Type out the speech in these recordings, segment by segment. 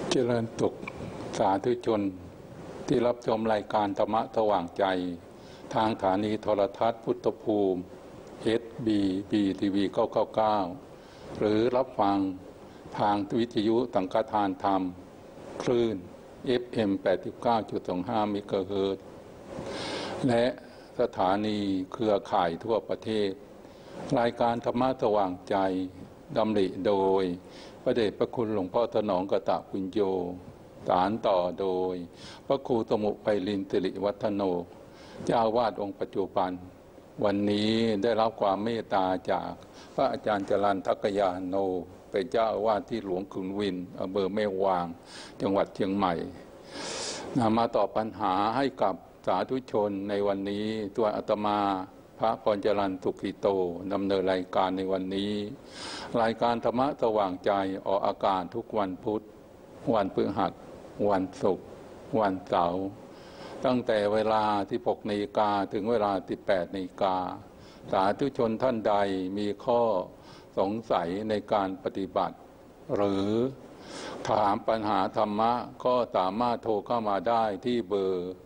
เจริญสุขสาธุชนที่รับชมรายการธรรมะสว่างใจทางสถานีโทรทัศน์พุทธภูมิ SBB-TV 999 หรือรับฟังทางวิทยุสังฆทานธรรมคลื่น FM 89.25 เมกะเฮิรตซ์และสถานีเครือข่ายทั่วประเทศรายการธรรมะสว่างใจดำริโดยพระเดชพระคุณหลวงพ่อถนอมกตปุญโญสานต่อโดยพระครูสมุไพลินสิริวัฒโนเจ้าอาวาสองค์ปัจจุบันวันนี้ได้รับความเมตตาจากพระอาจารย์จรัญทักกยาโนเป็นเจ้าอาวาสที่หลวงขุนวินอำเภอแม่วางจังหวัดเชียงใหม่มาตอบปัญหาให้กับสาธุชนในวันนี้ตัวอาตมาพระพรจรัญสุขิโตดำเนินรายการในวันนี้รายการธรรมะสว่างใจออกอากาศทุกวันพุธวันพฤหัสวันศุกร์วันเสาร์ตั้งแต่เวลา 16 นาฬิกาถึงเวลา 18 นาฬิกาสาธุชนท่านใดมีข้อสงสัยในการปฏิบัติหรือถามปัญหาธรรมะก็สามารถโทรเข้ามาได้ที่เบอร์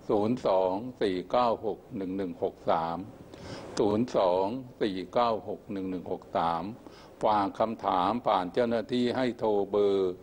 024961163 ฝากคำถามผ่านเจ้าหน้าที่ให้โทรเบอร์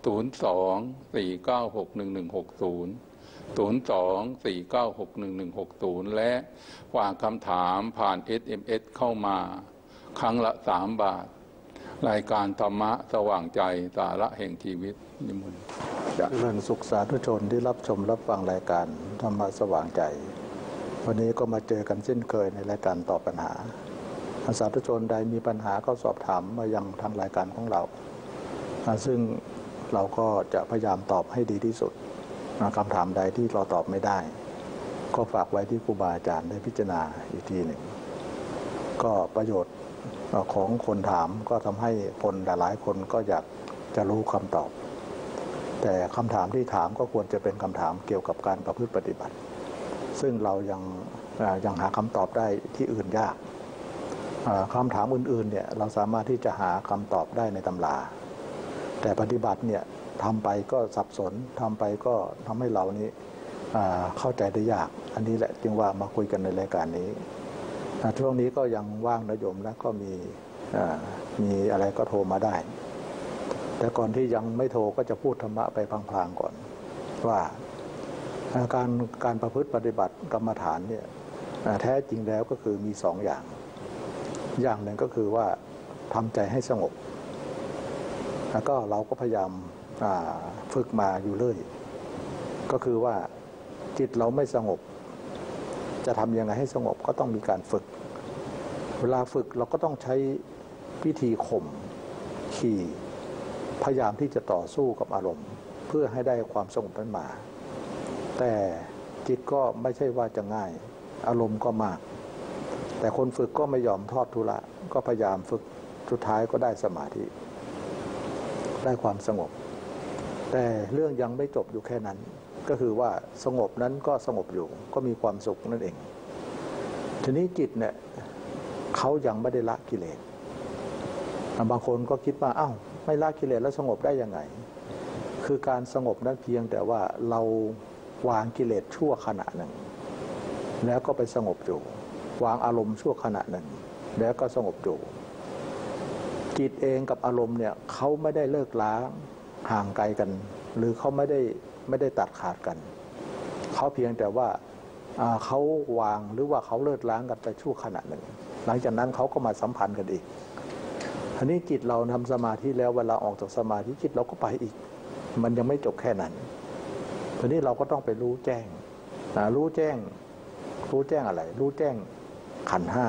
024961160 และฝากคำถามผ่าน SMS เข้ามาครั้งละ3 บาทรายการธรรมะสว่างใจสาระแห่งชีวิตนิมนต์เจริญสุขสาธุชนที่รับชมรับฟังรายการธรรมะสว่างใจวันนี้ก็มาเจอกันเช่นเคยในรายการตอบปัญหาสาธุชนใดมีปัญหาก็สอบถามมายังทางรายการของเราซึ่งเราก็จะพยายามตอบให้ดีที่สุดคำถามใดที่เราตอบไม่ได้ก็ฝากไว้ที่ครูบาอาจารย์ได้พิจารณาอีกทีหนึ่งก็ประโยชน์ของคนถามก็ทำให้คนหลายๆคนก็อยากจะรู้คำตอบแต่คำถามที่ถามก็ควรจะเป็นคำถามเกี่ยวกับการประพฤติปฏิบัติซึ่งเรายังหาคำตอบได้ที่อื่นยากคำถามอื่นๆเนี่ยเราสามารถที่จะหาคำตอบได้ในตำราแต่ปฏิบัติเนี่ยทำไปก็สับสนทำไปก็ทำให้เรานี้เข้าใจได้ยากอันนี้แหละจึงว่ามาคุยกันในรายการนี้ช่วงนี้ก็ยังว่างนะโยมแล้วก็มีอะไรก็โทรมาได้แต่ก่อนที่ยังไม่โทรก็จะพูดธรรมะไปพลางๆก่อนว่าการประพฤติปฏิบัติกรรมฐานเนี่ยแท้จริงแล้วก็คือมี2 อย่างหนึ่งก็คือว่าทำใจให้สงบแล้วก็เราก็พยายามฝึกมาอยู่เรื่อยก็คือว่าจิตเราไม่สงบจะทำยังไงให้สงบก็ต้องมีการฝึกเวลาฝึกเราก็ต้องใช้วิธีข่มขี่พยายามที่จะต่อสู้กับอารมณ์เพื่อให้ได้ความสงบนั้นมาแต่จิตก็ไม่ใช่ว่าจะง่ายอารมณ์ก็มากแต่คนฝึกก็ไม่ยอมทอดทุระก็พยายามฝึกสุดท้ายก็ได้สมาธิได้ความสงบแต่เรื่องยังไม่จบอยู่แค่นั้นก็คือว่าสงบนั้นก็สงบอยู่ก็มีความสุขนั่นเองทีนี้จิตเนี่ยเขายังไม่ได้ละกิเลสบางคนก็คิดว่าอ้าวไม่ละกิเลสแล้วสงบได้ยังไงคือการสงบนั้นเพียงแต่ว่าเราวางกิเลสชั่วขณะหนึ่งแล้วก็ไปสงบอยู่วางอารมณ์ชั่วขณะหนึ่งแล้วก็สงบอยู่จิตเองกับอารมณ์เนี่ยเขาไม่ได้เลิกล้างห่างไกลกันหรือเขาไม่ได้ตัดขาดกันเขาเพียงแต่ว่าเขาวางหรือว่าเขาเลิกล้างกันไปชั่วขณะหนึ่งหลังจากนั้นเขาก็มาสัมพันธ์กันอีกทีนี้จิตเราทำสมาธิแล้วเวลาออกจากสมาธิจิตเราก็ไปอีกมันยังไม่จบแค่นั้นทีนี้เราก็ต้องไปรู้แจ้งรู้แจ้งอะไรรู้แจ้งขันธ์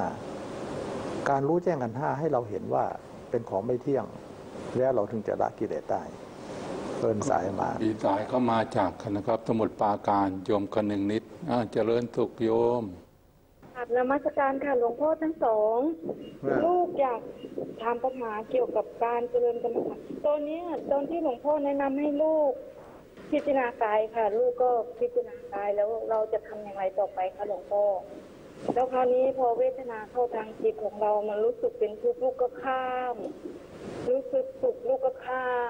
5การรู้แจ้งขันธ์ 5ให้เราเห็นว่าเป็นของไม่เที่ยงแล้วเราถึงจะละกิเลสได้เอิ้นสายมามีสายเข้ามาจากนะครับสมุทรปราการโยมคนหนึ่งนิดเจริญสุขโยมกราบนมัสการค่ะหลวงพ่อทั้งสองลูกอยากถามปัญหาเกี่ยวกับการเจริญกรรมฐานตอนที่หลวงพ่อแนะนำให้ลูกพิจารณากายค่ะลูกก็พิจารณากายแล้วเราจะทำอย่างไรต่อไปคะหลวงพ่อแล้วคราวนี้พอเวทนาเข้าทางจิตของเรามันรู้สึกเป็นทุกข์ลูกก็ข้ามรู้สึกสุขลูกก็ข้าม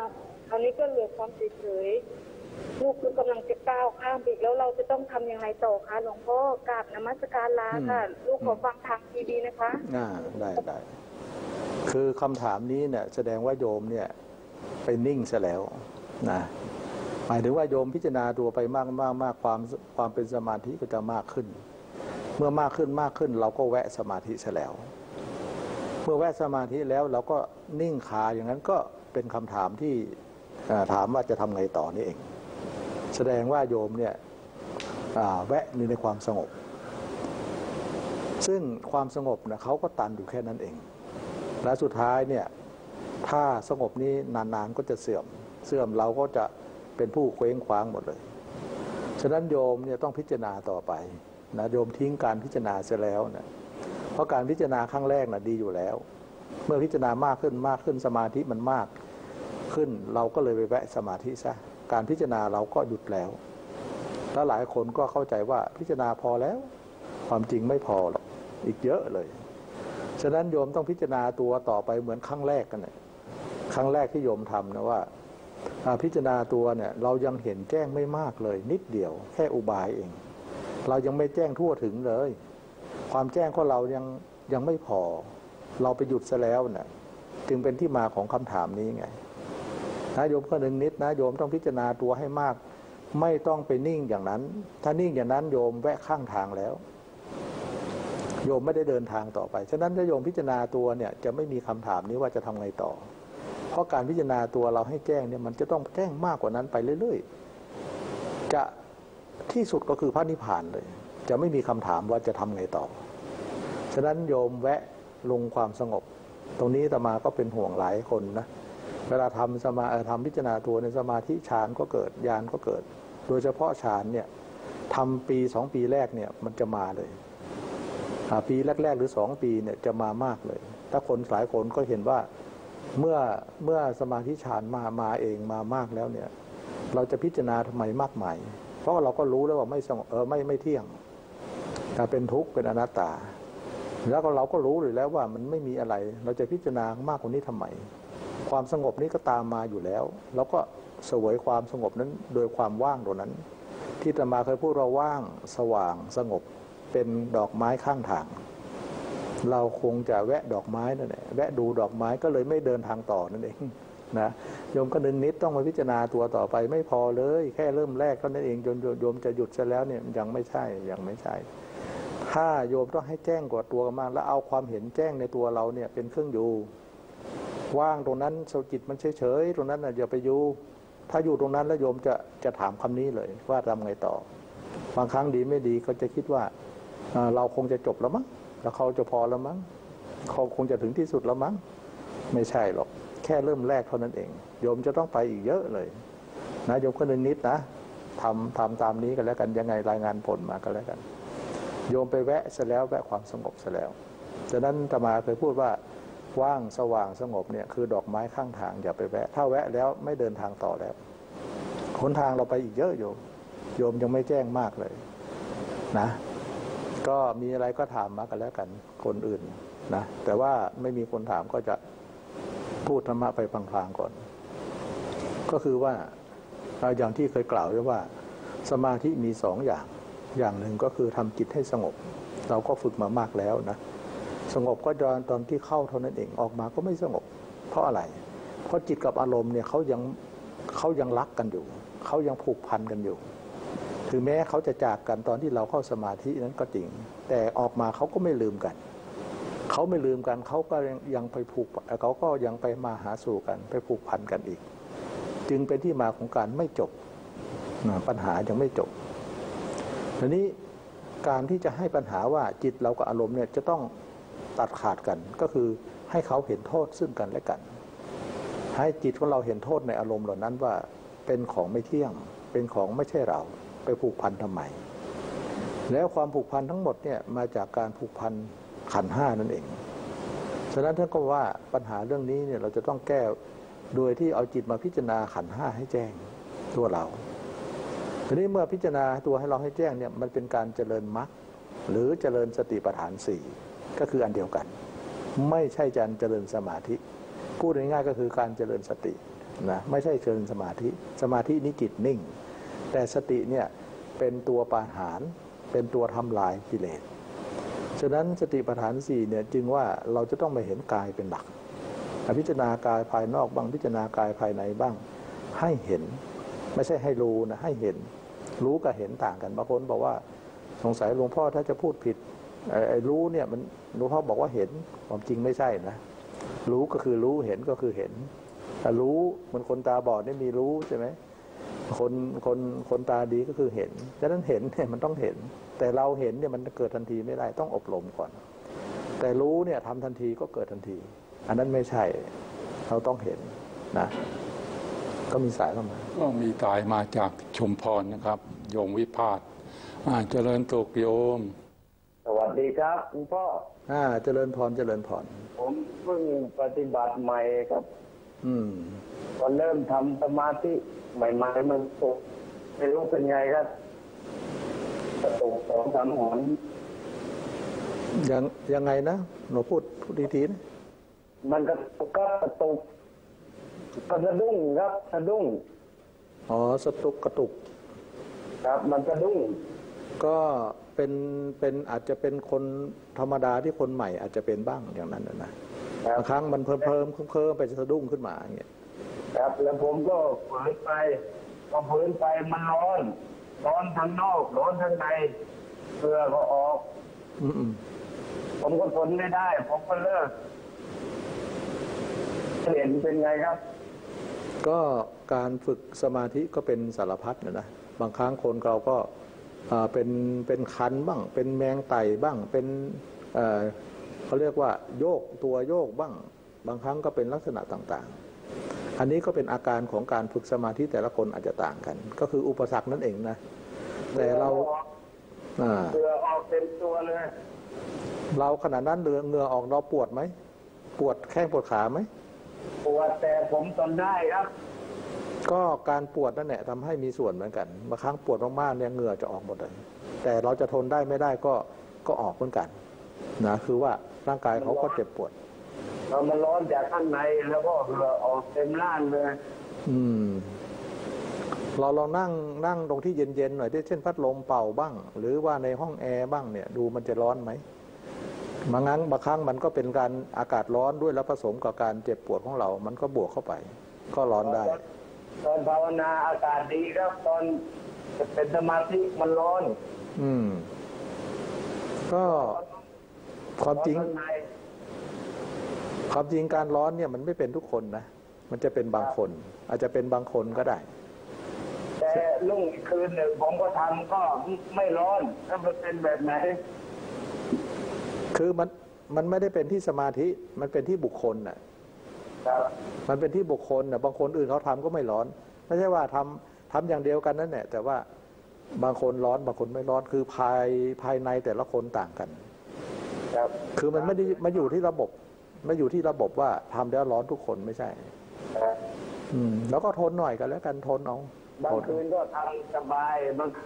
คราวนี้ก็เหลือความเฉยๆลูกคือกำลังจะก้าวข้ามไปอีกแล้วเราจะต้องทำยังไงต่อคะหลวงพ่อกราบนมัสการลาค่ะลูกขอฟังทางทีวีนะคะได้คือคำถามนี้เนี่ยแสดงว่าโยมเนี่ยไปนิ่งซะแล้วนะหมายถึงว่าโยมพิจารณาตัวไปมากความเป็นสมาธิก็จะมากขึ้นเมื่อมากขึ้นเราก็แวะสมาธิซะแล้วเมื่อแวะสมาธิแล้วเราก็นิ่งคาอย่างนั้นก็เป็นคำถามที่ถามว่าจะทำไงต่อนี่เองแสดงว่าโยมเนี่ยแวะในความสงบซึ่งความสงบเนี่ยเขาก็ตันอยู่แค่นั้นเองและสุดท้ายเนี่ยถ้าสงบนี้นานๆก็จะเสื่อมเราก็จะเป็นผู้เคว้งคว้างหมดเลยฉะนั้นโยมเนี่ยต้องพิจารณาต่อไปนะโยมทิ้งการพิจารณาเสียแล้วนะเพราะการพิจารณาครั้งแรกนะดีอยู่แล้วเมื่อพิจารณามากขึ้นสมาธิมันมากขึ้นเราก็เลยไปแวะสมาธิซะการพิจารณาเราก็หยุดแล้วหลายคนก็เข้าใจว่าพิจารณาพอแล้วความจริงไม่พอหรอกอีกเยอะเลยฉะนั้นโยมต้องพิจารณาตัวต่อไปเหมือนครั้งแรกกันเนี่ยครั้งแรกที่โยมทำนะว่าพิจารณาตัวเนี่ยเรายังเห็นแจ้งไม่มากเลยนิดเดียวแค่อุบายเองเรายังไม่แจ้งทั่วถึงเลยความแจ้งของเรายังไม่พอเราไปหยุดซะแล้วเนี่ยจึงเป็นที่มาของคำถามนี้ไงนะโยมก็นึงนิดนะโยมต้องพิจารณาตัวให้มากไม่ต้องไปนิ่งอย่างนั้นถ้านิ่งอย่างนั้นโยมแวะข้างทางแล้วโยมไม่ได้เดินทางต่อไปฉะนั้นถ้าโยมพิจารณาตัวเนี่ยจะไม่มีคำถามนี้ว่าจะทำไงต่อเพราะการพิจารณาตัวเราให้แจ้งเนี่ยมันจะต้องแจ้งมากกว่านั้นไปเรื่อยๆจะที่สุดก็คือพระนิพพานเลยจะไม่มีคำถามว่าจะทำไงต่อฉะนั้นโยมแวะลงความสงบตรงนี้อาตมาก็เป็นห่วงหลายคนนะเวลาทำพิจารณาตัวในสมาธิฌานก็เกิดญาณก็เกิดโดยเฉพาะฌานเนี่ยทำปี2 ปีแรกเนี่ยมันจะมาเลยปีแรกๆหรือ2 ปีเนี่ยจะมามากเลยถ้าคนหลายคนก็เห็นว่าเมื่อสมาธิฌานมาเองมามากแล้วเนี่ยเราจะพิจารณาทำไมมากมายเพราะเราก็รู้แล้วว่าไม่เที่ยงแต่เป็นทุกข์เป็นอนัตตาแล้วเราก็รู้อยู่แล้วว่ามันไม่มีอะไรเราจะพิจารณามากกว่านี้ทำไมความสงบนี้ก็ตามมาอยู่แล้วเราก็เสวยความสงบนั้นโดยความว่างตรงนั้นที่อาตมาเคยพูดเราว่างสว่างสงบเป็นดอกไม้ข้างทางเราคงจะแวะดอกไม้นั่นแหละแวะดูดอกไม้ก็เลยไม่เดินทางต่อนั่นเองนะโยมก็นึงนิดต้องมาพิจารณาตัวต่อไปไม่พอเลยแค่เริ่มแรกเท่านั้นเองจนโยมจะหยุดซะแล้วเนี่ยยังไม่ใช่ถ้าโยมต้องให้แจ้งกว่าตัวมากแล้วเอาความเห็นแจ้งในตัวเราเนี่ยเป็นเครื่องอยู่ว่างตรงนั้นจิตมันเฉยๆตรงนั้นอย่าไปอยู่ถ้าอยู่ตรงนั้นแล้วโยมจะถามคำนี้เลยว่าทำไงต่อบางครั้งดีไม่ดีเขาจะคิดว่าเราคงจะจบแล้วมั้งแล้วเขาจะพอแล้วมั้งเขาคงจะถึงที่สุดแล้วมั้งไม่ใช่หรอกแค่เริ่มแรกเท่านั้นเองโยมจะต้องไปอีกเยอะเลยนะโยมก็นิดนะทำตามนี้กันแล้วกันยังไงรายงานผลมากันแล้วกันโยมไปแวะซะแล้วแวะความสงบซะแล้วฉะนั้นอาตมาเคยพูดว่าว่างสว่างสงบเนี่ยคือดอกไม้ข้างทางอย่าไปแวะถ้าแวะแล้วไม่เดินทางต่อแล้วหนทางเราไปอีกเยอะโยมยังไม่แจ้งมากเลยนะก็มีอะไรก็ถามมากันแล้วกันคนอื่นนะแต่ว่าไม่มีคนถามก็จะพูดธรรมะไปพลางๆก่อนก็คือว่าอย่างที่เคยกล่าวไว้ว่าสมาธิมี2 อย่างหนึ่งก็คือทำจิตให้สงบเราก็ฝึกมามากแล้วนะสงบก็ตอนที่เข้าเท่านั้นเองออกมาก็ไม่สงบเพราะอะไรเพราะจิตกับอารมณ์เนี่ยเขายังรักกันอยู่เขายังผูกพันกันอยู่ถึงแม้เขาจะจากกันตอนที่เราเข้าสมาธินั้นก็จริงแต่ออกมาเขาก็ไม่ลืมกันเขาไม่ลืมกันเขาก็ยังไปผูกเขาก็ยังไปมาหาสู่กันไปผูกพันกันอีกจึงเป็นที่มาของการไม่จบปัญหายังไม่จบทีนี้การที่จะให้ปัญหาว่าจิตเรากับอารมณ์เนี่ยจะต้องตัดขาดกันก็คือให้เขาเห็นโทษซึ่งกันและกันให้จิตของเราเห็นโทษในอารมณ์เหล่านั้นว่าเป็นของไม่เที่ยงเป็นของไม่ใช่เราไปผูกพันทำไมแล้วความผูกพันทั้งหมดเนี่ยมาจากการผูกพันขันธ์ 5นั่นเองฉะนั้นท่านก็ว่าปัญหาเรื่องนี้เนี่ยเราจะต้องแก้โดยที่เอาจิตมาพิจารณาขันธ์ 5ให้แจ้งตัวเราทีนี้เมื่อพิจารณาตัวให้เราให้แจ้งเนี่ยมันเป็นการเจริญมรรคหรือเจริญสติปัฏฐาน4ก็คืออันเดียวกันไม่ใช่การเจริญสมาธิพูดง่ายๆก็คือการเจริญสตินะไม่ใช่เชิงสมาธิสมาธินี้จิตนิ่งแต่สติเนี่ยเป็นตัวปาหารเป็นตัวทำลายกิเลสฉะนั้นสติปัฏฐาน4เนี่ยจึงว่าเราจะต้องมาเห็นกายเป็นหลักพิจารณากายภายนอกบ้างพิจารณากายภายในบ้างให้เห็นไม่ใช่ให้รู้นะให้เห็นรู้กับเห็นต่างกันบางคนบอกว่าสงสัยหลวงพ่อถ้าจะพูดผิดไอ้รู้เนี่ยมันหลวงพ่อบอกว่าเห็นความจริงไม่ใช่นะรู้ก็คือรู้เห็นก็คือเห็นแต่รู้มันคนตาบอดนี่มีรู้ใช่ไหมคนตาดีก็คือเห็นฉะนั้นเห็นเนี่ยมันต้องเห็นแต่เราเห็นเนี่ยมันเกิดทันทีไม่ได้ต้องอบรมก่อนแต่รู้เนี่ยทำทันทีก็เกิดทันทีอันนั้นไม่ใช่เราต้องเห็นนะก็มีสายเข้ามาก็มีสายมาจากชุมพรนะครับโยมวิพาทเจริญสุขโยมสวัสดีครับคุณพ่อเจริญพรเจริญพรผมเพิ่งปฏิบัติใหม่ครับตอนเริ่มทำสมาธิใหม่ๆมันตกไม่รู้เป็นไงครับตก2-3 หนยังไงนะหนูพูดทีนะมันก็ตกก็สะดุ้งครับสะดุ้งสะตุกกระตุกครับมันสะดุ้งก็เป็นอาจจะเป็นคนธรรมดาที่คนใหม่อาจจะเป็นบ้างอย่างนั้นนะบางครั้งมันเพิ่มไปสะดุ้งขึ้นมาอย่างเงี้ยครับแล้วผมก็ฝืนไปพอฝืนไปมันร้อนทั้งนอกร้อนทั้งในเพื่อก็ออกผมก็ทนไม่ได้ผมก็เลิกเห็นเป็นไงครับก็การฝึกสมาธิก็เป็นสารพัดนะบางครั้งคนเราก็เป็นคันบ้างเป็นแมงไต่บ้างเป็นเขาเรียกว่าโยกตัวโยกบ้างบางครั้งก็เป็นลักษณะต่างๆอันนี้ก็เป็นอาการของการฝึกสมาธิแต่ละคนอาจจะต่างกันก็คืออุปสรรคนั่นเองนะแต่เราเหงื่อออกเต็มตัวเลยเราขณะนั้นเหงื่อออกเราปวดไหมปวดแข้งปวดขาไหมปวดแต่ผมทนได้ครับก็การปวดนั่นแหละทำให้มีส่วนเหมือนกันบางครั้งปวดมากๆเนี่ยเหงื่อจะออกหมดเลยแต่เราจะทนได้ไม่ได้ก็ออกเหมือนกันนะคือว่าร่างกายเขาก็เจ็บปวดมันร้อนจากข้างในแล้วก็เหงื่อออกเต็มร่างเลยเราลองนั่งตรงที่เย็นๆหน่อยได้เช่นพัดลมเป่าบ้างหรือว่าในห้องแอร์บ้างเนี่ยดูมันจะร้อนไหมบางครั้งมันก็เป็นการอากาศร้อนด้วยแล้วผสมกับการเจ็บปวดของเรามันก็บวกเข้าไปก็ร้อนได้ตอนภาวนาอากาศดีครับตอนเป็นสมาธิมันร้อนก็ความจริงการร้อนเนี่ยมันไม่เป็นทุกคนนะมันจะเป็นบางคนอาจจะเป็นบางคนก็ได้แต่รุ่งคืนหนึ่งผมก็ทำก็ไม่ร้อนถ้ามันเป็นแบบไหนคือมันไม่ได้เป็นที่สมาธิมันเป็นที่บุคคลน่ะมันเป็นที่บุคคลน่ะบางคนอื่นเขาทำก็ไม่ร้อนไม่ใช่ว่าทำอย่างเดียวกันนั่นแหละแต่ว่าบางคนร้อนบางคนไม่ร้อนคือภายในแต่ละคนต่างกันคือมันไม่ได้มาอยู่ที่ระบบไม่อยู่ที่ระบบว่าทำแล้วร้อนทุกคนไม่ใช่แล้วก็ทนหน่อยกันแล้วกันทนเอาบางคืนก็ทำสบายบาง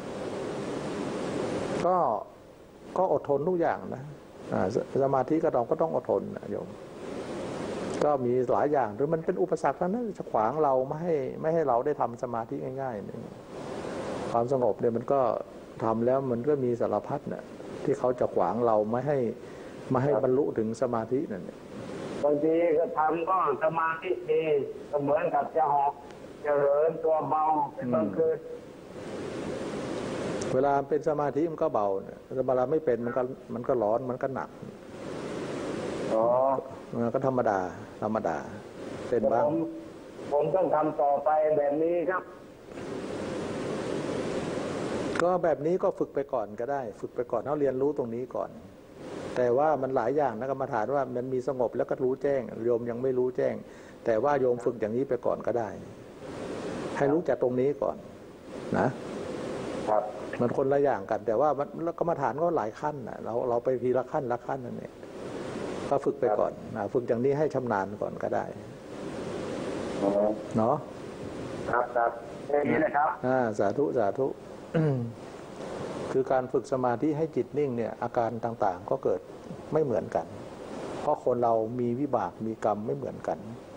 ก็อดทนทุกอย่างนะสมาธิก็ต้องอดทนนะโยมก็มีหลายอย่างหรือมันเป็นอุปสรรคนั้นจะขวางเราไม่ให้เราได้ทำสมาธิง่ายๆความสงบเนี่ยมันก็ทำแล้วมันก็มีสารพัดเนี่ยที่เขาจะขวางเราไม่ให้บรรลุถึงสมาธินั่นเนี่ยบางทีก็ทำก็สมาธิดีเหมือนกับจะหอบจะเหินตัวเบาเป็นบางคืนเวลาเป็นสมาธิมันก็เบาเนี่ยเวลาไม่เป็นมันก็ร้อนมันก็หนักมันก็ธรรมดาเป็นบ้างผมต้องทำต่อไปแบบนี้ครับก็แบบนี้ก็ฝึกไปก่อนก็ได้ฝึกไปก่อนเราเรียนรู้ตรงนี้ก่อนแต่ว่ามันหลายอย่างนะกรรมฐานว่ามันมีสงบแล้วก็รู้แจ้งโยมยังไม่รู้แจ้งแต่ว่าโยมฝึกอย่างนี้ไปก่อนก็ได้ให้รู้จักตรงนี้ก่อนนะครับมันคนละอย่างกันแต่ว่ามันกรรมฐานก็หลายขั้นนะเราไปทีละขั้นนั่นเองก็ฝึกไปก่อนฝึกอย่างนี้ให้ชำนาญก่อนก็ได้เนาะครับแค่นี้นะครับสาธุคือการฝึกสมาธิให้จิตนิ่งเนี่ยอาการต่างๆก็เกิดไม่เหมือนกันเพราะคนเรามีวิบากมีกรรมไม่เหมือนกันค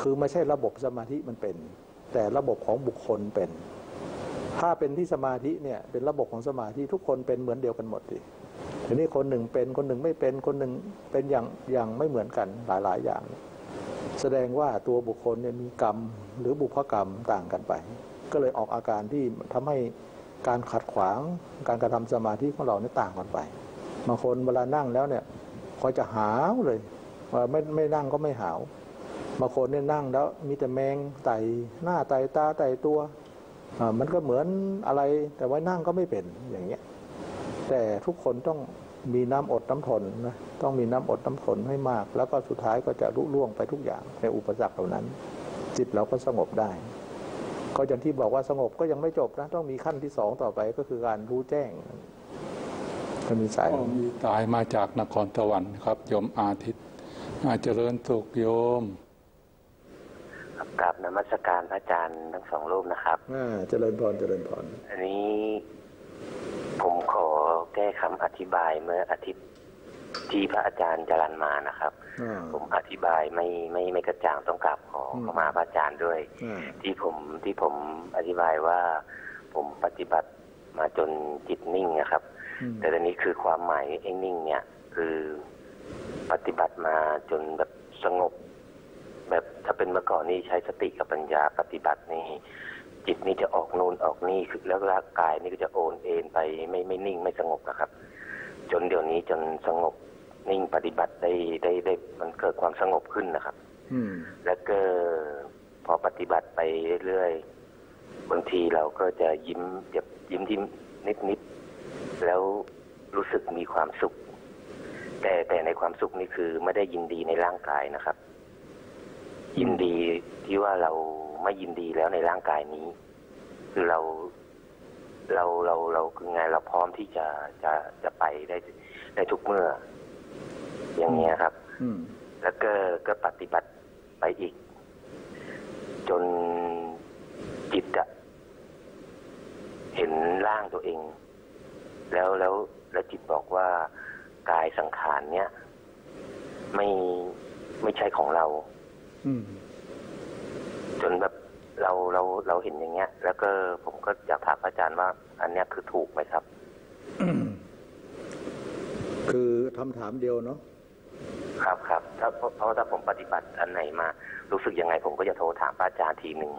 คือไม่ใช่ระบบสมาธิมันเป็นแต่ระบบของบุคคลเป็นถ้าเป็นที่สมาธิเนี่ยเป็นระบบของสมาธิทุกคนเป็นเหมือนเดียวกันหมดดิทีนี้คนหนึ่งเป็นคนหนึ่งไม่เป็นคนหนึ่งเป็นอย่างไม่เหมือนกันหลายอย่างแสดงว่าตัวบุคคลเนี่ยมีกรรมหรือบุพกรรมต่างกันไปก็เลยออกอาการที่ทำให้การขัดขวางการกระทำสมาธิของเราเนี่ยต่างกันไปบางคนเวลานั่งแล้วเนี่ยคอยจะหาวเลยว่าไม่นั่งก็ไม่หาวบางคนเนี่ยนั่งแล้วมีแต่แมงไต่หน้าไต่ตาไต่ตัวมันก็เหมือนอะไรแต่ว่านั่งก็ไม่เป็นอย่างเงี้ยแต่ทุกคนต้องมีน้ำอดน้ำทนนะต้องมีน้ำอดน้ำทนให้มากแล้วก็สุดท้ายก็จะลุล่วงไปทุกอย่างในอุปสรรคเหล่านั้นจิตเราก็สงบได้ก็อย่างที่บอกว่าสงบก็ยังไม่จบนะต้องมีขั้นที่2ต่อไปก็คือการรู้แจ้งก็มีสายมีตายมาจากนครสวรรค์ครับโยมอาทิตย์เจริญสุขโยมกราบนมัสการพระอาจารย์ทั้ง2รูปนะครับเจริญพรเจริญพรอันนี้ผมขอแก้คำอธิบายเมื่ออาทิตย์ที่พระอาจารย์จรัญมานะครับผมอธิบายไม่กระจ่างต้องกราบขอเข้ามาพระอาจารย์ด้วยที่ผมอธิบายว่าผมปฏิบัติมาจนจิตนิ่งนะครับแต่ตอนนี้คือความหมายไอ้นิ่งเนี่ยคือปฏิบัติมาจนแบบสงบแบบถ้าเป็นเมื่อก่อนนี่ใช้สติกับปัญญาปฏิบัตินี่จิตนี่จะออกโน่นออกนี่แล้วร่างกายนี่ก็จะโอนเอ็นไปไม่นิ่งไม่สงบนะครับจนเดี๋ยวนี้จนสงบนิ่งปฏิบัติได้มันเกิดความสงบขึ้นนะครับแล้วก็พอปฏิบัติไปเรื่อยๆบางทีเราก็จะยิ้มที่นิดแล้วรู้สึกมีความสุขแต่ในความสุขนี่คือไม่ได้ยินดีในร่างกายนะครับยินดีที่ว่าเราไม่ยินดีแล้วในร่างกายนี้คือเราคือไงเราพร้อมที่จะไปได้ทุกเมื่ออย่างเงี้ยครับแล้วก็ปฏิบัติไปอีกจนจิตเห็นร่างตัวเองแล้วจิตบอกว่ากายสังขารเนี้ยไม่ใช่ของเราจนแบบเราเห็นอย่างเงี้ยแล้วก็ผมก็อยากถามอาจารย์ว่าอันเนี้ยคือถูกไหมครับคือคำถามเดียวเนาะครับเพราะถ้าผมปฏิบัติอันไหนมารู้สึกยังไงผมก็จะโทรถามอาจารย์ทีหนึ่ง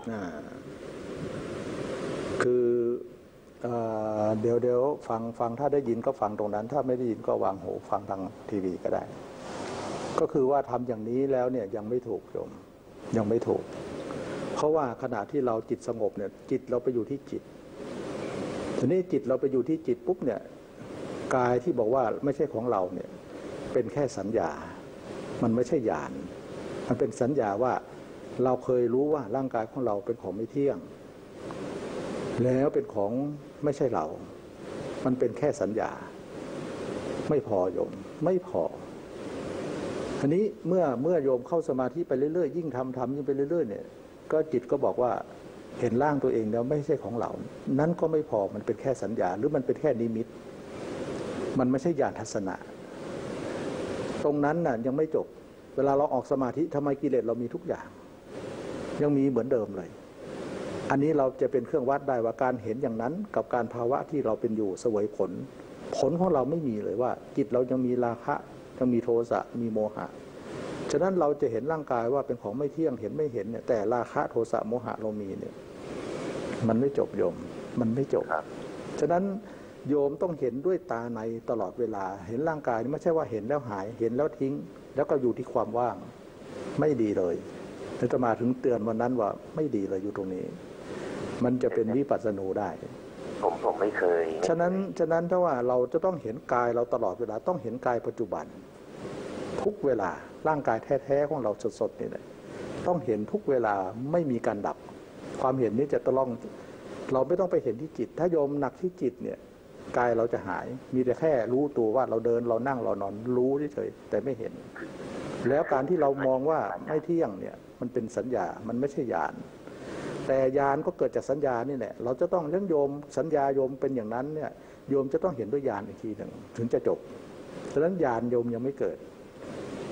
คือเดี๋ยวฟังถ้าได้ยินก็ฟังตรงนั้นถ้าไม่ได้ยินก็วางหูฟังทางทีวีก็ได้ก็คือว่าทำอย่างนี้แล้วเนี่ยยังไม่ถูกโยมยังไม่ถูกเพราะว่าขณะที่เราจิตสงบเนี่ยจิตเราไปอยู่ที่จิตทีนี้จิตเราไปอยู่ที่จิตปุ๊บเนี่ยกายที่บอกว่าไม่ใช่ของเราเนี่ยเป็นแค่สัญญามันไม่ใช่ญาณมันเป็นสัญญาว่าเราเคยรู้ว่าร่างกายของเราเป็นของไม่เที่ยงแล้วเป็นของไม่ใช่เรามันเป็นแค่สัญญาไม่พอโยมไม่พออันนี้เมื่อโยมเข้าสมาธิไปเรื่อยๆยิ่งทำยิ่งไปเรื่อยๆเนี่ยก็จิตก็บอกว่าเห็นร่างตัวเองแล้วไม่ใช่ของเรานั้นก็ไม่พอมันเป็นแค่สัญญาหรือมันเป็นแค่นิมิตมันไม่ใช่ญาณทัศนะตรงนั้นน่ะยังไม่จบเวลาเราออกสมาธิทำไมกิเลสเรามีทุกอย่างยังมีเหมือนเดิมเลยอันนี้เราจะเป็นเครื่องวัดได้ว่าการเห็นอย่างนั้นกับการภาวะที่เราเป็นอยู่เสวยผลของเราไม่มีเลยว่าจิตเรายังมีราคะยังมีโทสะมีโมหะฉะนั้นเราจะเห็นร่างกายว่าเป็นของไม่เที่ยงเห็นไม่เห็นเนี่ยแต่ราคะโทสะโมหะเรามีเนี่ยมันไม่จบโยมมันไม่จบฉะนั้นโยมต้องเห็นด้วยตาในตลอดเวลาเห็นร่างกายไม่ใช่ว่าเห็นแล้วหายเห็นแล้วทิ้งแล้วก็อยู่ที่ความว่างไม่ดีเลยอาตมาถึงเตือนวันนั้นว่าไม่ดีเลยอยู่ตรงนี้มันจะเป็นวิปัสสนูได้ผมไม่เคยฉะนั้นถ้าว่าเราจะต้องเห็นกายเราตลอดเวลาต้องเห็นกายปัจจุบันทุกเวลาร่างกายแท้ๆของเราสดๆนี่แหละต้องเห็นทุกเวลาไม่มีการดับความเห็นนี้จะต้องเราไม่ต้องไปเห็นที่จิตถ้าโยมหนักที่จิตเนี่ยกายเราจะหายมีแต่แค่รู้ตัวว่าเราเดินเรานั่งเรานอนรู้เฉยๆแต่ไม่เห็นแล้วการที่เรามองว่าไม่เที่ยงเนี่ยมันเป็นสัญญามันไม่ใช่ญาณแต่ญาณก็เกิดจากสัญญานี่แหละเราจะต้องเรื่องโยมสัญญาโยมเป็นอย่างนั้นเนี่ยโยมจะต้องเห็นด้วยญาณอีกทีหนึ่งถึงจะจบฉะนั้นญาณโยมยังไม่เกิด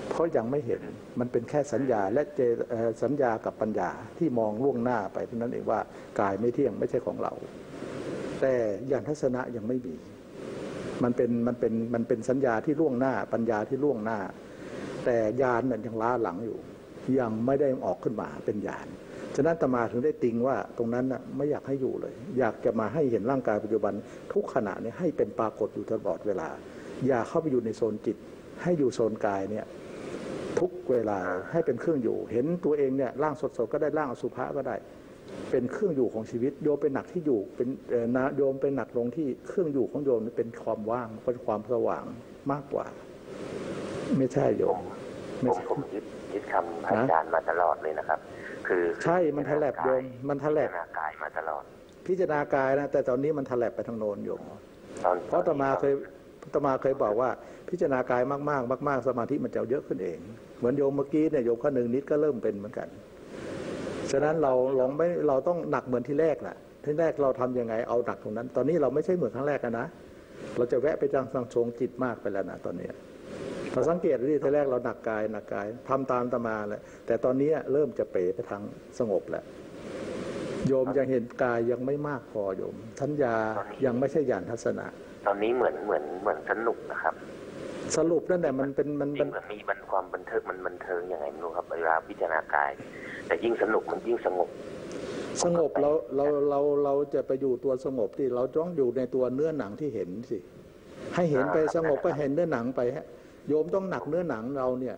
เพราะยังไม่เห็นมันเป็นแค่สัญญาและสัญญากับปัญญาที่มองล่วงหน้าไปเท่านั้นเองว่ากายไม่เที่ยงไม่ใช่ของเราแต่ญาณทัศนะยังไม่มีมันเป็นสัญญาที่ล่วงหน้าปัญญาที่ล่วงหน้าแต่ญาณนั้นยังล้าหลังอยู่ยังไม่ได้ออกขึ้นมาเป็นญาณฉะนั้นอาตมาถึงได้ติงว่าตรงนั้นน่ะไม่อยากให้อยู่เลยอยากจะมาให้เห็นร่างกายปัจจุบันทุกขณะนี้ให้เป็นปรากฏอยู่ตลอดเวลาอย่าเข้าไปอยู่ในโซนจิตให้อยู่โซนกายเนี่ยทุกเวลาให้เป็นเครื่องอยู่เห็นตัวเองเนี่ยร่างสดๆก็ได้ร่างอสุภะก็ได้เป็นเครื่องอยู่ของชีวิตโยมเป็นหนักที่อยู่เป็นโยมเป็นหนักลงที่เครื่องอยู่ของโยมเป็นความว่างเป็นความสว่างมากกว่าไม่ใช่โยมผมยึดคำอาจารย์มาตลอดเลยนะครับคือใช่มันทะแลบโยมมันทะแลบพิจารณากายมาตลอดพิจารณากายนะแต่ตอนนี้มันทะแลบไปทางโน้นโยมเพราะอาตมาเคยบอกว่าพิจารณากายมากสมาธิมันจะเยอะขึ้นเองเหมือนโยมเมื่อกี้เนี่ยโยมข้อหนึ่งนิดก็เริ่มเป็นเหมือนกันฉะนั้นเราต้องหนักเหมือนที่แรกแหละที่แรกเราทำยังไงเอาหนักตรงนั้นตอนนี้เราไม่ใช่เหมือนครั้งแรกนะเราจะแวะไปจังสังชงจิตมากไปแล้วนะตอนนี้เราสังเกตที่ที่แรกเราหนักกายทำตามตมาแหละแต่ตอนนี้เริ่มจะเป๋ไปทางสงบแล้วโยมยังเห็นกายยังไม่มากพอโยมสัญญายังไม่ใช่ญาณทัศนะตอนนี้เหมือนสนุกนะครับสรุปนั่นแหละมันมีความบันเทิงมันบันเทิงยังไงไม่รู้ครับเวลาพิจารณากายแต่ยิ่งสนุกมันยิ่งสงบเราจะไปอยู่ตัวสงบที่เราต้องอยู่ในตัวเนื้อหนังที่เห็นสิให้เห็นไปสงบก็เห็นเนื้อหนังไปฮะโยมต้องหนักเนื้อหนังเราเนี่ย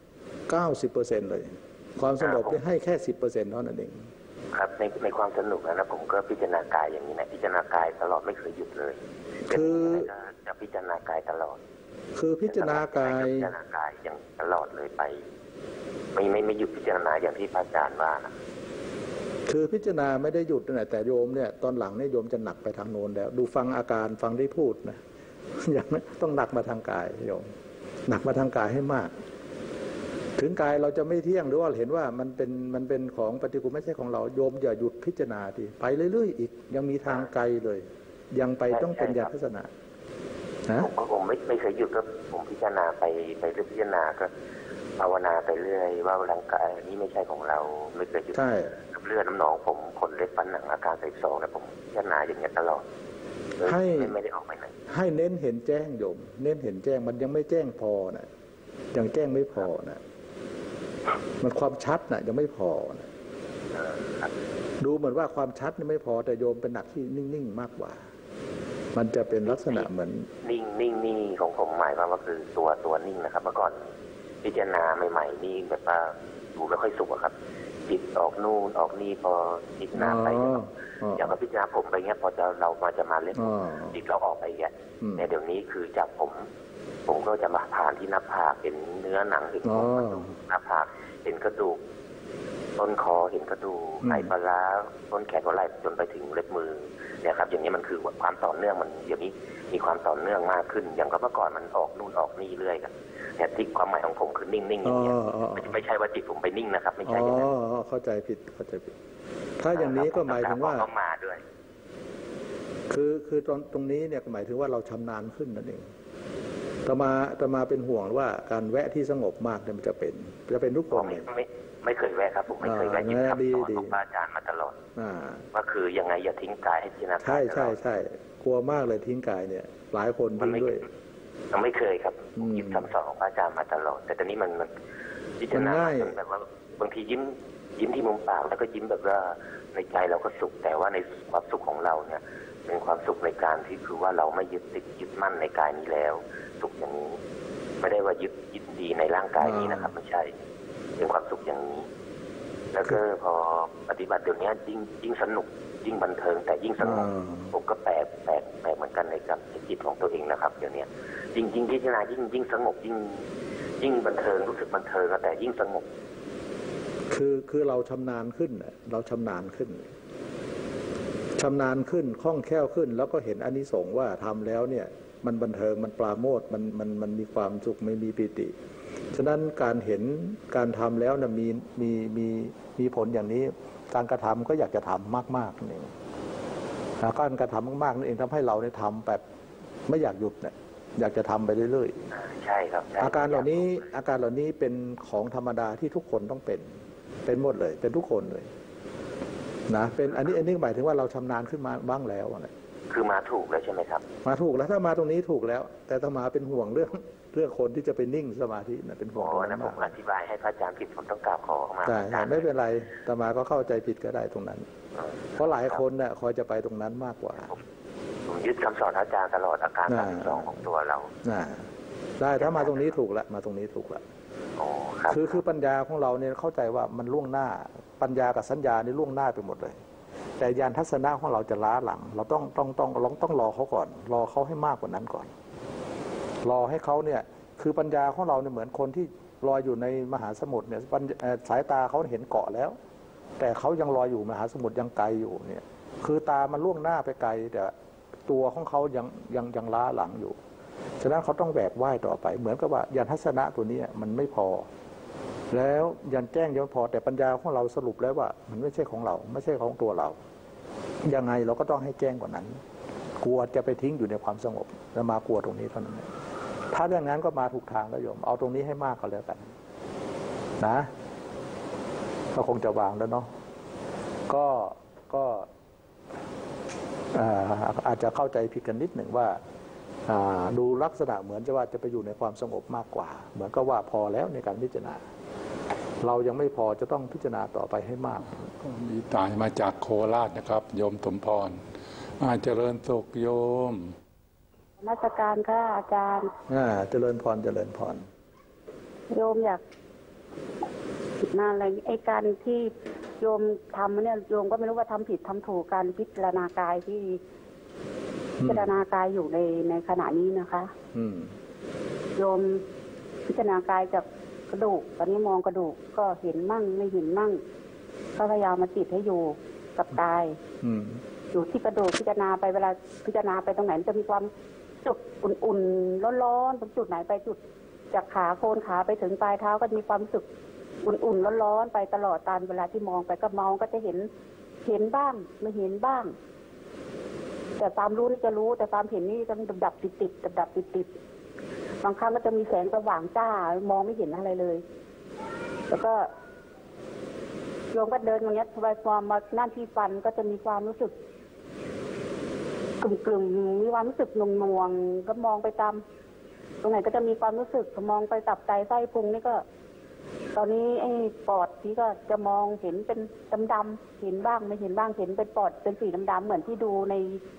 90% เลยความสงบให้แค่ 10% เท่านั้นเองครับในความสนุกนะผมก็พิจารณากายอย่างนี้นะพิจารณากายตลอดไม่เคยหยุดเลยคือจะพิจารณากายตลอดคือพิจารณากายอย่างตลอดเลยไปไม่หยุดพิจารณาอย่างที่พระอาจารย์ว่านะคือพิจารณาไม่ได้หยุดนะแต่โยมเนี่ยตอนหลังเนี่ยโยมจะหนักไปทางโน้นแล้วดูฟังอาการฟังที่พูดนะอย่างนั้นต้องหนักมาทางกายโยมหนักมาทางกายให้มากถึงกายเราจะไม่เที่ยงหรือว่าเห็นว่ามันเป็นของปฏิกูลไม่ใช่ของเราโยมอย่าหยุดพิจารณาทีไปเรื่อยๆอีกยังมีทางไกลเลยยังไปต้องเป็นญาณทัศนะผมไม่เคยหยุดก็ผมพิจารณาไปเรื่อยพิจารณาก็ภาวนาไปเรื่อยว่าร่างกายนี้ไม่ใช่ของเราไม่เคยหยุดเลือดน้ำหนองผมขนเล็บฟันหนังอาการ32นะผมพิจารณาอย่างนี้ตลอดไม่ได้ออกไปไหนให้เน้นเห็นแจ้งโยมเน้นเห็นแจ้งมันยังไม่แจ้งพอนะยังแจ้งไม่พอนะมันความชัดนะยังไม่พอนะดูเหมือนว่าความชัดนี่ไม่พอแต่โยมเป็นหนักที่นิ่งๆมากกว่ามันจะเป็นลักษณะเหมือนนิ่งของผมหมายความว่าคือตัวนิ่งนะครับเมื่อก่อนพิจารณาใหม่ๆนี่แบบว่าดูไม่ค่อยสุขครับจิตออกนู่นออกนี่พอพิจารณาไปอย่างก็พิจารณาผมไปเงี้ยพอเรามาเล่นจิตเราออกไปเงี้ยแต่เดี๋ยวนี้คือจากผมก็จะมาผ่านที่หน้าผากเป็นเนื้อหนังเห็นหน้าผากเห็นกระดูกต้นคอเห็นกระดูกไหล่ปลาต้นแขนหัวไหล่จนไปถึงเล็บมือเนี่ยครับอย่างนี้มันคือความต่อเนื่องมันเดี๋ยวนี้มีความต่อเนื่องมากขึ้นอย่างเมื่อก่อนมันออกนู่นออกนี่เรื่อยกันแต่ที่ความหมายของผมคือนิ่งๆอย่างเงี้ยไม่ใช่ว่าจิตผมไปนิ่งนะครับไม่ใช่อย่างนั้นเข้าใจผิดถ้าอย่างนี้ก็หมายถึงว่ามาด้วยคือตรงนี้เนี่ยหมายถึงว่าเราชำนาญขึ้นนั่นเองแต่มาเป็นห่วงว่าการแวะที่สงบมากเนี่ยมันจะเป็นทุกคนไม่เคยแวะครับผมไม่เคยแวะยึดคำสอนของพระอาจารย์มาตลอดว่าคือยังไงอย่าทิ้งกายให้พิจารณาใช่กลัวมากเลยทิ้งกายเนี่ยหลายคนทิ้งด้วยยังไม่เคยครับยึดคำสอนของพระอาจารย์มาตลอดแต่ตอนนี้มันพิจารณาแบบว่าบางทียิ้มที่มุมปากแล้วก็ยิ้มแบบว่าในใจเราก็สุขแต่ว่าในความสุขของเราเนี่ยเป็นความสุขในการที่คือว่าเราไม่ยึดติดยึดมั่นในกายนี้แล้วสุขอย่างนี้ไม่ได้ว่ายึดดีในร่างกายนี้นะครับไม่ใช่เป็นความสุขอย่างนี้แล้วก็พอปฏิบัติเดี๋ยวนี้ยิ่งสนุกยิ่งบันเทิงแต่ยิ่งสงบผมก็แปลกเหมือนกันในกับจิตของตัวเองนะครับเดี๋ยวนี้ยิ่งพิจารณายิ่งสงบยิ่งบันเทิงรู้สึกบันเทิงแต่ยิ่งสงบคือเราชำนาญขึ้นเราชำนาญขึ้นคล่องแคล่วขึ้นแล้วก็เห็นอานิสงส์ว่าทำแล้วเนี่ยมันบันเทิงมันปราโมทย์มันมีความสุขไม่มีปิติฉะนั้นการเห็นการทำแล้วนะมีผลอย่างนี้การกระทำก็อยากจะทำมากๆนั่นเองการกระทำมากๆนั่นเองทำให้เราเนี่ยทำแบบไม่อยากหยุดเนี่ยอยากจะทำไปเรื่อยใช่ครับๆอาการเหล่านี้เป็นของธรรมดาที่ทุกคนต้องเป็นหมดเลยเป็นทุกคนเลยนะเป็นอันนี้หมายถึงว่าเราชำนาญขึ้นมาบ้างแล้วนะคือมาถูกแล้วใช่ไหมครับมาถูกแล้วถ้ามาตรงนี้ถูกแล้วแต่ถ้ามาเป็นห่วงเรื่องคนที่จะไปนิ่งสมาธินะเป็นห่วงนะผมอธิบายให้พระอาจารย์ผิดผมต้องกราบขอเข้ามาใช่ไม่เป็นไรแต่มาก็เข้าใจผิดก็ได้ตรงนั้นเพราะหลายคนน่ะคอยจะไปตรงนั้นมากกว่าผมยึดคำสอนอาจารย์ตลอดอาการ32ของตัวเราได้ถ้ามาตรงนี้ถูกแล้วมาตรงนี้ถูกแล้วคือปัญญาของเราเนี่ยเข้าใจว่ามันล่วงหน้าปัญญากับสัญญานี่ล่วงหน้าไปหมดเลยแต่ญาณทัศนะของเราจะล้าหลังเราต้องรอเขาก่อนรอเขาให้มากกว่านั้นก่อนรอให้เขาเนี่ยคือปัญญาของเราเนี่ยเหมือนคนที่ลอยอยู่ในมหาสมุทรเนี่ยสายตาเขาเห็นเกาะแล้วแต่เขายังลอยอยู่มหาสมุทรยังไกลอยู่เนี่ยคือตามันล่วงหน้าไปไกลแต่ตัวของเขายังล้าหลังอยู่ฉะนั้นเขาต้องแบกว่ายต่อไปเหมือนกับว่าญาณทัศนะตัวนี้มันไม่พอแล้วยันแจ้งยังพอแต่ปัญญาของเราสรุปแล้วว่ามันไม่ใช่ของเราไม่ใช่ของตัวเรายังไงเราก็ต้องให้แจ้งกว่านั้นกลัวจะไปทิ้งอยู่ในความสงบแล้วมากลัวตรงนี้เท่านั้นถ้าเรื่องนั้นก็มาถูกทางแล้วโยมเอาตรงนี้ให้มากก็แล้วกันนะก็คงจะวางแล้วเนาะก็อาจจะเข้าใจผิดกันนิดหนึ่งว่าดูลักษณะเหมือนจะว่าจะไปอยู่ในความสงบมากกว่าเหมือนกับว่าพอแล้วในการพิจารณาเรายังไม่พอจะต้องพิจารณาต่อไปให้มากมีตายมาจากโคราชนะครับโยมสมพรเจริญสุขโยมนมัสการค่ะอาจารย์เจริญพรโยมอยากผิดนานอะไรไอ้การที่โยมทำเนี่ยโยมก็ไม่รู้ว่าทำผิดทำถูกการพิจารณากายที่พิจารณากายอยู่ในขณะนี้นะคะโยมพิจารณากายจากกระดูกตอนนี้มองกระดูกก็เห็นมั่งไม่เห็นมั่งก็พยายามมาจิตให้อยู่กับกายอยู่ที่กระดูกพิจารณาไปเวลาพิจารณาไปตรงไหนจะมีความจุดอุ่นๆร้อนๆตรงจุดไหนไปจุดจากขาโคนขาไปถึงปลายเท้าก็มีความรู้สึกอุ่นๆร้อนๆไปตลอดตามเวลาที่มองไปก็มองก็จะเห็นบ้างไม่เห็นบ้างแต่ความรู้นี่จะรู้แต่ความเห็นนี่จะดับติดบางครั้งก็จะมีแสงสว่างจ้ามองไม่เห็นอะไรเลยแล้วก็โยมก็เดินอย่างเงี้ยพอมาหน้าที่ฟันก็จะมีความรู้สึกกลุ่มมีความรู้สึกนวงก็มองไปตามตรงไหนก็จะมีความรู้สึกมองไปตับไตไส้พุงนี่ก็ตอนนี้ไอ้ปอดที่ก็จะมองเห็นเป็นดำๆเห็นบ้างไม่เห็นบ้างเห็นเป็นปอดเป็นสีดำๆเหมือนที่ดูใน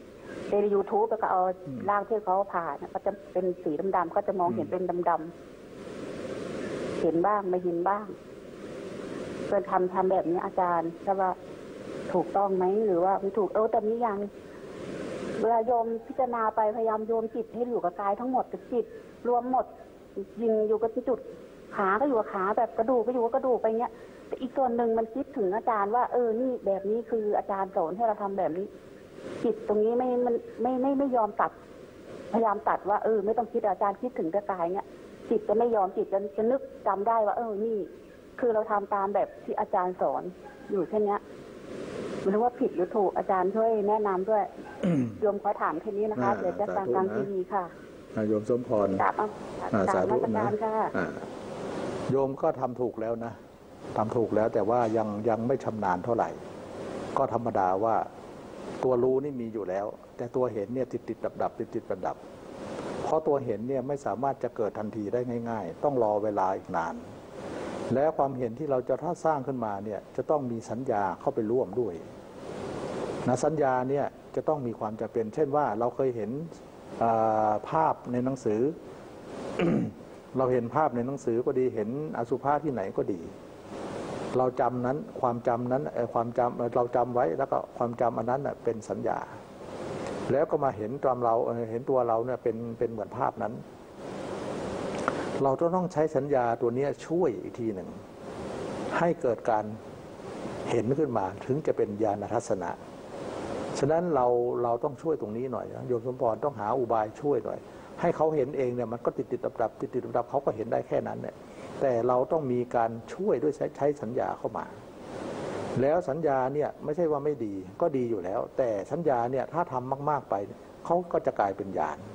YouTube แล้วก็เอาร่างที่เขาผ่าก็จะเป็นสีดำๆก็จะมองเห็นเป็นดำๆเห็นบ้างไม่เห็นบ้างเพื่อทำแบบนี้อาจารย์ถ้าว่าถูกต้องไหมหรือว่าไม่ถูกแต่นี้ยังเวลาโยมพิจารณาไปพยายามโยมจิตให้อยู่กับกายทั้งหมดจิตรวมหมดยิงอยู่กับจุดขาก็อยู่กับขาแบบกระดูกก็อยู่กับกระดูกไปเงี้ยแต่อีกส่วนหนึ่งมันคิดถึงอาจารย์ว่านี่แบบนี้คืออาจารย์สอนให้เราทำแบบนี้จิตตรงนี้ไม่ยอมตัดพยายามตัดว่าไม่ต้องคิดอาจารย์คิดถึงแต่กายเนี้ยจิตจะไม่ยอมจิตจะนึกจำได้ว่านี่คือเราทำตามแบบที่อาจารย์สอนอยู่เช่นนี้ไม่รู้ว่าผิดหรือถูกอาจารย์ช่วยแนะนำด้วยโยมขอถามแค่นี้นะคะเดี๋ยวจะฟังทางทีวีค่ะโยมสมพรสาธุนะโยมก็ทำถูกแล้วนะทำถูกแล้วแต่ว่ายังไม่ชำนาญเท่าไหร่ก็ธรรมดาว่าตัวรู้นี่มีอยู่แล้วแต่ตัวเห็นเนี่ยติดดับเพราะตัวเห็นเนี่ยไม่สามารถจะเกิดทันทีได้ง่ายๆต้องรอเวลาอีกนานและความเห็นที่เราจะสร้างขึ้นมาเนี่ยจะต้องมีสัญญาเข้าไปร่วมด้วยนะสัญญาเนี่ยจะต้องมีความจำเป็นเช่นว่าเราเคยเห็นภาพในหนังสือ เราเห็นภาพในหนังสือก็ดีเห็นอสุภะที่ไหนก็ดีเราจำนั้นความจำนั้นความจำเราจำไว้แล้วก็ความจำอันนั้นเป็นสัญญาแล้วก็มาเห็นตัวเราเนี่ยเป็นเหมือนภาพนั้นเราต้องใช้สัญญาตัวนี้ช่วยอีกทีหนึ่งให้เกิดการเห็นขึ้นมาถึงจะเป็นญาณทัศนะฉะนั้นเราต้องช่วยตรงนี้หน่อยโยมสมพรต้องหาอุบายช่วยหน่อยให้เขาเห็นเองเนี่ยมันก็ติดดับเขาก็เห็นได้แค่นั้นเนี่ยแต่เราต้องมีการช่วยด้วยใช้สัญญาเข้ามาแล้วสัญญาเนี่ยไม่ใช่ว่าไม่ดีก็ดีอยู่แล้วแต่สัญญาเนี่ยถ้าทำมากๆไปเขาก็จะกลายเป็นญาณ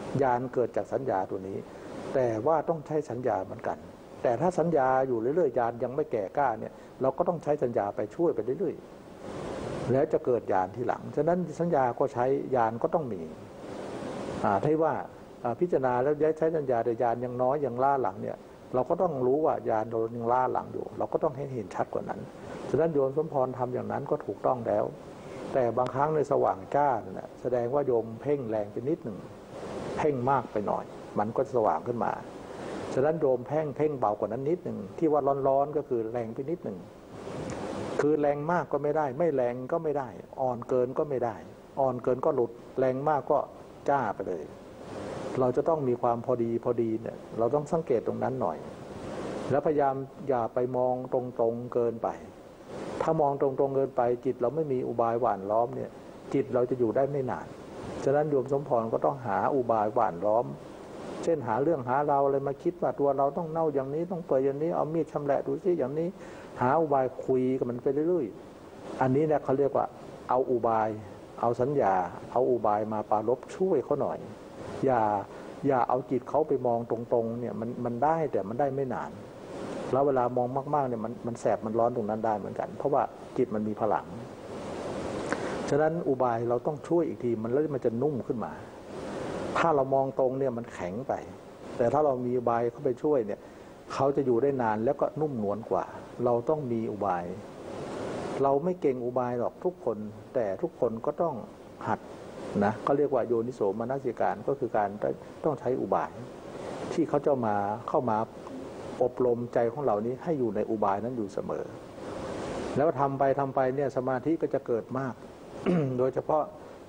ญาณเกิดจากสัญญาตัวนี้แต่ว่าต้องใช้สัญญาเหมือนกันแต่ถ้าสัญญาอยู่เรื่อยๆญาณยังไม่แก่กล้าเนี่ยเราก็ต้องใช้สัญญาไปช่วยไปเรื่อยๆแล้วจะเกิดญาณทีหลังฉะนั้นสัญญาก็ใช้ญาณก็ต้องมีที่ว่าพิจารณาแล้วใช้สัญญาแต่ญาณยังน้อยยังล้าหลังเนี่ยเราก็ต้องรู้ว่าญาณเรายังล้าหลังอยู่เราก็ต้องให้เห็นชัดกว่านั้นฉะนั้นโยมสมพรทำอย่างนั้นก็ถูกต้องแล้วแต่บางครั้งในสว่างจ้าเนี่ยแสดงว่าโยมเพ่งแรงไปนิดหนึ่งเพ่งมากไปหน่อยมันก็สว่างขึ้นมาฉะนั้นโยมเพ่งเบากว่านั้นนิดหนึ่งที่ว่าร้อนๆก็คือแรงไปนิดหนึ่งคือแรงมากก็ไม่ได้ไม่แรงก็ไม่ได้อ่อนเกินก็ไม่ได้อ่อนเกินก็หลุดแรงมากก็จ้าไปเลยเราจะต้องมีความพอดีเนี่ยเราต้องสังเกตตรงนั้นหน่อยแล้วพยายามอย่าไปมองตรงๆเกินไปถ้ามองตรงๆเกินไปจิตเราไม่มีอุบายหว่านล้อมเนี่ยจิตเราจะอยู่ได้ไม่นานฉะนั้นโยมสมพรก็ต้องหาอุบายหว่านล้อมเช่นหาเรื่องหาเราอะไรมาคิดว่าตัวเราต้องเน่าอย่างนี้ต้องเปื่อยอย่างนี้เอามีดชำแหละดูสิอย่างนี้หาอุบายคุยกับมันไปเรื่อยๆอันนี้เนี่ยเขาเรียกว่าเอาอุบายเอาสัญญาเอาอุบายมาปรารภช่วยเขาหน่อยอย่าเอาจิตเขาไปมองตรงๆเนี่ยมันได้แต่มันได้ไม่นานแล้วเวลามองมากๆเนี่ยมันแสบมันร้อนตรงนั้นได้เหมือนกันเพราะว่าจิตมันมีพลังฉะนั้นอุบายเราต้องช่วยอีกทีมันแล้วมันจะนุ่มขึ้นมาถ้าเรามองตรงเนี่ยมันแข็งไปแต่ถ้าเรามีอุบายเข้าไปช่วยเนี่ยเขาจะอยู่ได้นานแล้วก็นุ่มนวลกว่าเราต้องมีอุบายเราไม่เก่งอุบายหรอกทุกคนแต่ทุกคนก็ต้องหัดนะเขาเรียกว่าโยนิโสมนสิการก็คือการต้องใช้อุบายที่เขาจะเข้ามาอบรมใจของเรานี้ให้อยู่ในอุบายนั้นอยู่เสมอแล้วทำไปเนี่ยสมาธิก็จะเกิดมาก โดยเฉพาะ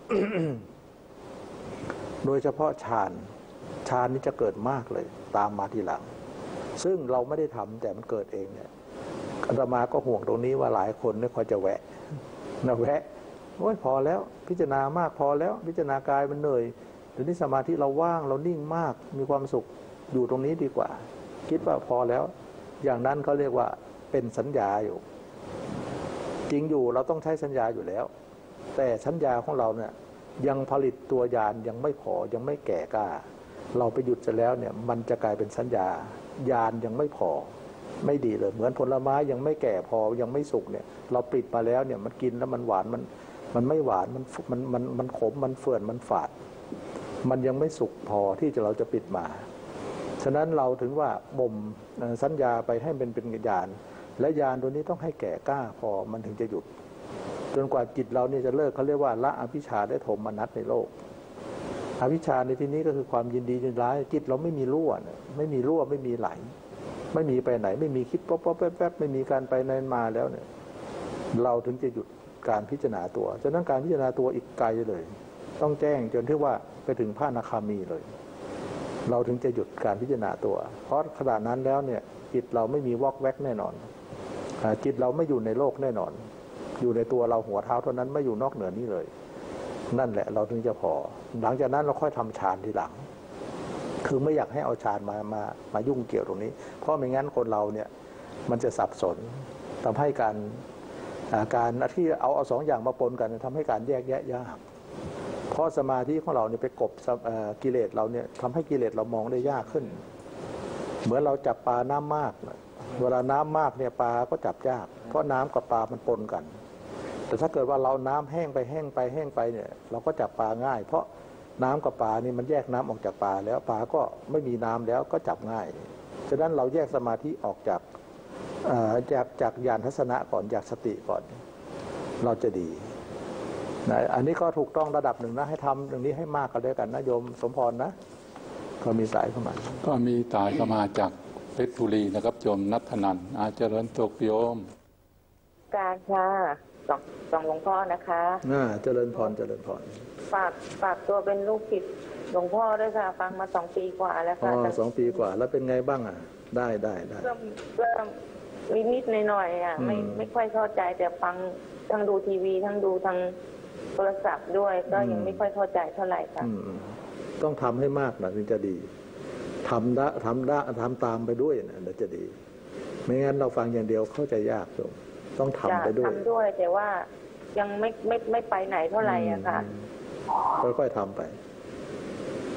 ฌานนี้จะเกิดมากเลยตามมาทีหลังซึ่งเราไม่ได้ทำแต่มันเกิดเองเนี่ยอาตมาก็ห่วงตรงนี้ว่าหลายคนไม่ค่อยจะแวะโอ้ยพอแล้วพิจารณามากพอแล้วพิจารณากายมันเหนื่อยเดี๋ยวนี้สมาธิเราว่างเรานิ่งมากมีความสุขอยู่ตรงนี้ดีกว่าคิดว่าพอแล้วอย่างนั้นเขาเรียกว่าเป็นสัญญาอยู่จริงอยู่เราต้องใช้สัญญาอยู่แล้วแต่สัญญาของเราเนี่ยยังผลิตตัวญาณยังไม่พอยังไม่แก่กล้าเราไปหยุดจะแล้วเนี่ยมันจะกลายเป็นสัญญาญาณยังไม่พอไม่ดีเลยเหมือนผลไม้ยังไม่แก่พอยังไม่สุกเนี่ยเราปิดมาแล้วเนี่ยมันกินแล้วมันหวานมันไม่หวานมันขมมันเฟื่อนมันฝาดมันยังไม่สุกพอที่เราจะปิดมาฉะนั้นเราถึงว่าบ่มสัญญาไปให้เป็นญาณและญาณตัวนี้ต้องให้แก่กล้าพอมันถึงจะหยุดจนกว่าจิตเราเนี่ยจะเลิกเขาเรียกว่าละอภิชฌาและโทมนัสในโลกอภิชฌาในที่นี้ก็คือความยินดียินร้ายจิตเราไม่มีรั่วไม่มีรั่วไม่มีไหลไม่มีไปไหนไม่มีคิดป๊อปแป๊บไม่มีการไปไหนมาแล้วเนี่ยเราถึงจะหยุดการพิจารณาตัวฉะนั้นการพิจารณาตัวอีกไกลเลยต้องแจ้งจนที่ว่าไปถึงพระอนาคามีเลยเราถึงจะหยุดการพิจารณาตัวเพราะขณะนั้นแล้วเนี่ยจิตเราไม่มีวอกแวกแน่นอนจิตเราไม่อยู่ในโลกแน่นอนอยู่ในตัวเราหัวเท้าเท่านั้นไม่อยู่นอกเหนือนี้เลยนั่นแหละเราถึงจะพอหลังจากนั้นเราค่อยทำฌานทีหลังคือไม่อยากให้เอาฌานมายุ่งเกี่ยวตรงนี้เพราะไม่งั้นคนเราเนี่ยมันจะสับสนทำให้การที่เอาสองอย่างมาปนกันทำให้การแยกแยะยากเพราะสมาธิของเราเนี่ยไปกบกิเลสเราเนี่ยทำให้กิเลสเรามองได้ยากขึ้นเหมือนเราจับปลาน้ำมากเวลาน้ำมากเนี่ยปลาก็จับยากเพราะน้ำกับปลามันปนกันแต่ถ้าเกิดว่าเราน้ำแห้งไปเนี่ยเราก็จับปลาง่ายเพราะน้ำกับปลานี่มันแยกน้ำออกจากปลาแล้วปลาก็ไม่มีน้ำแล้วก็จับง่ายฉะนั้นเราแยกสมาธิออกจากญาณทัศนะก่อนจากสติก่อนเราจะดีนะอันนี้ก็ถูกต้องระดับหนึ่งนะให้ทำอย่างนี้ให้มากกันด้วยกันนะโยมสมพรนะก็มีสายเข้ามาก็มีสายเข้ามาจากเพชรบุรีนะครับโยมนัทนันท์อาเจริญสุขโยมการค่ะสองหลวงพ่อนะคะเจริญพรฝากตัวเป็นลูกศิษย์หลวงพ่อด้วยค่ะฟังมา2 ปีกว่าแล้วค่ะ 2 ปีกว่าแล้วเป็นไงบ้างอ่ะได้ก็นิดหน่อยอ่ะไม่ค่อยเข้าใจแต่ฟังทั้งดูทีวีทั้งดูทางโทรศัพท์ด้วยก็ยังไม่ค่อยเข้าใจเท่าไหร่ค่ะต้องทำให้มากนะถึงจะดีทำตามไปด้วยนะเดี๋ยวจะดีไม่งั้นเราฟังอย่างเดียวเข้าใจยากต้องทำไปด้วยแต่ว่ายังไม่ไปไหนเท่าไหร่อะค่ะค่อยๆทำไป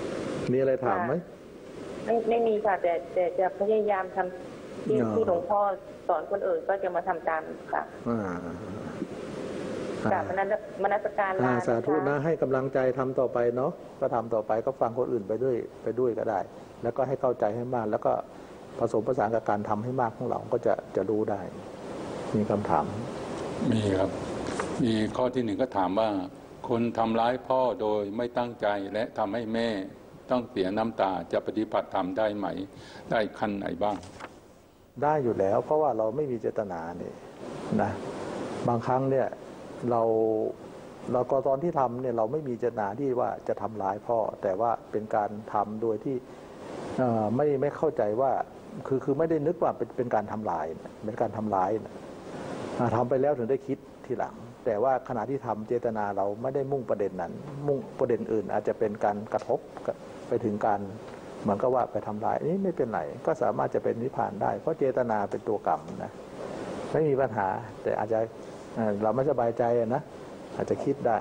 มีอะไรถามไหมไม่มีค่ะแต่จะพยายามทำที่หลวงพ่อสอนคนอื่นก็จะมาทำตามค่ะกราบมนัสการลาสาธุนะให้กำลังใจทำต่อไปเนาะก็ทำต่อไปก็ฟังคนอื่นไปด้วยก็ได้ แล้วก็ให้เข้าใจให้มากแล้วก็ผสมผสานกับการทำให้มากของเราก็จะรู้ได้มีคำถามมีครับมีข้อที่หนึ่งก็ถามว่าคนทำร้ายพ่อโดยไม่ตั้งใจและทำให้แม่ต้องเสียน้ำตาจะปฏิบัติธรรมได้ไหมได้ขั้นไหนบ้างได้อยู่แล้วเพราะว่าเราไม่มีเจตนาเนี่ยนะบางครั้งเนี่ยเราก็ตอนที่ทำเนี่ยเราไม่มีเจตนาที่ว่าจะทำร้ายพ่อแต่ว่าเป็นการทำโดยที่ไม่เข้าใจว่าคือไม่ได้นึกว่าเป็นการทำลายเป็นการทำร้ายทำไปแล้วถึงได้คิดทีหลังแต่ว่าขณะที่ทำเจตนาเราไม่ได้มุ่งประเด็นนั้นมุ่งประเด็นอื่นอาจจะเป็นการกระทบไปถึงการเหมือนกับว่าไปทำลายนี่ไม่เป็นไรก็สามารถจะเป็นนิพพานได้เพราะเจตนาเป็นตัวกรรมนะไม่มีปัญหาแต่อาจจะเราไม่สบายใจนะอาจจะคิดได้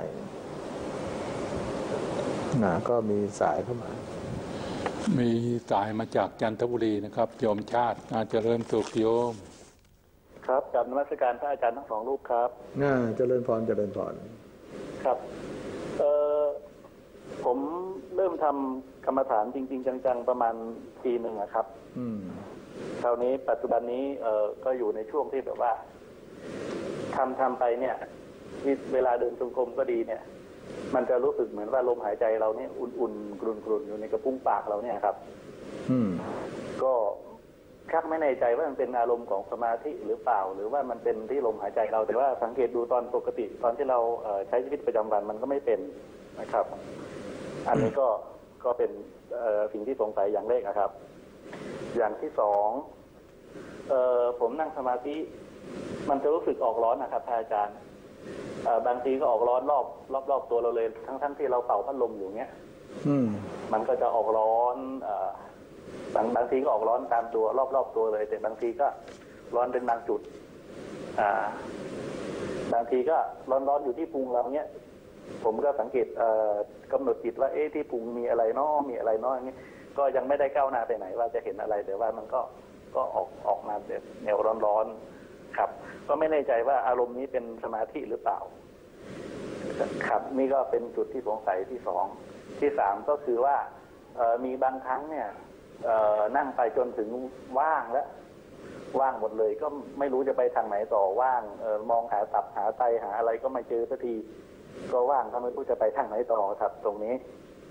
ก็มีสายเข้ามามีสายมาจากจันทบุรีนะครับโยมชาติอาจจะเริ่มสุขโยมครับกับนมัสการพระอาจารย์ทั้งสองรูปครับเจริญพรครับผมเริ่มทำกรรมฐานจริงๆจังๆประมาณปีหนึ่งครับคราวนี้ปัจจุบันนี้ก็อยู่ในช่วงที่แบบว่าทำไปเนี่ยเวลาเดินจงกรมก็ดีเนี่ยมันจะรู้สึกเหมือนว่าลมหายใจเราเนี่ยอุ่นๆกรุ่นๆอยู่ในกระพุ้งปากเราเนี่ยครับก็ชักไม่แน่ใจว่ามันเป็นอารมณ์ของสมาธิหรือเปล่าหรือว่ามันเป็นที่ลมหายใจเราแต่ว่าสังเกตดูตอนปกติตอนที่เราใช้ชีวิตประจำวันมันก็ไม่เป็นนะครับอันนี้ก็เป็นสิ่งที่สงสัยอย่างแรกครับอย่างที่สองผมนั่งสมาธิมันจะรู้สึกออกร้อนนะครับอาจารย์บางทีก็ออกร้อนรอบตัวเราเลยทั้งที่เราเป่าพัดลมอยู่เนี้ยมันก็จะออกร้อนบางทีก็ออกร้อนตามตัวรอบตัวเลยแต่บางทีก็ร้อนเป็นบางจุดบางทีก็ร้อนอยู่ที่พุงเราเนี้ยผมก็สังเกตกำหนดจิตว่าที่พุงมีอะไรน้ออย่างนี้ก็ยังไม่ได้ก้าวหน้าไปไหนว่าจะเห็นอะไรแต่ว่ามันก็ออกมาแบบแนวร้อนครับก็ไม่แน่ใจว่าอารมณ์นี้เป็นสมาธิหรือเปล่าครับนี่ก็เป็นจุดที่สงสัยที่สองที่สามก็คือว่ามีบางครั้งเนี่ยนั่งไปจนถึงว่างแล้วว่างหมดเลยก็ไม่รู้จะไปทางไหนต่อว่างมองหาตับหาไตหาอะไรก็ไม่เจอสักทีก็ว่างก็ไม่รู้จะไปทางไหนต่อครับตรงนี้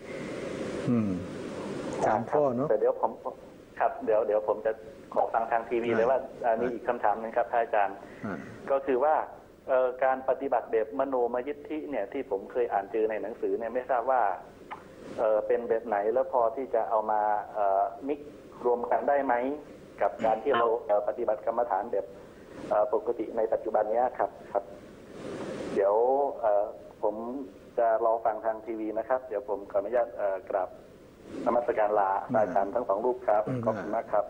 ถามพ่อเนาะแต่เดี๋ยวผมครับเดี๋ยวผมจะขอฟังทางทีวีเลยว่ามีอีกคำถามนึงครับท่านอาจารย์ก็คือว่าการปฏิบัติแบบมโนมยิทธิเนี่ยที่ผมเคยอ่านเจอในหนังสือเนี่ยไม่ทราบว่าเป็นแบบไหนแล้วพอที่จะเอามามิกรวมกันได้ไหมกับการที่เราปฏิบัติกรรมฐานแบบปกติในปัจจุบันนี้ครับเดี๋ยวผมจะรอฟังทางทีวีนะครับเดี๋ยวผมขออนุญาตกราบนมัสการลาอาจารย์ทั้งสองรูปครับขอบคุณมากครับ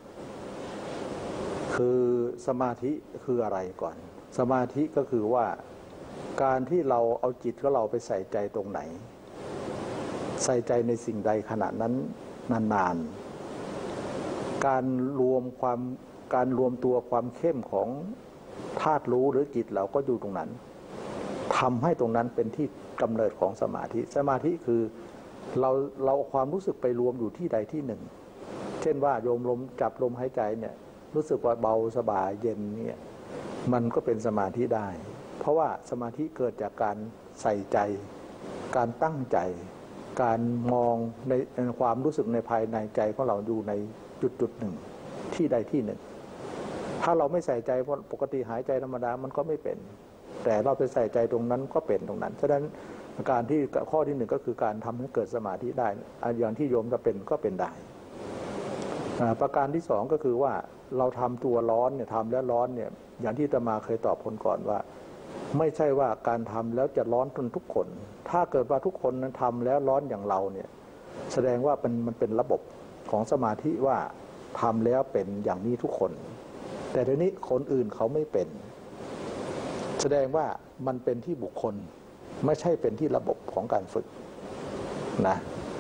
คือสมาธิคืออะไรก่อนสมาธิก็คือว่าการที่เราเอาจิตของเราไปใส่ใจตรงไหนใส่ใจในสิ่งใดขณะนั้นนานๆการรวมตัวความเข้มของธาตุรู้หรือจิตเราก็อยู่ตรงนั้นทำให้ตรงนั้นเป็นที่กำเนิดของสมาธิคือเราความรู้สึกไปรวมอยู่ที่ใดที่หนึ่งเช่นว่าโยมลมจับลมหายใจเนี่ยรู้สึกว่าเบาสบายเย็นเนี่ยมันก็เป็นสมาธิได้เพราะว่าสมาธิเกิดจากการใส่ใจการตั้งใจการมองในความรู้สึกในภายในใจของเราอยู่ในจุดหนึ่งที่ใดที่หนึ่งถ้าเราไม่ใส่ใจเพราะปกติหายใจธรรมดามันก็ไม่เป็นแต่เราไปใส่ใจตรงนั้นก็เป็นตรงนั้นฉะนั้นการที่ข้อที่หนึ่งก็คือการทำให้เกิดสมาธิได้อย่างที่โยมจะเป็นก็เป็นได้ประการที่สองก็คือว่าเราทำตัวร้อนเนี่ยทำแล้วร้อนเนี่ยอย่างที่อาตมาเคยตอบคนก่อนว่าไม่ใช่ว่าการทำแล้วจะร้อนทุกคนถ้าเกิดว่าทุกคนนั้นทำแล้วร้อนอย่างเราเนี่ยแสดงว่ามันเป็นระบบของสมาธิว่าทำแล้วเป็นอย่างนี้ทุกคนแต่ทีนี้คนอื่นเขาไม่เป็นแสดงว่ามันเป็นที่บุคคลไม่ใช่เป็นที่ระบบของการฝึกนะ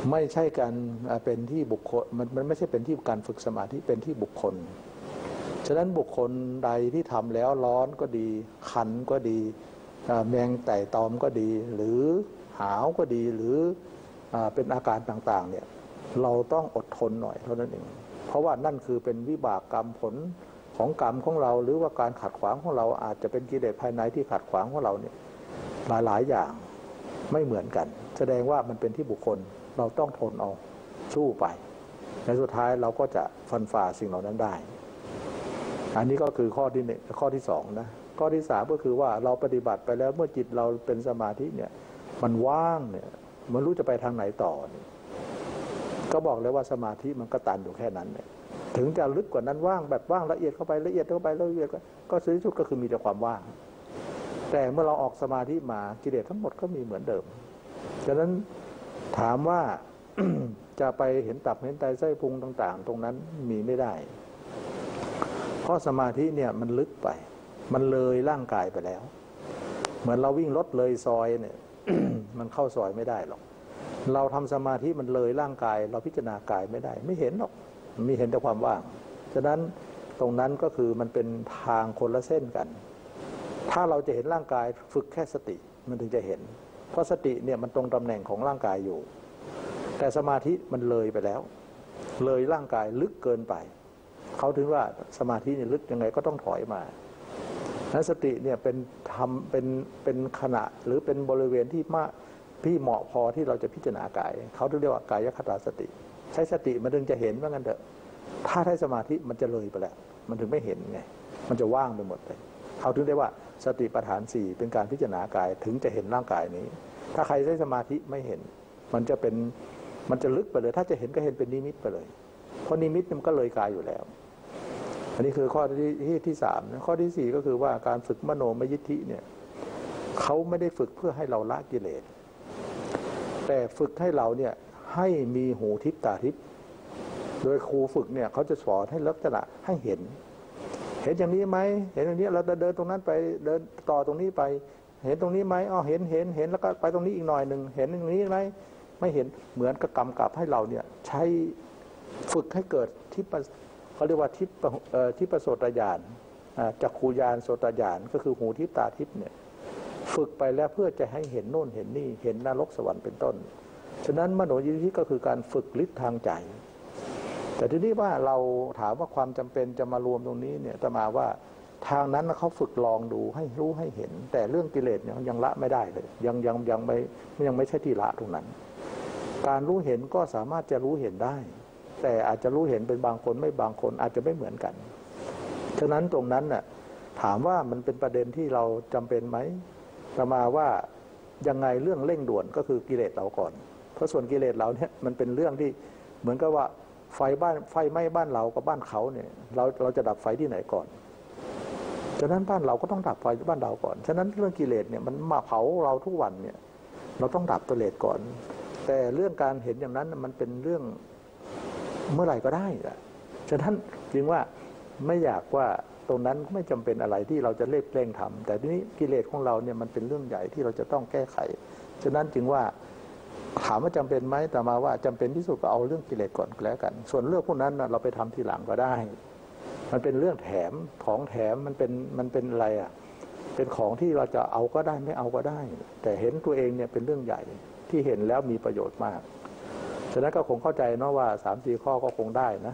ไม่ใช่การเป็นที่บุคคลมันไม่ใช่เป็นที่การฝึกสมาธิเป็นที่บุคคลฉะนั้นบุคคลใดที่ทำแล้วร้อนก็ดีคันก็ดีแมงไต่ตอมก็ดีหรือหาวก็ดีหรือเป็นอาการต่างๆเนี่ยเราต้องอดทนหน่อยเท่านั้นเองเพราะว่านั่นคือเป็นวิบากกรรมผลของกรรมของเราหรือว่าการขัดขวางของเราอาจจะเป็นกิเลสภายในที่ขัดขวางของเราเนี่ยหลายๆอย่างไม่เหมือนกันแสดงว่ามันเป็นที่บุคคลเราต้องทนเอาสู้ไปในสุดท้ายเราก็จะฟันฝ่าสิ่งเหล่านั้นได้อันนี้ก็คือข้อที่1ข้อที่2นะข้อที่3ก็คือว่าเราปฏิบัติไปแล้วเมื่อจิตเราเป็นสมาธิเนี่ยมันว่างเนี่ยมันรู้จะไปทางไหนต่อก็บอกเลยว่าสมาธิมันก็ตันอยู่แค่นั้นเนี่ยถึงจะลึกกว่านั้นว่างแบบว่างละเอียดเข้าไปละเอียดเข้าไปละเอียดก็สุดที่สุดก็คือมีแต่ความว่างแต่เมื่อเราออกสมาธิมากิเลสทั้งหมดก็มีเหมือนเดิมฉะนั้นถามว่า จะไปเห็นตับเห็นไตไส้พุงต่างๆตรงนั้นมีไม่ได้เพราะสมาธิเนี่ยมันลึกไปมันเลยร่างกายไปแล้วเหมือนเราวิ่งรถเลยซอยเนี่ย มันเข้าซอยไม่ได้หรอกเราทำสมาธิมันเลยร่างกายเราพิจารณากายไม่ได้ไม่เห็นหรอกมีเห็นแต่ความว่างฉะนั้นตรงนั้นก็คือมันเป็นทางคนละเส้นกันถ้าเราจะเห็นร่างกายฝึกแค่สติมันถึงจะเห็นเพราะสติเนี่ยมันตรงตำแหน่งของร่างกายอยู่แต่สมาธิมันเลยไปแล้วเลยร่างกายลึกเกินไปเขาถึงว่าสมาธิเนี่ยลึกยังไงก็ต้องถอยมานั้นสติเนี่ยเป็นขณะหรือเป็นบริเวณที่เหมาะพอที่เราจะพิจารณากายเขาเรียกว่ากายคตาสติใช้สติมันถึงจะเห็นว่างั้นเถอะถ้าใช้สมาธิมันจะเลยไปแล้วมันถึงไม่เห็นไงมันจะว่างไปหมดเลยเขาถึงได้ว่าสติปัฏฐาน4เป็นการพิจารณากายถึงจะเห็นร่างกายนี้ถ้าใครใช้สมาธิไม่เห็นมันจะลึกไปเลยถ้าจะเห็นก็เห็นเป็นนิมิตไปเลยเพราะนิมิตมันก็เลยกายอยู่แล้วอันนี้คือข้อที่3นะข้อที่4ก็คือว่าการฝึกมโนมยิทธิเนี่ยเขาไม่ได้ฝึกเพื่อให้เราละกิเลสแต่ฝึกให้เราเนี่ยให้มีหูทิพตาทิพโดยครูฝึกเนี่ยเขาจะสอนให้ลักษณะให้เห็นอย่างนี้ไหมเห็นอย่างนี้เราจะเดินตรงนั้นไปเดินต่อตรงนี้ไปเห็นตรงนี้ไหมอ๋อเห็นแล้วก็ไปตรงนี้อีกหน่อยหนึ่งเห็นตรงนี้ไหมไม่เห็นเหมือนกับกำกับให้เราเนี่ยใช้ฝึกให้เกิดทิพเขาเรียกว่าทิพโสตญาณจักขุญาณโสตญาณก็คือหูทิพตาทิพเนี่ยฝึกไปแล้วเพื่อจะให้เห็นโน่นเห็นนี่เห็นนรกสวรรค์เป็นต้นฉะนั้นมโนยิทธิก็คือการฝึกฤทธิ์ทางใจแต่ทีนี้ว่าเราถามว่าความจำเป็นจะมารวมตรงนี้เนี่ยจะมาว่าทางนั้นเขาฝึกลองดูให้รู้ให้เห็นแต่เรื่องกิเลสยังละไม่ได้เลยยังไม่ใช่ที่ละตรงนั้นการรู้เห็นก็สามารถจะรู้เห็นได้แต่อาจจะรู้เห็นเป็นบางคนไม่บางคนอาจจะไม่เหมือนกันฉะนั้นตรงนั้นน่ะถามว่ามันเป็นประเด็นที่เราจำเป็นไหมจะมาว่ายังไงเรื่องเร่งด่วนก็คือกิเลสเราก่อนเพราะส่วนกิเลสเราเนี่ยมันเป็นเรื่องที่เหมือนกับว่าไฟไหม้บ้านเรากับบ้านเขาเนี่ยเราจะดับไฟที่ไหนก่อนฉะนั้นบ้านเราก็ต้องดับไฟบ้านเราก่อนฉะนั้นเรื่องกิเลสเนี่ยมันมาเผาเราทุกวันเนี่ยเราต้องดับกิเลสก่อนแต่เรื่องการเห็นอย่างนั้นมันเป็นเรื่องเมื่อไหร่ก็ได้ฉะนั้นจึงว่าไม่อยากว่าตรงนั้นไม่จำเป็นอะไรที่เราจะเร่งทำแต่ทีนี้กิเลสของเราเนี่ยมันเป็นเรื่องใหญ่ที่เราจะต้องแก้ไขฉะนั้นจึงว่าถามว่าจำเป็นไหมแต่มาว่าจำเป็นที่สุดก็เอาเรื่องกิเลสก่อนแล้วกันส่วนเรื่องพวกนั้นเราไปทำทีหลังก็ได้มันเป็นเรื่องแถมของแถมมันเป็นอะไรเป็นของที่เราจะเอาก็ได้ไม่เอาก็ได้แต่เห็นตัวเองเนี่ยเป็นเรื่องใหญ่ที่เห็นแล้วมีประโยชน์มากฉะนั้นก็คงเข้าใจเนาะว่า 3-4 ข้อก็คงได้นะ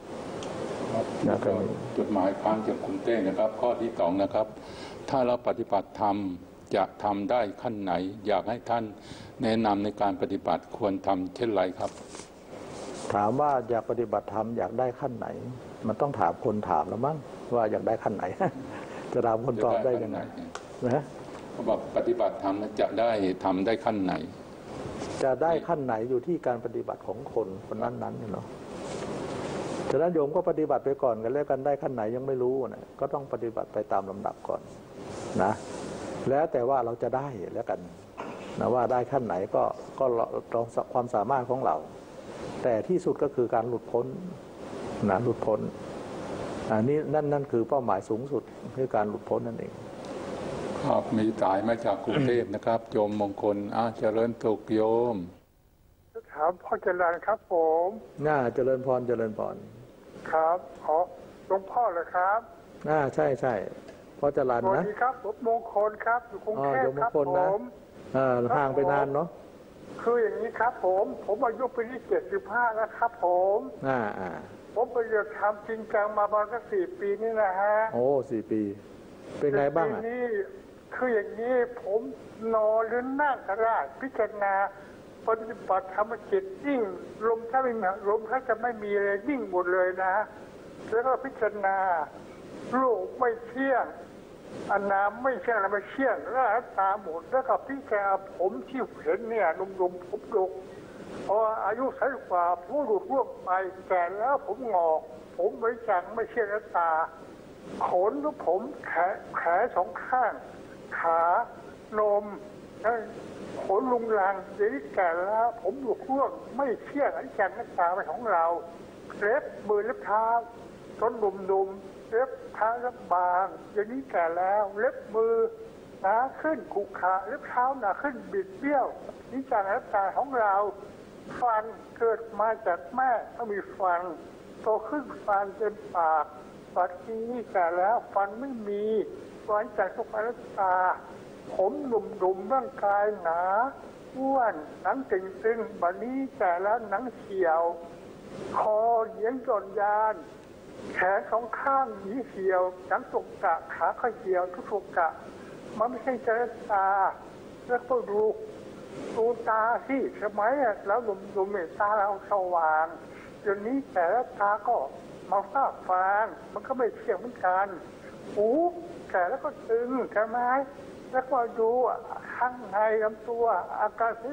จดหมายค้างจากคุณเต้นะครับข้อที่2นะครับถ้าเราปฏิบัติธรรมจะทำได้ขั้นไหนอยากให้ท่านแนะนำในการปฏิบัติควรทำเช่นไรครับถามว่าอยากปฏิบัติธรรมอยากได้ขั้นไหนมันต้องถามคนถามแล้วมั้งว่าอยากได้ขั้นไหน จะถามคนตอบได้ยังไงนะเขาบอกปฏิบัติธรรมจะได้ทำได้ขั้นไหนจะได้ขั้นไหนอยู่ที่การปฏิบัติของคนนั้นๆเนาะฉะนั้นโยมก็ปฏิบัติไปก่อนกันแล้วกันได้ขั้นไหนยังไม่รู้นะก็ต้องปฏิบัติไปตามลำดับก่อนนะแล้วแต่ว่าเราจะได้แล้วกันนะว่าได้ขั้นไหนก็ลองความสามารถของเราแต่ที่สุดก็คือการหลุดพ้นนะหลุดพ้นอันนี้นั่นคือเป้าหมายสูงสุดคือการหลุดพ้นนั่นเองครับมีสายมาจากกรุงเทพนะครับโยมมงคลเจริญสุขโยมคครับพ่อเจริญครับผมเจริญพรเจริญพรครับขอหลวงพ่อเลยครับใช่พ่อจรัญนะสวัสดีครับผมมงคลครับอยู่กรุงเทพครับผมห่างไปนานเนาะคืออย่างนี้ครับผมอายุปีที่75แล้วครับผมผมไปเรียนทำจริงจังมาประมาณ4 ปีนี่นะฮะโอ้4 ปีเป็นไงบ้างอ่ะนี่คืออย่างนี้ผมนอนหรือนั่งก็ได้พิจารณาปฏิบัติธรรมจิตนิ่งลมถ้าไม่ลมถ้าจะไม่มีเลยนิ่งหมดเลยนะแล้วก็พิจารณาโลกไม่เที่ยงอนาคตไม่เที่ยงอะไรไม่เที่ยงแล้วตาหมดแล้วก็พิจารณาผมที่เห็นเนี่ยหนุ่มๆผมดกพออายุใช้กว่าผู้หลุดร่วงไปแก่แล้วผมงอกผมไม่จังไม่เที่ยงตาขนของผมแขน2 ข้างขานมขนลุงลังเดี๋ยวนี้แก่แล้วผมหลุดร่วงไม่เที่ยงอันจังหน้าตาไปของเราเล็บมือเล็บเท้าต้นหนุ่มๆเล็บเท้าเล็บบางเดี๋ยวนี้แก่แล้วเล็บมือหนาขึ้นขุขาเล็บเท้าหนาขึ้นบิดเบี้ยวนี่จังหน้าตาของเราฟันเกิดมาจากแม่ต้องมีฟันโตขึ้นฟันเต็มปากปัจจุบันแก่แล้วฟันไม่มีฟันจากทุกหน้าตาผมหนุ่มๆร่างกายหนาอ้วนหนังตึงๆบัดนี้แก่แล้วหนังเขียวคอเหยียงจนยานแขน2 ข้างหนีเขียวหนังตกกะขาขเขียวทุกตกกะมันไม่ใช่จะตาแล้วก็ดูตาที่สมัยแล้วหนุ่มๆตาเราสว่างเดี๋ยวนี้แต่ละตาก็มาฟ้าฟางมันก็ไม่เที่ยงเหมือนกันหูแก่แล้วก็ตึงใช่ไหมแล้วก็ดูข้างในลำตัวอาการที่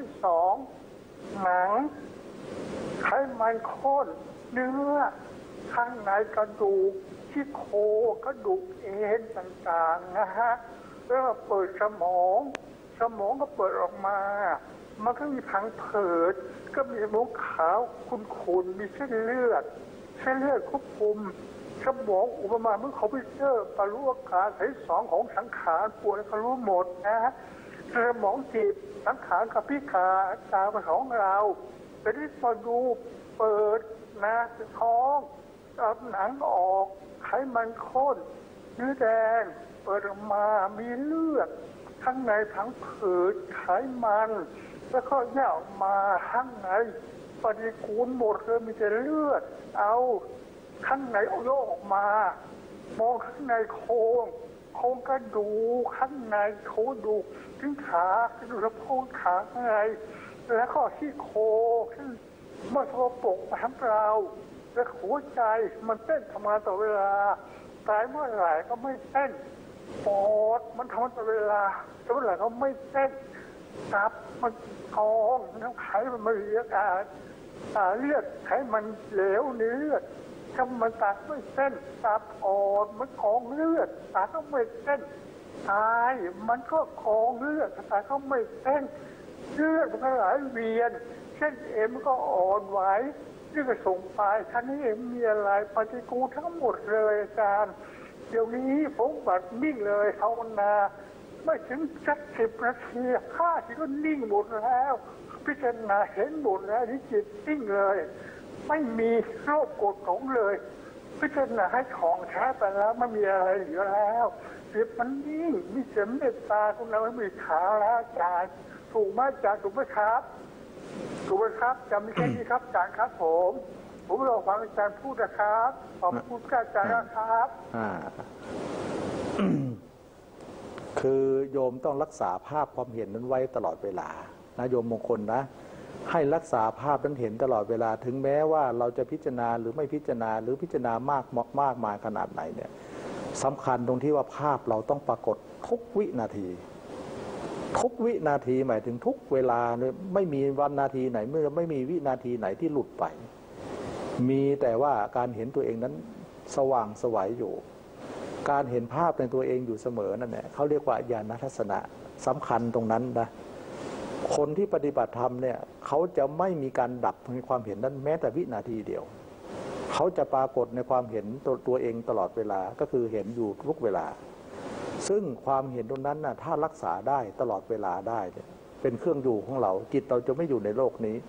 2หนังไขมันข้นเนื้อข้างในกระดูกที่โคกระดูกเอ็นต่างๆนะฮะแล้วก็เปิดสมองก็เปิดออกมามันก็มีพังผืดก็มีมงขาวขุ่นๆมีเส้นเลือดควบคุมสมองอุปมาเมื่อคอมพิวเตอร์ปรู้อาการสาย2ของสังขารปวดก็รู้หมดนะฮะสมองจีบสังขารกับพิการตาของเราแต่ที่พอดูเปิดนะท้องเอาหนังออกไขมันข้นเนื้อแดงเปิดออกมามีเลือดข้างในทั้งผืดไขมันแล้วก็แยกออกมาข้างในปฏิกูลหมดเลยมีแต่เลือดเอาข้างในเอาโยกออกมามองข้างในโครงกระดูกข้างในโครงดูถึงขากระดูกสะโพกขาข้างในแล้วก็ที่โคที่มาโทรปกมาทั้งเราและหัวใจมันเต้นทำงานต่อเวลาตายเมื่อไหร่ก็ไม่เต้นปอดมันทำงานต่อเวลาแต่เมื่อไหร่ก็ไม่เต้นตับมันท้องน้ำไขมันไม่เลี้ยงเลือดไขมันเหลวในเลือดถ้ามันตัดไม่เส้นตับอ่อนมันกองเลือดตัดก็ไม่เส้นตายมันก็กองเลือดตัดก็ไม่เส้นเลือดมันก็ไหลเวียนเส้นเอ็นมันก็อ่อนไหวนี่ก็ส่งไปท่านนี้เอ็มมีอะไรปฏิกูลทั้งหมดเลยอาจารย์เดี๋ยวนี้ผมบัดนิ่งเลยภาวนาไม่ถึงสัก10 นาที5 ทีก็นิ่งหมดแล้วพิจารณาเห็นหมดแล้วที่จิตนิ่งเลยไม่มีโรคกดของเลยพิจารณาให้ของแท้ไปแล้วไม่มีอะไรเหลือแล้วจิตมันนิ่งมีเสียงเมตตาคุณเราไม่มีขาแล้วอาจารย์ถูกไหมอาจารย์ถูกไหมครับจำไม่ใช่นี่ครับอาจารย์ครับผมรอฟังอาจารย์พูดนะครับขอบคุณอาจารย์นะครับคือโยมต้องรักษาภาพความเห็นนั้นไว้ตลอดเวลานะโยมมงคลนะให้รักษาภาพนั้นเห็นตลอดเวลาถึงแม้ว่าเราจะพิจารณาหรือไม่พิจารณาหรือพิจารณามากมายขนาดไหนเนี่ยสำคัญตรงที่ว่าภาพเราต้องปรากฏทุกวินาทีหมายถึงทุกเวลาเลยไม่มีวันนาทีไหนไม่มีวินาทีไหนที่หลุดไปมีแต่ว่าการเห็นตัวเองนั้นสว่างไสวอยู่การเห็นภาพในตัวเองอยู่เสมอนั่นแหละเขาเรียกว่าญาณทัศนะสำคัญตรงนั้นนะคนที่ปฏิบัติธรรมเนี่ยเขาจะไม่มีการดับในความเห็นนั้นแม้แต่วินาทีเดียวเขาจะปรากฏในความเห็นตัวเองตลอดเวลาก็คือเห็นอยู่ทุกเวลาซึ่งความเห็นตรงนั้นนะถ้ารักษาได้ตลอดเวลาได้เนี่ยเป็นเครื่องอยู่ของเราจิตเราจะไม่อยู่ในโลกนี้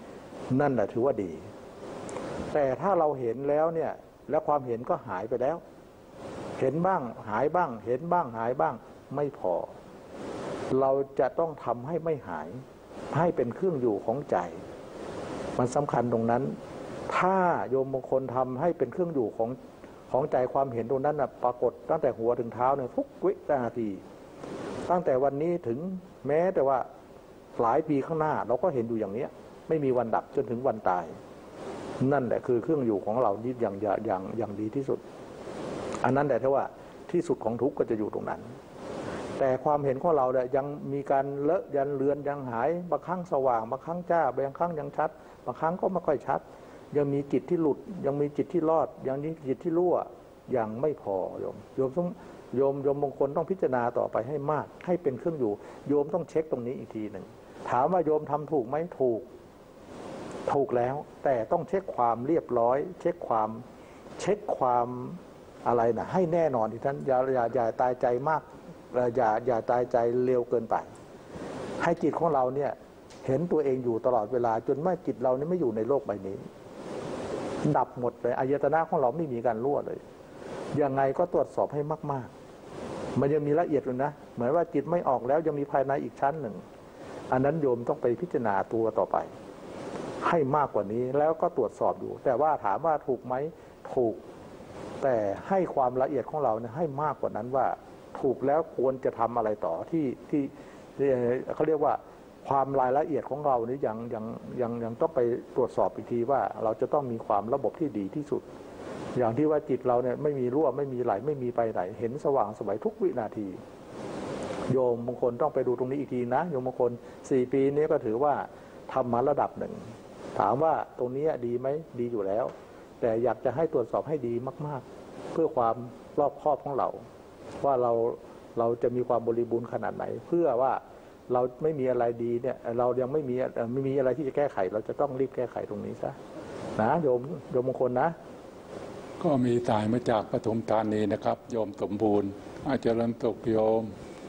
นั่นแหละถือว่าดีแต่ถ้าเราเห็นแล้วเนี่ยแล้วความเห็นก็หายไปแล้วเห็นบ้างหายบ้างเห็นบ้างหายบ้างไม่พอเราจะต้องทำให้ไม่หายให้เป็นเครื่องอยู่ของใจมันสำคัญตรงนั้นถ้าโยมบางคนทำให้เป็นเครื่องอยู่ของใจความเห็นตรงนั้นปรากฏตั้งแต่หัวถึงเท้าเนี่ยทุกวินาทีตั้งแต่วันนี้ถึงแม้แต่ว่าหลายปีข้างหน้าเราก็เห็นอยู่อย่างนี้ไม่มีวันดับจนถึงวันตายนั่นแหละคือเครื่องอยู่ของเรานี่อย่างดีที่สุดอันนั้นแต่ถ้าว่าที่สุดของทุกข์ก็จะอยู่ตรงนั้นแต่ความเห็นของเราเนี่ยยังมีการเลอะยันเลือนยังหายบางครั้งสว่างบางครั้งจ้าบางครั้งยังชัดบางครั้งก็ไม่ค่อยชัดยังมีจิตที่หลุดยังมีจิตที่รอดยังมีจิตที่รั่วยังไม่พอโยมบางคนต้องพิจารณาต่อไปให้มากให้เป็นเครื่องอยู่โยมต้องเช็คตรงนี้อีกทีหนึ่งถามว่าโยมทำถูกไหมถูกแล้วแต่ต้องเช็คความเรียบร้อยเช็คความอะไรนะให้แน่นอนที่ท่านอย่าตายใจมากอย่าตายใจเร็วเกินไปให้จิตของเราเนี่ยเห็นตัวเองอยู่ตลอดเวลาจนเมื่อจิตเรานี่ไม่อยู่ในโลกใบนี้ดับหมดเลยอายตนะของเราไม่มีการรั่วเลยยังไงก็ตรวจสอบให้มากๆมันยังมีละเอียดเลยนะเหมือนว่าจิตไม่ออกแล้วยังมีภายในอีกชั้นหนึ่งอันนั้นโยมต้องไปพิจารณาตัวต่อไปให้มากกว่านี้แล้วก็ตรวจสอบอยู่แต่ว่าถามว่าถูกไหมถูกแต่ให้ความละเอียดของเราเนี่ยให้มากกว่านั้นว่าถูกแล้วควรจะทำอะไรต่อที่เขาเรียกว่าความรายละเอียดของเรานี่ยังต้องไปตรวจสอบอีกทีว่าเราจะต้องมีความระบบที่ดีที่สุดอย่างที่ว่าจิตเราเนี่ยไม่มีรั่วไม่มีไหลไม่มีไปไหนเห็นสว่างสวยทุกวินาทีโยมบางคนต้องไปดูตรงนี้อีกทีนะโยมบางคน4 ปีนี้ก็ถือว่าทำมาระดับหนึ่งถามว่าตรงนี้ดีไหมดีอยู่แล้วแต่อยากจะให้ตรวจสอบให้ดีมากๆเพื่อความรอบคอบของเราว่าเราจะมีความบริบูรณ์ขนาดไหนเพื่อว่าเราไม่มีอะไรดีเนี่ยเรายังไม่มีอะไรที่จะแก้ไขเราจะต้องรีบแก้ไขตรงนี้ซะนะโยมบางคนนะก็มีสายมาจากปทุมธานีนะครับโยมสมบูรณ์อาจจะเริ่มตกโยม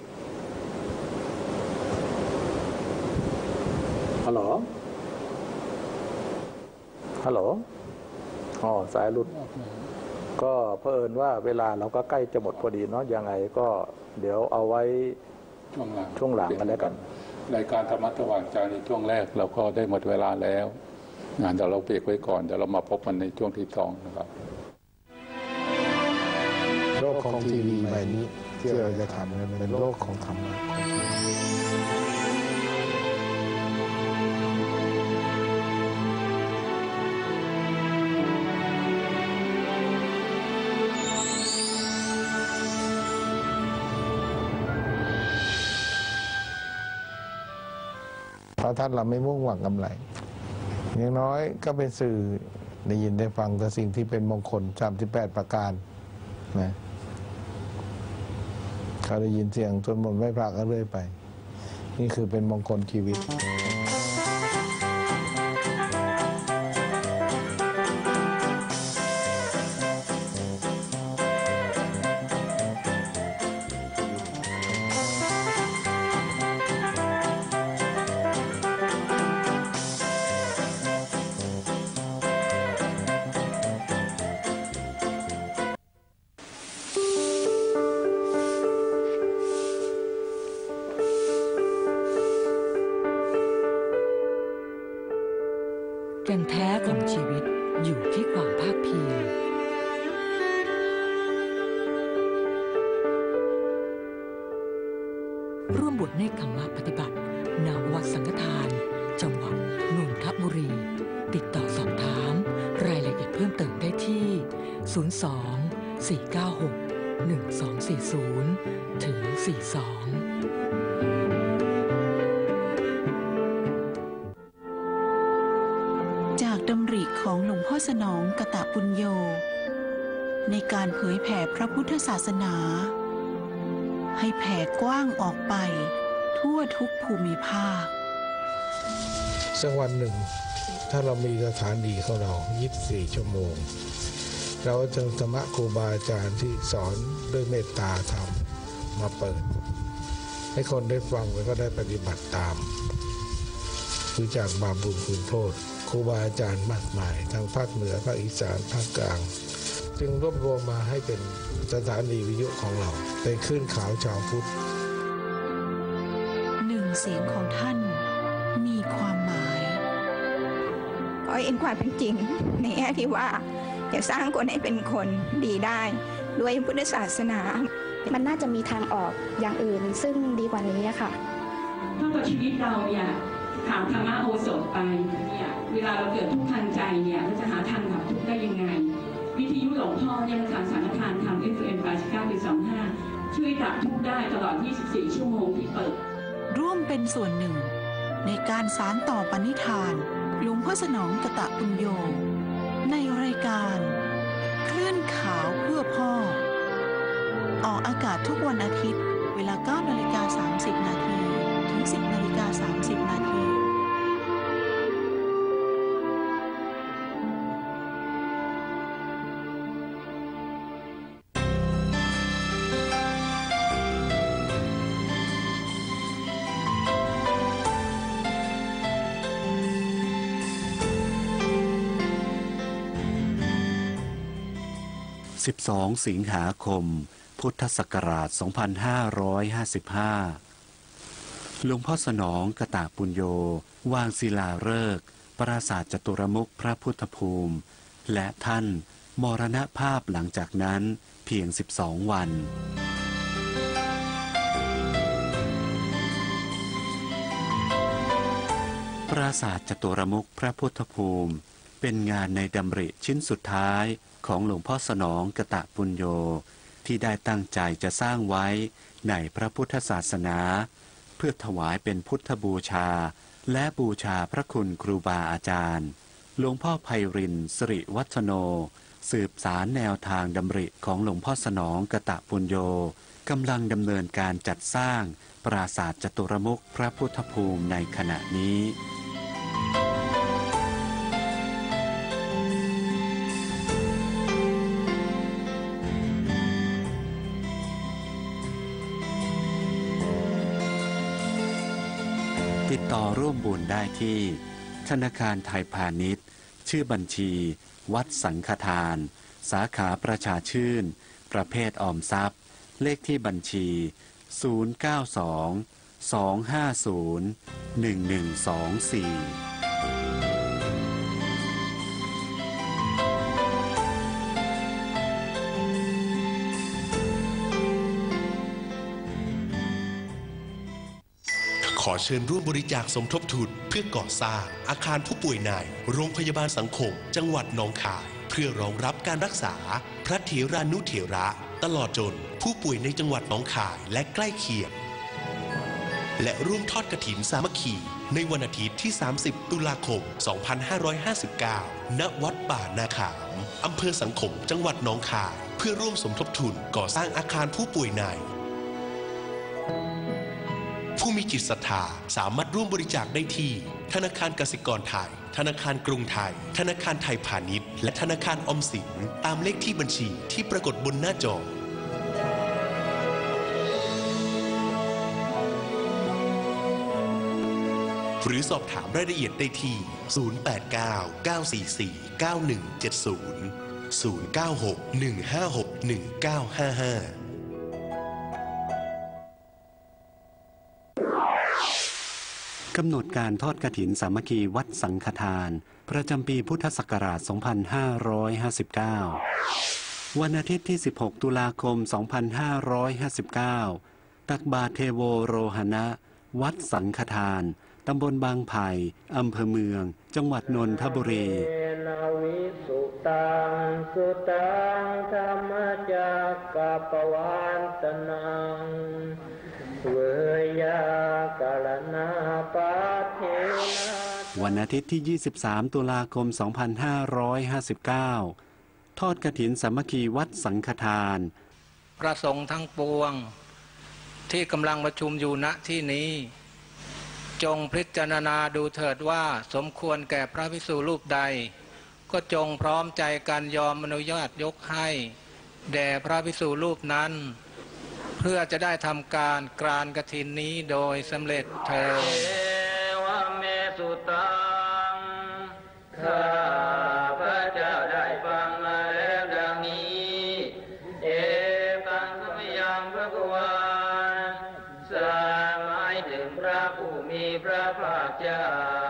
ฮัลโหลอ๋อสายหลุดก็เผอิญว่าเวลาเราก็ใกล้จะหมดพอดีเนาะยังไงก็เดี๋ยวเอาไว้ช่วงหลังกันแล้วกันรายการธรรมะสว่างใจในช่วงแรกเราก็ได้หมดเวลาแล้วงานเดี๋ยวเราเบรกไว้ก่อนเดี๋ยวเรามาพบกันในช่วงที่2นะครับโลกของทีวีใบนี้ที่เราจะทำเป็นโลกของธรรมะเพราะท่านเราไม่มุ่งหวังกำไรอย่างน้อยก็เป็นสื่อได้ยินได้ฟังแต่สิ่งที่เป็นมงคล38ประการนะเขาได้ยินเสียงจนหมดไม่พระก็เรื่อยไปนี่คือเป็นมงคลชีวิตแก่นแท้ของชีวิตอยู่ที่ความภาคเพียรร่วมบวชเนกขมปฏิบัติณวัดสังฆทานจังหวัดนนทบุรีติดต่อสอบถามรายละเอียดเพิ่มเติมได้ที่02-496-1240ถึง42 จากดำริของหลวงพ่อสนองกตปุญโญในการเผยแผ่พระพุทธศาสนาให้แผ่กว้างออกไปทั่วทุกภูมิภาคสักวันหนึ่งถ้าเรามีสถานีของเรา24 ชั่วโมงเราจะธรรมะครูบาอาจารย์ที่สอนด้วยเมตตาธรรมมาเปิดให้คนได้ฟังแล้วก็ได้ปฏิบัติตามคือจากบาปบุญคุณโทษครูบาอาจารย์มากมายทางภาคเหนือภาคอีสานภาคกลางจึงรวบรวมมาให้เป็นสถานีวิทยุของเราเป็นคลื่นข่าวชาวพุทธหนึ่งเสียงของท่านมีความหมายขอเห็นความเป็นจริงในแง่ที่ว่าจะสร้างคนให้เป็นคนดีได้ด้วยพุทธศาสนามันน่าจะมีทางออกอย่างอื่นซึ่งดีกว่านี้ค่ะถ้าตัวชีวิตเราเนี่ยหาธรรมะโอสถไปเนี่ยเวลาเราเกิดทุกข์ทางใจเนี่ยเราจะหาทางดับทุกข์ได้ยังไงวิทยุหลวงพ่อเนี่ยทางสังฆทานทำ FM 89.25 ช่วยดับทุกข์ได้ตลอด 24 ชั่วโมงที่เปิดร่วมเป็นส่วนหนึ่งในการสานต่อปณิธานหลวงพ่อสนองกตปุญโญในรายการคลื่นขาวเพื่อพ่อออกอากาศทุกวันอาทิตย์เวลา 9:30 นาทีถึง 10:30 นาที 12 สิงหาคมพุทธศักราช 2555 หลวงพ่อสนองกตปุญโญวางศิลาฤกษ์ปราสาทจตุรมุขพระพุทธภูมิและท่านมรณภาพหลังจากนั้นเพียง 12 วันปราสาทจตุรมุขพระพุทธภูมิเป็นงานในดำริชิ้นสุดท้ายของหลวงพ่อสนองกตปุญโญที่ได้ตั้งใจจะสร้างไว้ในพระพุทธศาสนาเพื่อถวายเป็นพุทธบูชาและบูชาพระคุณครูบาอาจารย์หลวงพ่อไพรินทร์สิริวัฒโนสืบสารแนวทางดำริของหลวงพ่อสนองกตปุญโญกำลังดำเนินการจัดสร้างปราสาทจตุรมุขพระพุทธภูมิในขณะนี้ติดต่อร่วมบุญได้ที่ธนาคารไทยพาณิชย์ชื่อบัญชีวัดสังฆทานสาขาประชาชื่นประเภทออมทรัพย์เลขที่บัญชี092 250 1124 ขอเชิญร่วมบริจาคสมทบทุนเพื่อก่อสร้างอาคารผู้ป่วยในโรงพยาบาลสังคมจังหวัดหนองคายเพื่อรองรับการรักษาพระเถรานุเถระตลอดจนผู้ป่วยในจังหวัดหนองคายและใกล้เคียงและร่วมทอดกฐินสามัคคีในวันอาทิตย์ที่ 30 ตุลาคม 2559 ณ วัดป่านาขามอำเภอสังคมจังหวัดหนองคายเพื่อร่วมสมทบทุนก่อสร้างอาคารผู้ป่วยในผู้มีจิตศรัทธาสามารถร่วมบริจาคได้ที่ธนาคารกสิกรไทยธนาคารกรุงไทยธนาคารไทยพาณิชย์และธนาคารออมสินตามเลขที่บัญชีที่ปรากฏบนหน้าจอหรือสอบถามรายละเอียดได้ที่ 089 944 9170 096 156 1955 กำหนดการทอดกฐินสามัคคีวัดสังฆทานประจำปีพุทธศักราช 2559 วันอาทิตย์ที่ 16 ตุลาคม 2559 ตักบาตรเทโวโรหณะวัดสังฆทานตำบลบางไผ่อำเภอเมืองจังหวัดนนทบุรีสุตังสุตังธรรมจักกปวันตนังเวยากาลนาปาเทนะวันอาทิตย์ที่ 23 ตุลาคม 2559 ทอดกฐินสามัคคีวัดสังฆทานพระสงฆ์ทั้งปวงที่กำลังประชุมอยู่ณที่นี้จงพิจารณาดูเถิดว่าสมควรแก่พระภิกษุรูปใดก็จงพร้อมใจกันยอมอนุญาตยกให้แด่พระภิกษุรูปนั้นเพื่อจะได้ทำการกรานกฐินนี้โดยสำเร็จเถิดวะเมสุตังข้าพระเจ้าได้ฟังมาแล้วดังนี้เอกังสมยังพระกวาสหมายถึงพระผู้มีพระภาคเจ้า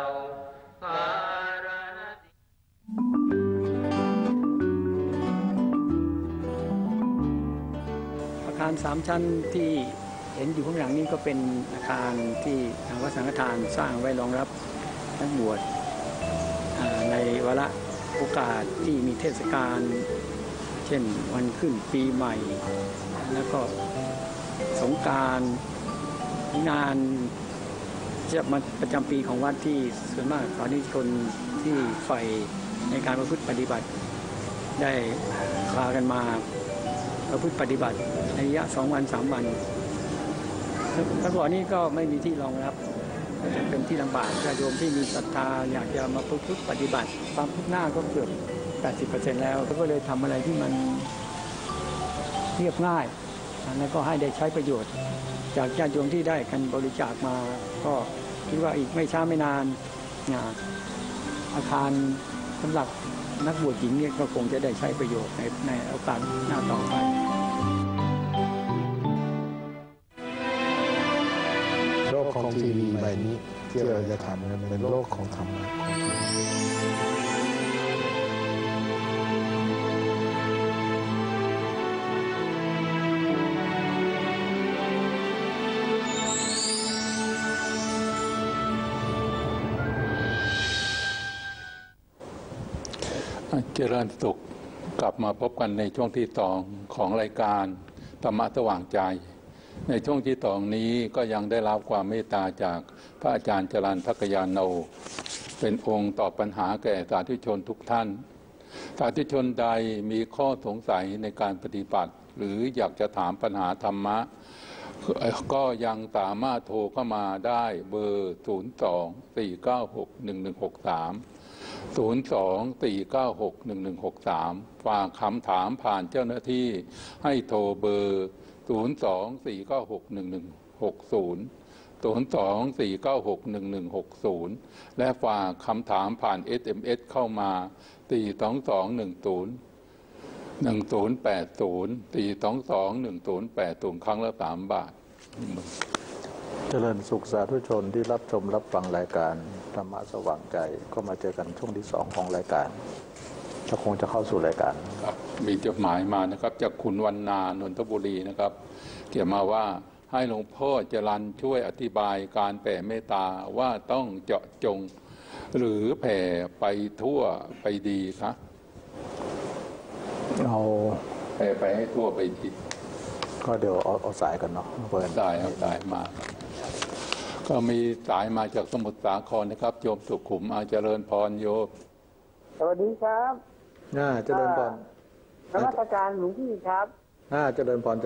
อาคาร3 ชั้นที่เห็นอยู่ข้างหลังนี้ก็เป็นอาคารที่ทางวัดสังฆทานสร้างไว้รองรับนักบวชในวาระโอกาสที่มีเทศกาลเช่นวันขึ้นปีใหม่แล้วก็สงกรานต์งานจะมาประจำปีของวัดที่ส่วนมากสาธุชนที่ใฝ่ในการประพฤติปฏิบัติได้พากันมาประพฤติปฏิบัติในระยะ2 วัน 3 วันแล้วก่อนนี้ก็ไม่มีที่รองรับก็จะเป็นที่ลำบากญาติโยมที่มีศรัทธาอยากจะมาประพฤติปฏิบัติความคืบหน้าก็เกือบ 80% แล้วก็เลยทำอะไรที่มันเรียบง่ายแล้วก็ให้ได้ใช้ประโยชน์จากญาติโยมที่ได้กันบริจาคมาก็คิดว่าอีกไม่ช้าไม่นานอาคารสำหรับนักบวชหญิงเนี่ยก็คงจะได้ใช้ประโยชน์ในโอกาสหน้าต่อไปโลกของทีวีใบนี้ที่เราจะทำเป็นโลกของธรรมะเจริญสุขกลับมาพบกันในช่วงที่2ของรายการธรรมะสว่างใจในช่วงที่2นี้ก็ยังได้รับความเมตตาจากพระอาจารย์จรัญทักยานโนเป็นองค์ตอบปัญหาแก่สาธุชนทุกท่านสาธุชนใดมีข้อสงสัยในการปฏิบัติหรืออยากจะถามปัญหาธรรมะก็ยังสามารถโทรเข้ามาได้เบอร์ 02-496-1163 02-496-1163 ฝากคำถามผ่านเจ้าหน้าที่ให้โทรเบอร์ 02-496-1160 02-496-1160 และฝากคำถามผ่าน SMS เข้ามา 422-1080 ครั้งละ3 บาทเจริญสุขสาธุชนที่รับชมรับฟังรายการธรรมะสว่างใจก็มาเจอกันช่วงที่2ของรายการจะคงจะเข้าสู่รายการครับมีจดหมายมานะครับจากคุณวรรณานนทบุรีนะครับเขียนมาว่าให้หลวงพ่อจรัญช่วยอธิบายการแผ่เมตตาว่าต้องเจาะจงหรือแผ่ไปทั่วไปดีครับเอาแผ่ไปให้ทั่วไปดีก็เดี๋ยวเอาสายกันเนาะสายมาก็มีสายมาจากสมุทรสาครนะครับโยมสุขุมเจริญพรโยมสวัสดีครับเจริญพรนมัสการหลวงพี่ครับเจริญพร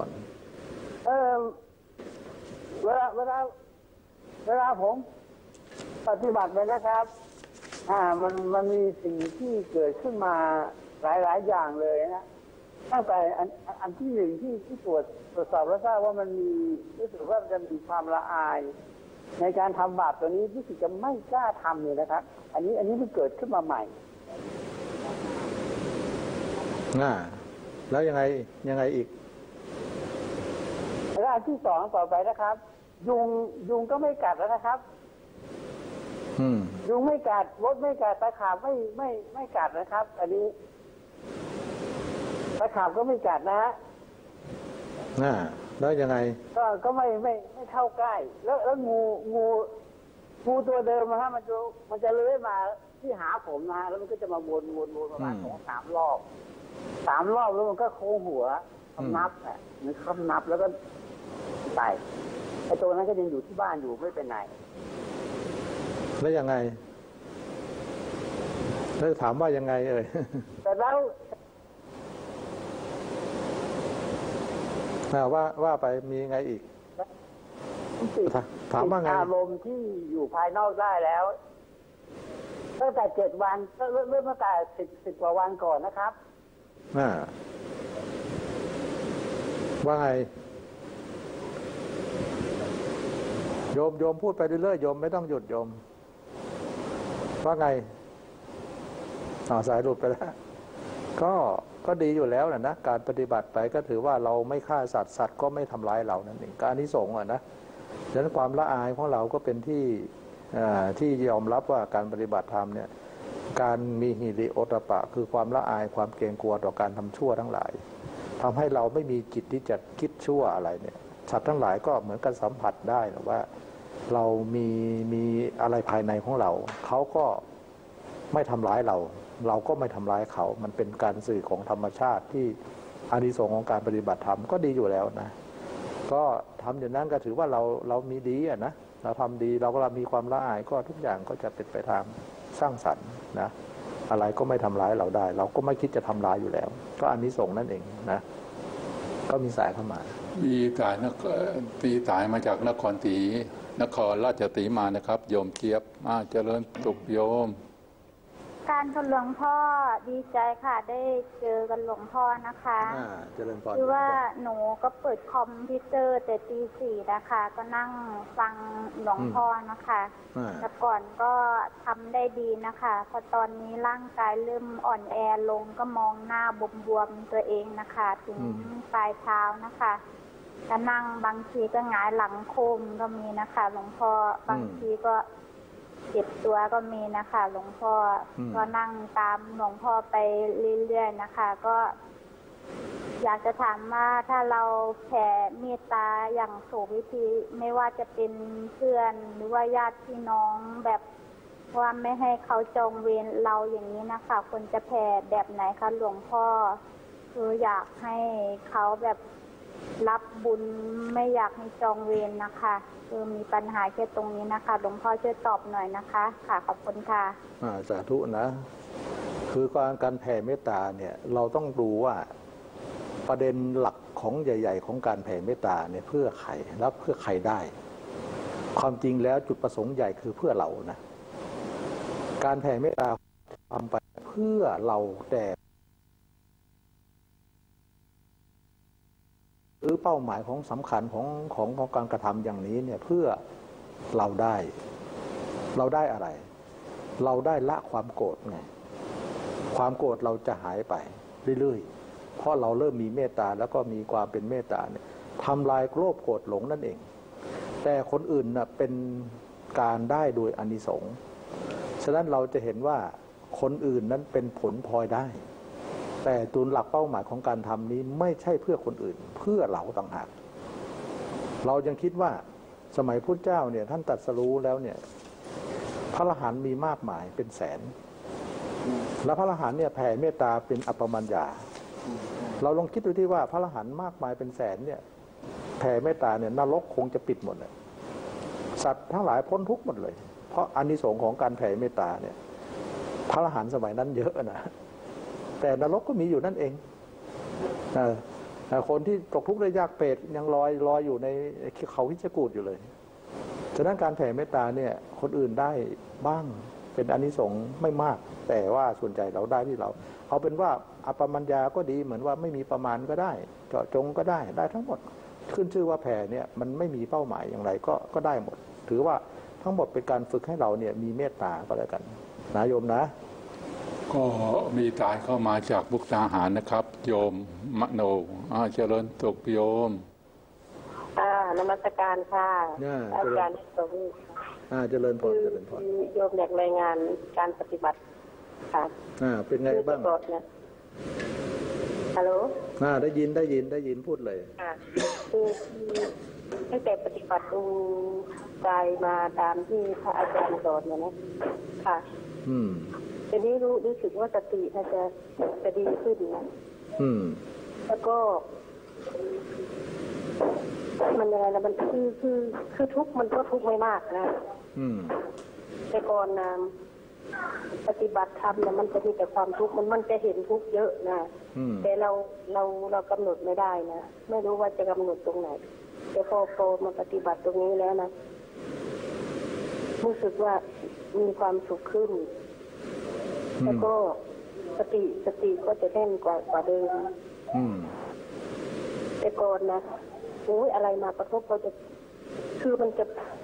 เวลาผมปฏิบัติไปนะครับมันมีสิ่งที่เกิดขึ้นมาหลายอย่างเลยนะตั้งแต่อันที่หนึ่งที่ตรวจสอบแล้วทราบว่ามันมีรู้สึกว่าจะมีความละอายในการทำบาปตัวนี้รู้สึกจะไม่กล้าทำเลยนะครับอันนี้มันเกิดขึ้นมาใหม่แล้วยังไงอีกแล้วอันที่2ต่อไปนะครับยุงก็ไม่กัดแล้วนะครับยุงไม่กัดมดไม่กัดตะขาบไม่กัดนะครับอันนี้ตะขาบก็ไม่กัดนะฮะแล้วยังไงก็ไม่เข้าใกล้แล้วงูตัวเดิมนะฮะมันจะเลื้อยมาที่หาผมนะฮะแล้วมันก็จะมาวนประมาณ2-3 รอบแล้วมันก็โค้งหัวคำนับมันคำนับแล้วก็ไปไอ้ตัวนั้นก็ยังอยู่ที่บ้านอยู่ไม่ไปไหนแล้วยังไงแล้วถามว่ายังไงแต่แล้วว่าไปมีไงอีกถามว่าไงอารมณ์ที่อยู่ภายนอกได้แล้วตั้งแต่7 วันเริ่มตั้งแต่10 กว่าวันก่อนนะครับว่าไงโยมพูดไปเรื่อยๆโยมไม่ต้องหยุดโยมว่าไงสายหลุดไปแล้วก็ดีอยู่แล้วนะการปฏิบัติไปก็ถือว่าเราไม่ฆ่าสัตว์ก็ไม่ทำร้ายเรานั่นเองการอานิสงส์นะดังนั้นความละอายของเราก็เป็นที่ยอมรับว่าการปฏิบัติธรรมเนี่ยการมีหิริโอตตัปปะคือความละอายความเกรงกลัวต่อการทำชั่วทั้งหลายทำให้เราไม่มีจิตที่จะคิดชั่วอะไรเนี่ยสัตว์ทั้งหลายก็เหมือนกันสัมผัสได้หรือว่าเรามีอะไรภายในของเราเขาก็ไม่ทำร้ายเราก็ไม่ทำร้ายเขามันเป็นการสื่อของธรรมชาติที่อานิสงส์ของการปฏิบัติธรรมก็ดีอยู่แล้วนะก็ทำอย่างนั้นก็ถือว่าเรามีดีนะเราทำดีเราก็มีความละอายก็ทุกอย่างก็จะเป็นไปทางสร้างสรรค์นะอะไรก็ไม่ทำร้ายเราได้เราก็ไม่คิดจะทำร้ายอยู่แล้วก็อานิสงส์นั่นเองนะก็มีสายเข้ามาปีตายมาจากนครราชสีมานะครับโยมเจี๊ยบเจริญสุขโยมการกับหลวงพ่อดีใจค่ะได้เจอกันหลวงพ่อนะคะคือว่าหนูก็เปิดคอมพิวเตอร์แต่ตี 4นะคะก็นั่งฟังหลวงพ่อนะคะแต่ก่อนก็ทำได้ดีนะคะพอตอนนี้ร่างกายเริ่มอ่อนแอลงก็มองหน้าบวมๆตัวเองนะคะถึงปลายเท้านะคะก็นั่งบางทีก็หงายหลังโคมก็มีนะคะหลวงพ่อบางทีก็เจ็บตัวก็มีนะคะหลวงพ่อก็นั่งตามหลวงพ่อไปเรื่อยๆนะคะก็อยากจะถามว่าถ้าเราแผ่เมตตาอย่างถูกวิธีไม่ว่าจะเป็นเพื่อนหรือว่าญาติพี่น้องแบบว่าไม่ให้เขาจองเวรเราอย่างนี้นะคะควรจะแผ่แบบไหนคะหลวงพ่อคืออยากให้เขาแบบรับบุญไม่อยากให้จองเวรนะคะคือมีปัญหาแค่ตรงนี้นะคะหลวงพ่อช่วยตอบหน่อยนะคะค่ะขอบคุณค่ะสาธุนะคือการแผ่เมตตาเนี่ยเราต้องดูว่าประเด็นหลักของใหญ่ๆของการแผ่เมตตาเนี่ยเพื่อใครแล้วเพื่อใครได้ความจริงแล้วจุดประสงค์ใหญ่คือเพื่อเรานะการแผ่เมตตาทำไปเพื่อเราแต่หรือเป้าหมายของสำคัญของการกระทำอย่างนี้เนี่ยเพื่อเราได้อะไรเราได้ละความโกรธไงความโกรธเราจะหายไปเรื่อยๆเพราะเราเริ่มมีเมตตาแล้วก็มีความเป็นเมตตาเนี่ยทำลายโลภโกรธหลงนั่นเองแต่คนอื่นน่ะเป็นการได้โดยอานิสงส์ฉะนั้นเราจะเห็นว่าคนอื่นนั้นเป็นผลพลอยได้แต่จุดหลักเป้าหมายของการทำนี้ไม่ใช่เพื่อคนอื่นเพื่อเราต่างหากเรายังคิดว่าสมัยพุทธเจ้าเนี่ยท่านตรัสรู้แล้วเนี่ยพระอรหันต์มีมากมายเป็นแสนและพระอรหันต์เนี่ยแผ่เมตตาเป็นอัปปมัญญาเราลองคิดดูที่ว่าพระอรหันต์มากมายเป็นแสนเนี่ยแผ่เมตตาเนี่ยนรกคงจะปิดหมดเลยสัตว์ทั้งหลายพ้นทุกข์หมดเลยเพราะอานิสงส์ของการแผ่เมตตาเนี่ยพระอรหันต์สมัยนั้นเยอะนะแต่นรกก็มีอยู่นั่นเองคนที่ตกทุกข์ได้ยากเปรตยังลอยอยู่ในเขาคิชกูฏอยู่เลยฉะนั้นการแผ่เมตตาเนี่ยคนอื่นได้บ้างเป็นอานิสงส์ไม่มากแต่ว่าส่วนใหญ่เราได้ที่เราเอาเป็นว่าอัปปมัญญาก็ดีเหมือนว่าไม่มีประมาณก็ได้เจาะจงก็ได้ทั้งหมดขึ้นชื่อว่าแผ่เนี่ยมันไม่มีเป้าหมายอย่างไรก็ได้หมดถือว่าทั้งหมดเป็นการฝึกให้เราเนี่ยมีเมตตาก็แล้วกันนะโยมนะก็มีตายเข้ามาจากบุกดาหารนะครับโยมมโนเจริญสุขโยมนมัสการค่ะอาจารย์สมเจริญพรโยมอยากรายงานการปฏิบัติค่ะเป็นไงบ้างฮัลโหลได้ยินพูดเลยคือตั้งแต่ปฏิบัติดูใจมาตามที่พระอาจารย์สอนเนี่ยนะค่ะทีนี้รู้สึกว่าสติน่าจะดีขึ้นนะแล้วก็มันยังไงนะมันคือทุกข์มันก็ทุกข์ไม่มากนะแต่ก่อนนะปฏิบัติธรรมเนี่ยมันจะมีแต่ความทุกข์มันจะเห็นทุกข์เยอะนะแต่เรากำหนดไม่ได้นะไม่รู้ว่าจะกำหนดตรงไหนแต่พอมาปฏิบัติตรงนี้แล้วนะรู้สึกว่ามีความสุขขึ้นแล้วก็สติก็จะแน่นกว่าเดิมแต่ก่อนนะอะไรมากระทบเราจะคือมันจะ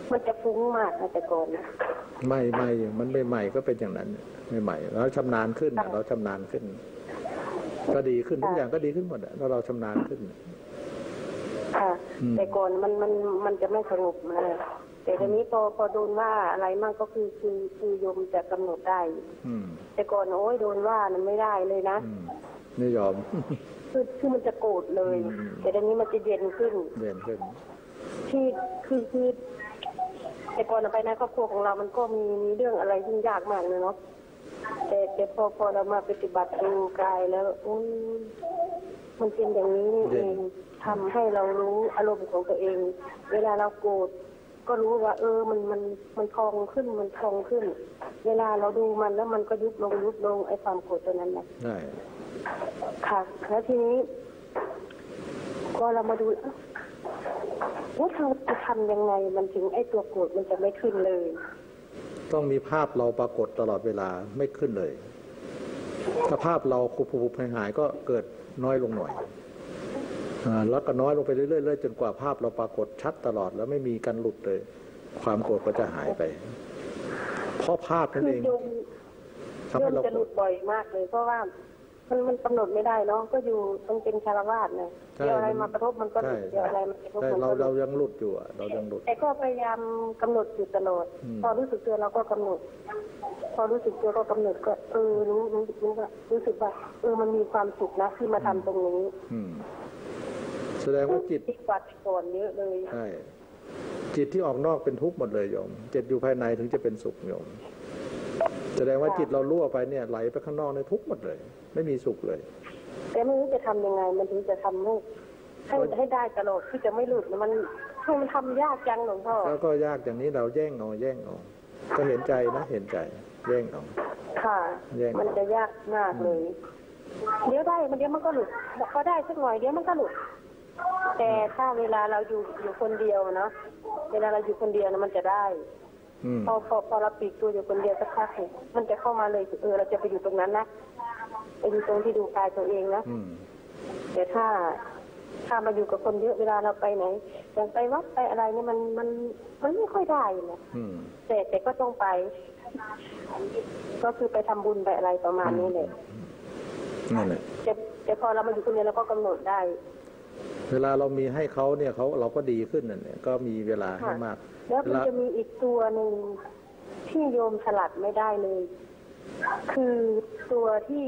มันจะฟุ้งมากนะแต่ก่อนนะไม่มันไม่ใหม่ก็เป็นอย่างนั้นไม่ใหม่แล้วชำนาญขึ้นเราชำนาญขึ้นก็ดีขึ้นทุกอย่างก็ดีขึ้นหมดแล้วเราชำนาญขึ้นค่ะแต่ก่อนมันจะไม่สงบเลยแต่ทีนี้พอโดนว่าอะไรมั่งก็คือโยมจะกำหนดได้แต่ก่อนโอ้ยโดนว่ามันไม่ได้เลยนะไม่ยอมคือมันจะโกรธเลยแต่ทีนี้มันจะเย็นขึ้นที่คือแต่ก่อนไปในครอบครัวของเรามันก็มีเรื่องอะไรที่ยากมากเลยเนาะแต่พอเรามาปฏิบัติดูกายแล้วมันเป็นอย่างนี้นี่เองทำให้เรารู้อารมณ์ของตัวเอง เวลาเราโกรธก็รู้ว่ามันพองขึ้นมันพองขึ้นเวลาเราดูมันแล้วมันก็ยุบลงไอ้ความโกรธตัวนั้นแหละใช่ค่ะแล้วทีนี้ก็เรามาดูว่าเราจะทำยังไงมันถึงไอ้ตัวโกรธมันจะไม่ขึ้นเลยต้องมีภาพเราปรากฏตลอดเวลาไม่ขึ้นเลยถ้าภาพเราคุบหายก็เกิดน้อยลงหน่อยแล้วก็น้อยลงไปเรื่อยๆจนกว่าภาพเราปรากฏชัดตลอดแล้วไม่มีการหลุดเลยความโกรธก็จะหายไปเพราะภาพนั่นเองทำให้เราจะหลุดบ่อยมากเลยเพราะว่ามันกำหนดไม่ได้เนาะก็อยู่ต้องเป็นคารวาสเนี่ยเดี๋ยวอะไรมากระทบมันก็หลุดเดี๋ยวอะไรมากระทบมันก็เรายังหลุดอยู่เรายังหลุดแต่ก็พยายามกำหนดอยู่ตลอดพอรู้สึกตัวเราก็กำหนดพอรู้สึกตัวก็กำหนดก็รู้สึกว่ามันมีความสุขนะที่มาทำตรงนี้แสดงว่าจิตที่กว่าก่อนเยอะเลยใช่จิตที่ออกนอกเป็นทุกข์หมดเลยโยมจิตอยู่ภายในถึงจะเป็นสุขโยมแสดงว่าจิตเรารั่วไปเนี่ยไหลไปข้างนอกในทุกข์หมดเลยไม่มีสุขเลยแต่ไม่รู้จะทำยังไงมันถึงจะทำให้ได้ตลอดที่จะไม่หลุดมันทำยากจังหลวงพ่อก็ยากอย่างนี้เราแย่งเอาก็เห็นใจนะเห็นใจแย่งเอาค่ะมันจะยากมากเลยเดี๋ยวได้เดี๋ยวมันก็หลุดพอได้สักหน่อยเดี๋ยวมันก็หลุดแต่ถ้าเวลาเราอยู่คนเดียวนะเวลาเราอยู่คนเดียวนะมันจะได้พอเราปิดตัวอยู่คนเดียวสักพักมันจะเข้ามาเลยเราจะไปอยู่ตรงนั้นนะไปอยู่ตรงที่ดูกายตัวเองนะแต่ถ้ามาอยู่กับคนเยอะเวลาเราไปไหนอย่างไปวัดไปอะไรเนี่ยมันไม่ค่อยได้นะแต่ก็ต้องไปก็คือไปทำบุญไปอะไรประมาณนี้เลยนั่นแหละแต่พอเรามาอยู่คนเดียวเราก็กำหนดได้เวลาเรามีให้เขาเนี่ยเราก็ดีขึ้นนั่นแหละก็มีเวลาให้มากแล้วมันจะมีอีกตัวหนึ่งที่โยมสลัดไม่ได้เลยคือตัวที่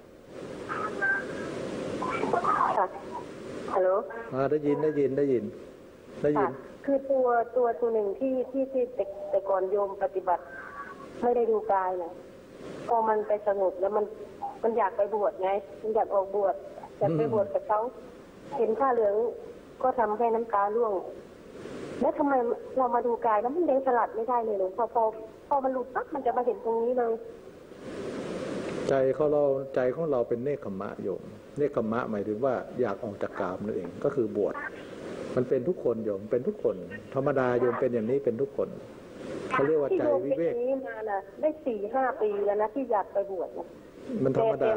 ฮัลโหลได้ยินคือตัวหนึ่งที่แต่ก่อนโยมปฏิบัติไม่ได้ดูกายนะพอมันไปสงบแล้วมันอยากไปบวชไงมันอยากออกบวชอยากไปบวชกับเขาเห็นผ้าเหลืองก็ทำให้น้ำตาร่วงแล้วทำไมเรามาดูกายแล้วมันเด้งสลัดไม่ได้เลยหลวงพอมันหลุดปั๊บมันจะมาเห็นตรงนี้เลยใจของเราเป็นเนคขมะโยมเนคขมะหมายถึงว่าอยากออกจากกามนั่นเองก็คือบวชมันเป็นทุกคนโยมเป็นทุกคนธรรมดาโยมเป็นอย่างนี้เป็นทุกคนเขาเรียกว่าใจวิเวกที่โยมเป็นอย่างนี้มาน่ะได้ 4-5 ปีแล้วนะที่อยากไปบวชมันธรรมดา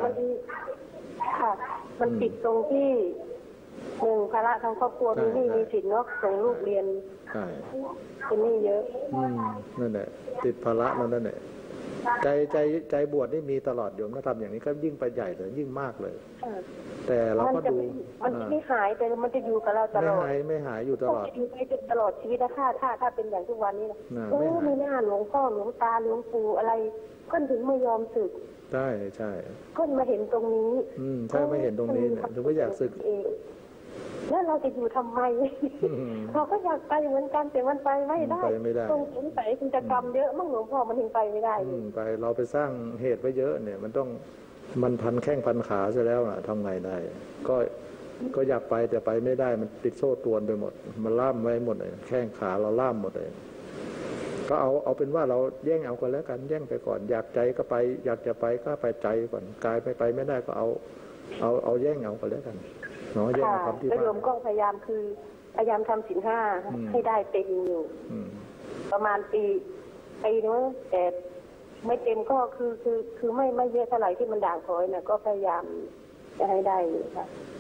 มันติดตรงที่หนึ่งภาระทางครอบครัวมีหนี้มีสินเนาะส่งลูกเรียนเป็นหนี้เยอะนั่นแหละติดภาระนั่นแหละใจบวชนี่มีตลอดโยมถ้าทำอย่างนี้ก็ยิ่งไปใหญ่เลยยิ่งมากเลยแต่เราก็ดูมันไม่หายแต่มันจะอยู่กับเราตลอดไม่หายอยู่ตลอดอยู่ไปจนตลอดชีวิตนะถ้าเป็นอย่างทุกวันนี้นะไม่น่าหลวงพ่อหลวงตาหลวงปู่อะไรก็ถึงไม่ยอมสึกใช่ก็มาเห็นตรงนี้ใช่ไม่เห็นตรงนี้เนี่ยถึงไม่อยากสึกแล้วเราจะอยู่ทำไมเราก็อยากไปเหมือนกันแต่มันไปไม่ได้ตรงสงสัยคุณจะกรรมเยอะมั่งหลวงพ่อมันถึงไปไม่ได้ไปเราไปสร้างเหตุไว้เยอะเนี่ยมันพันแข้งพันขาซะแล้วนะทำไงได้ก็อยากไปแต่ไปไม่ได้มันติดโซ่ตรวนไปหมดมันล่ามไว้หมดเลยแข้งขาเราล่ามหมดเลยก็เอาเป็นว่าเราแย่งเอากันแล้วกันแย่งไปก่อนอยากใจก็ไปอยากจะไปก็ไปใจก่อนกายไปไม่ได้ก็เอาแย่งเอากันแล้วกันแล้โยมก็พยายามทำศีล 5ให้ได้เต็มอยู่ประมาณปีนู้นแต่ไม่เต็มก็คือไม่เยอะเท่าไหร่ที่มันด่างพร้อยเนี่ยก็พยายามจะให้ได้ค่ะ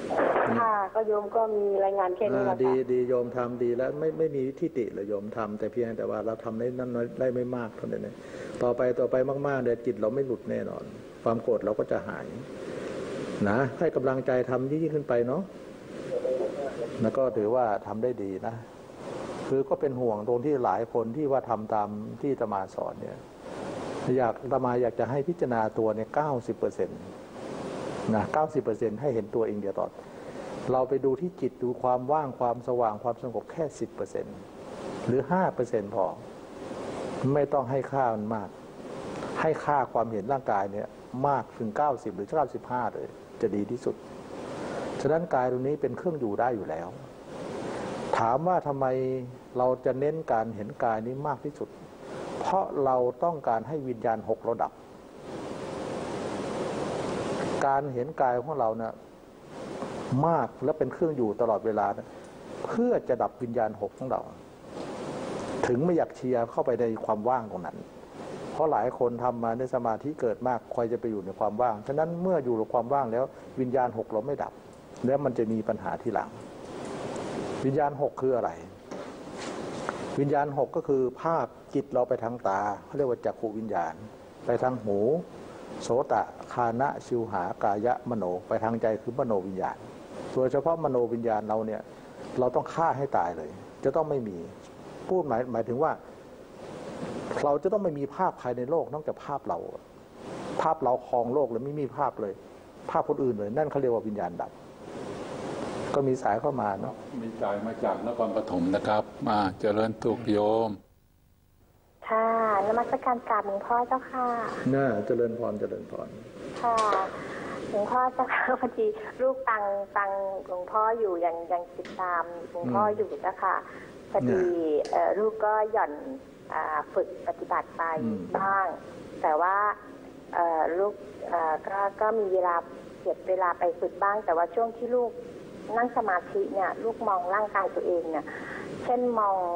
ค่ะก็โยมก็มีรายงานแค่นี้นะคะดีโยมทำดีแล้วไม่มีทิฏฐิเลยโยมทำแต่เพียงแต่ว่าเราทำได้นั้นได้ไม่มากเท่านั้นเองต่อไปมากๆเนี่ยจิตเราไม่หลุดแน่นอนความโกรธเราก็จะหายนะให้กำลังใจทำยิ่งขึ้นไปเนาะแล้วก็ถือว่าทำได้ดีนะคือก็เป็นห่วงตรงที่หลายคนที่ว่าทำตามที่อาตมาสอนเนี่ยอาตมาอยากจะให้พิจารณาตัวเนี่ย90%นะ90%ให้เห็นตัวเองเดียวต่อเราไปดูที่จิตดูความว่างความสว่างความสงบแค่10%หรือ5%พอไม่ต้องให้ค่ามันมากให้ค่าความเห็นร่างกายเนี่ยมากถึง90หรือ95เลยจะดีที่สุดฉะนั้นกายตรงนี้เป็นเครื่องอยู่ได้อยู่แล้วถามว่าทำไมเราจะเน้นการเห็นกายนี้มากที่สุดเพราะเราต้องการให้วิญญาณ6ระดับการเห็นกายของเราเนี่ยมากและเป็นเครื่องอยู่ตลอดเวลานะเพื่อจะดับวิญญาณ6ของเราถึงไม่อยากเชียร์เข้าไปในความว่างตรงนั้นเพราะหลายคนทำมาในสมาธิเกิดมากคอยจะไปอยู่ในความว่างฉะนั้นเมื่ออยู่ในความว่างแล้ววิญญาณ6เราไม่ดับแล้วมันจะมีปัญหาทีหลังวิญญาณ6คืออะไรวิญญาณ6ก็คือภาพจิตเราไปทางตาเขาเรียกว่าจักขุวิญญาณไปทางหูโสตะคานะชิวหากายะมโนไปทางใจคือมโนวิญญาณโดยเฉพาะมโนวิญญาณเราเนี่ยเราต้องฆ่าให้ตายเลยจะต้องไม่มีพูดหมายถึงว่าเราจะต้องไม่มีภาพภายในโลกนอกจากภาพเราครองโลกเลยไม่มีภาพเลยภาพคนอื่นเลยนั่นเขาเรียกว่าวิญญาณดับก็มีสายเข้ามาเนาะมีสายมาจากนครปฐมนะครับมาเจริญสุขโยมค่ะนมัสการกราบหลวงพ่อเจ้าค่ะน่าเจริญพรค่ะหลวงพ่อเจ้าค่ะพอดีลูกฟังหลวงพ่ออยู่ยังติดตามหลวงพ่ออยู่เจ้าค่ะพอดีลูกก็หย่อนฝึกปฏิบัติไปบ้างแต่ว่าลูกก็มีเวลาเก็บเวลาไปฝึกบ้างแต่ว่าช่วงที่ลูกนั่งสมาธิเนี่ยลูกมองร่างกายตัวเองเนี่ยเช่นมอง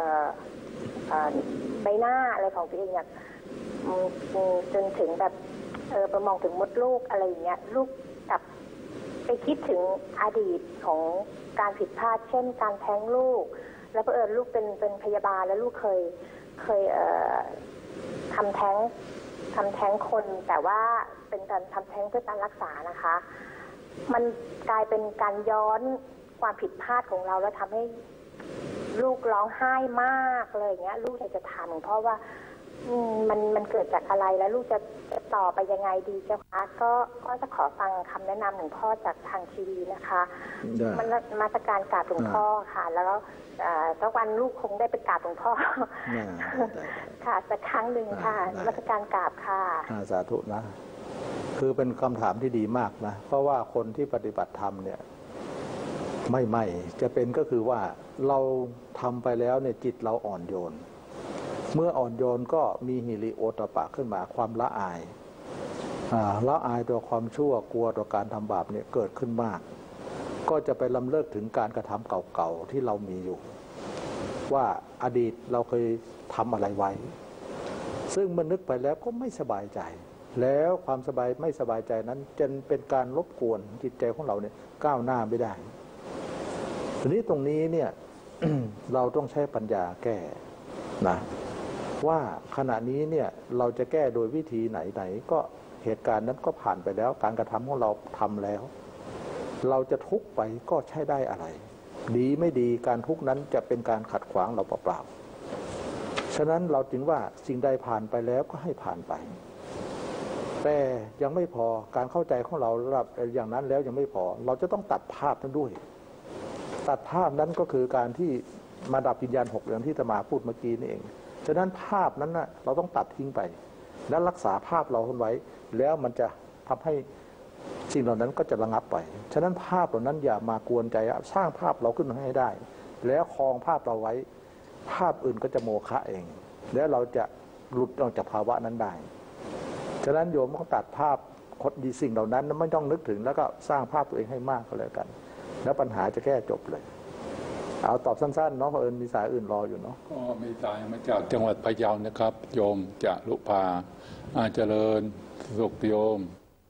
ใบหน้าอะไรของตัวเองเนี่ยจนถึงแบบไปมองถึงมดลูกอะไรอย่างเงี้ยลูกกลับไปคิดถึงอดีตของการผิดพลาดเช่นการแท้งลูกแล้วลูกเป็นพยาบาลแล้วลูกเคยทำแท้งคนแต่ว่าเป็นการทำแท้งเพื่อการรักษานะคะมันกลายเป็นการย้อนความผิดพลาดของเราแล้วทำให้ลูกร้องไห้มากเลยอย่างเงี้ยลูกอยากจะถามหลวงพ่อว่ามันเกิดจากอะไรแล้วลูกจะต่อไปยังไงดีเจ้าคะก็จะขอฟังคำแนะนำหลวงพ่อจากทางทีวีนะคะมันมาตรการกราบหลวงพ่อค่ะแล้วสักวันลูกคงได้ไปกราบหลวงพ่อค่ะสักครั้งหนึ่งค่ะมาตรการกราบค่ะสาธุนะคือเป็นคำถามที่ดีมากนะเพราะว่าคนที่ปฏิบัติธรรมเนี่ยไม่จะเป็นก็คือว่าเราทำไปแล้วเนี่ยจิตเราอ่อนโยนเมื่ออ่อนโยนก็มีหิริโอตปะขึ้นมาความละอายต่อความชั่วกลัวต่อการทำบาปเนี่ยเกิดขึ้นมากก็จะไปลำเลิกถึงการกระทำเก่าๆที่เรามีอยู่ว่าอดีตเราเคยทำอะไรไว้ซึ่งมันนึกไปแล้วก็ไม่สบายใจแล้วความไม่สบายใจนั้นจนเป็นการรบกวนจิตใจของเราเนี่ยก้าวหน้าไม่ได้ทีนี้ตรงนี้เนี่ย เราต้องใช้ปัญญาแก้นะว่าขณะนี้เนี่ยเราจะแก้โดยวิธีไหนก็เหตุการณ์นั้นก็ผ่านไปแล้วการกระทำของเราทำแล้วเราจะทุกข์ไปก็ใช้ได้อะไรดีไม่ดีการทุกข์นั้นจะเป็นการขัดขวางเราเปล่าๆฉะนั้นเราจึงว่าสิ่งใดผ่านไปแล้วก็ให้ผ่านไปแต่ยังไม่พอการเข้าใจของเราระดับอย่างนั้นแล้วยังไม่พอเราจะต้องตัดภาพนั้นด้วยตัดภาพนั้นก็คือการที่มาดับวิญญาณ6อย่างที่อาตมาพูดเมื่อกี้นี่เองฉะนั้นภาพนั้นนะเราต้องตัดทิ้งไปและรักษาภาพเราไว้แล้วมันจะทำให้สิ่งเหล่านั้นก็จะระงับไปฉะนั้นภาพเหล่านั้นอย่ามากวนใจสร้างภาพเราขึ้นให้ได้แล้วครองภาพเราไว้ภาพอื่นก็จะโมฆะเองแล้วเราจะหลุดออกจากภาวะนั้นได้ฉะนั้นโยมต้องตัดภาพคนดีสิ่งเหล่านั้นไม่ต้องนึกถึงแล้วก็สร้างภาพตัวเองให้มากก็แล้วกันแล้วปัญหาจะแก้จบเลยเอาตอบสั้นๆเนาะเพราะมีสายอื่นรออยู่เนาะก็มีสายมาจากจังหวัดพะเยานะครับโยมจะลุพาเจริญสุขโยม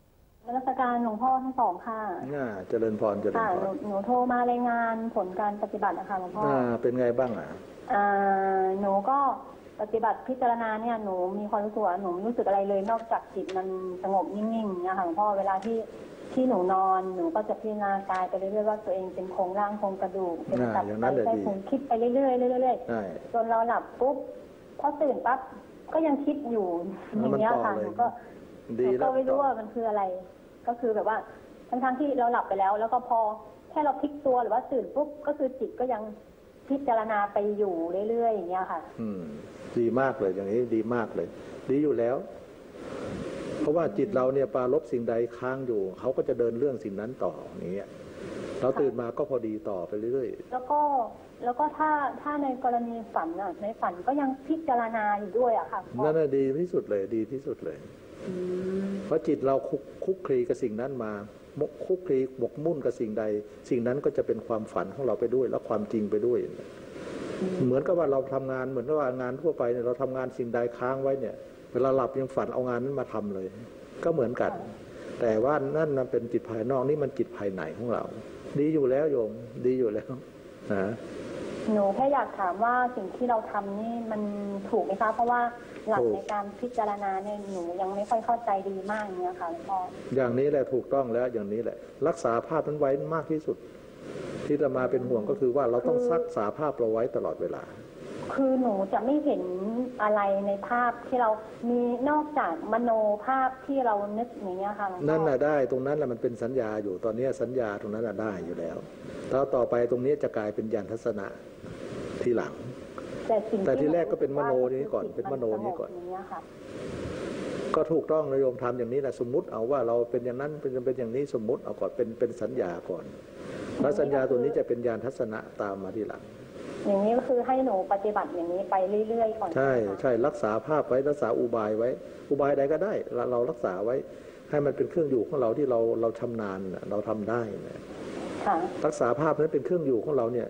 นมัสการหลวงพ่อทั้งสองค่ะเจริญพรเจริญพรหนูโทรมารายงานผลการปฏิบัตินะคะหลวงพ่อเป็นไงบ้างหนูก็ปฏิบัติพิจารณาเนี่ยหนูมีความรู้สึกว่าหนูไม่รู้สึกอะไรเลยนอกจากจิตมันสงบนิ่งๆเนี่ยค่ะหลวงพ่อเวลาที่หนูนอนหนูก็จะพิจารณากายไปเรื่อยๆว่าตัวเองเป็นโครงร่างโครงกระดูกเป็นตับไตไส้พุงคิดไปเรื่อยๆเรื่อยๆจนเราหลับปุ๊บพอตื่นปั๊บก็ยังคิดอยู่อย่างเงี้ยค่ะหนูก็ไม่รู้ว่ามันคืออะไรก็คือแบบว่าทั้งที่เราหลับไปแล้วแล้วก็พอแค่เราพลิกตัวหรือว่าตื่นปุ๊บก็คือจิตก็ยังพิจารณาไปอยู่เรื่อยๆอย่างเงี้ยค่ะดีมากเลยอย่างนี้ดีมากเลยดีอยู่แล้วเพราะว่าจิตเราเนี่ยปรารภสิ่งใดค้างอยู่เขาก็จะเดินเรื่องสิ่งนั้นต่ออย่างเงี้ยเราตื่นมาก็พอดีต่อไปเรื่อยๆแล้วก็ถ้าในกรณีฝันอ่ะในฝันก็ยังพิจารณาอยู่ด้วยอะค่ะนั่นน่ะดีที่สุดเลยดีที่สุดเลยเพราะจิตเราคุกคลีกับสิ่งนั้นมาคุกคลีหมกมุ่นกับสิ่งใดสิ่งนั้นก็จะเป็นความฝันของเราไปด้วยแล้วความจริงไปด้วยเหมือนกับว่าเราทำงานเหมือนกับว่างานทั่วไปเนี่ยเราทำงานสิ่งใดค้างไว้เนี่ยเวลาหลับยังฝันเอางานนั้นมาทำเลยก็เหมือนกันแต่ว่านั่นเป็นจิตภายนอกนี่มันจิตภายในของเราดีอยู่แล้วโยมดีอยู่แล้วหนูแค่อยากถามว่าสิ่งที่เราทำนี่มันถูกไหมคะเพราะว่าหลักในการพิจารณาเนี่ยหนูยังไม่ค่อยเข้าใจดีมากเนี่ยค่ะหลวงพ่ออย่างนี้แหละถูกต้องแล้วอย่างนี้แหละรักษาภาพนั้นไว้มากที่สุดที่จะมาเป็นห่วงก็คือว่าเราต้องรักษาภาพเราไว้ตลอดเวลาคือหนูจะไม่เห็นอะไรในภาพที่เรามีนอกจากมโนภาพที่เรานึกอย่างเงี้ยค่ะนั่นน่ะได้ตรงนั้นแหละมันเป็นสัญญาอยู่ตอนนี้สัญญาตรงนั้นได้อยู่แล้วแล้วต่อไปตรงนี้จะกลายเป็นญาณทัศนะทีหลังแต่ที่แรกก็เป็นมโนนี้ก่อนเป็นมโนนี้ก่อนก็ถูกต้องนะโยมทำอย่างนี้แหละสมมุติเอาว่าเราเป็นอย่างนั้นเป็นอย่างนี้สมมุติเอาก่อนเป็นสัญญาก่อนแล้วสัญญาตัวนี้จะเป็นญาณทัศนะตามมาทีหลังอย่างนี้ก็คือให้หนูปฏิบัติอย่างนี้ไปเรื่อยๆก่อนใช่รักษาภาพไว้รักษาอุบายไว้อุบายใดก็ได้เรารักษาไว้ให้มันเป็นเครื่องอยู่ของเราที่เราชำนาญเราทำได้รักษาภาพนั้นเป็นเครื่องอยู่ของเราเนี่ย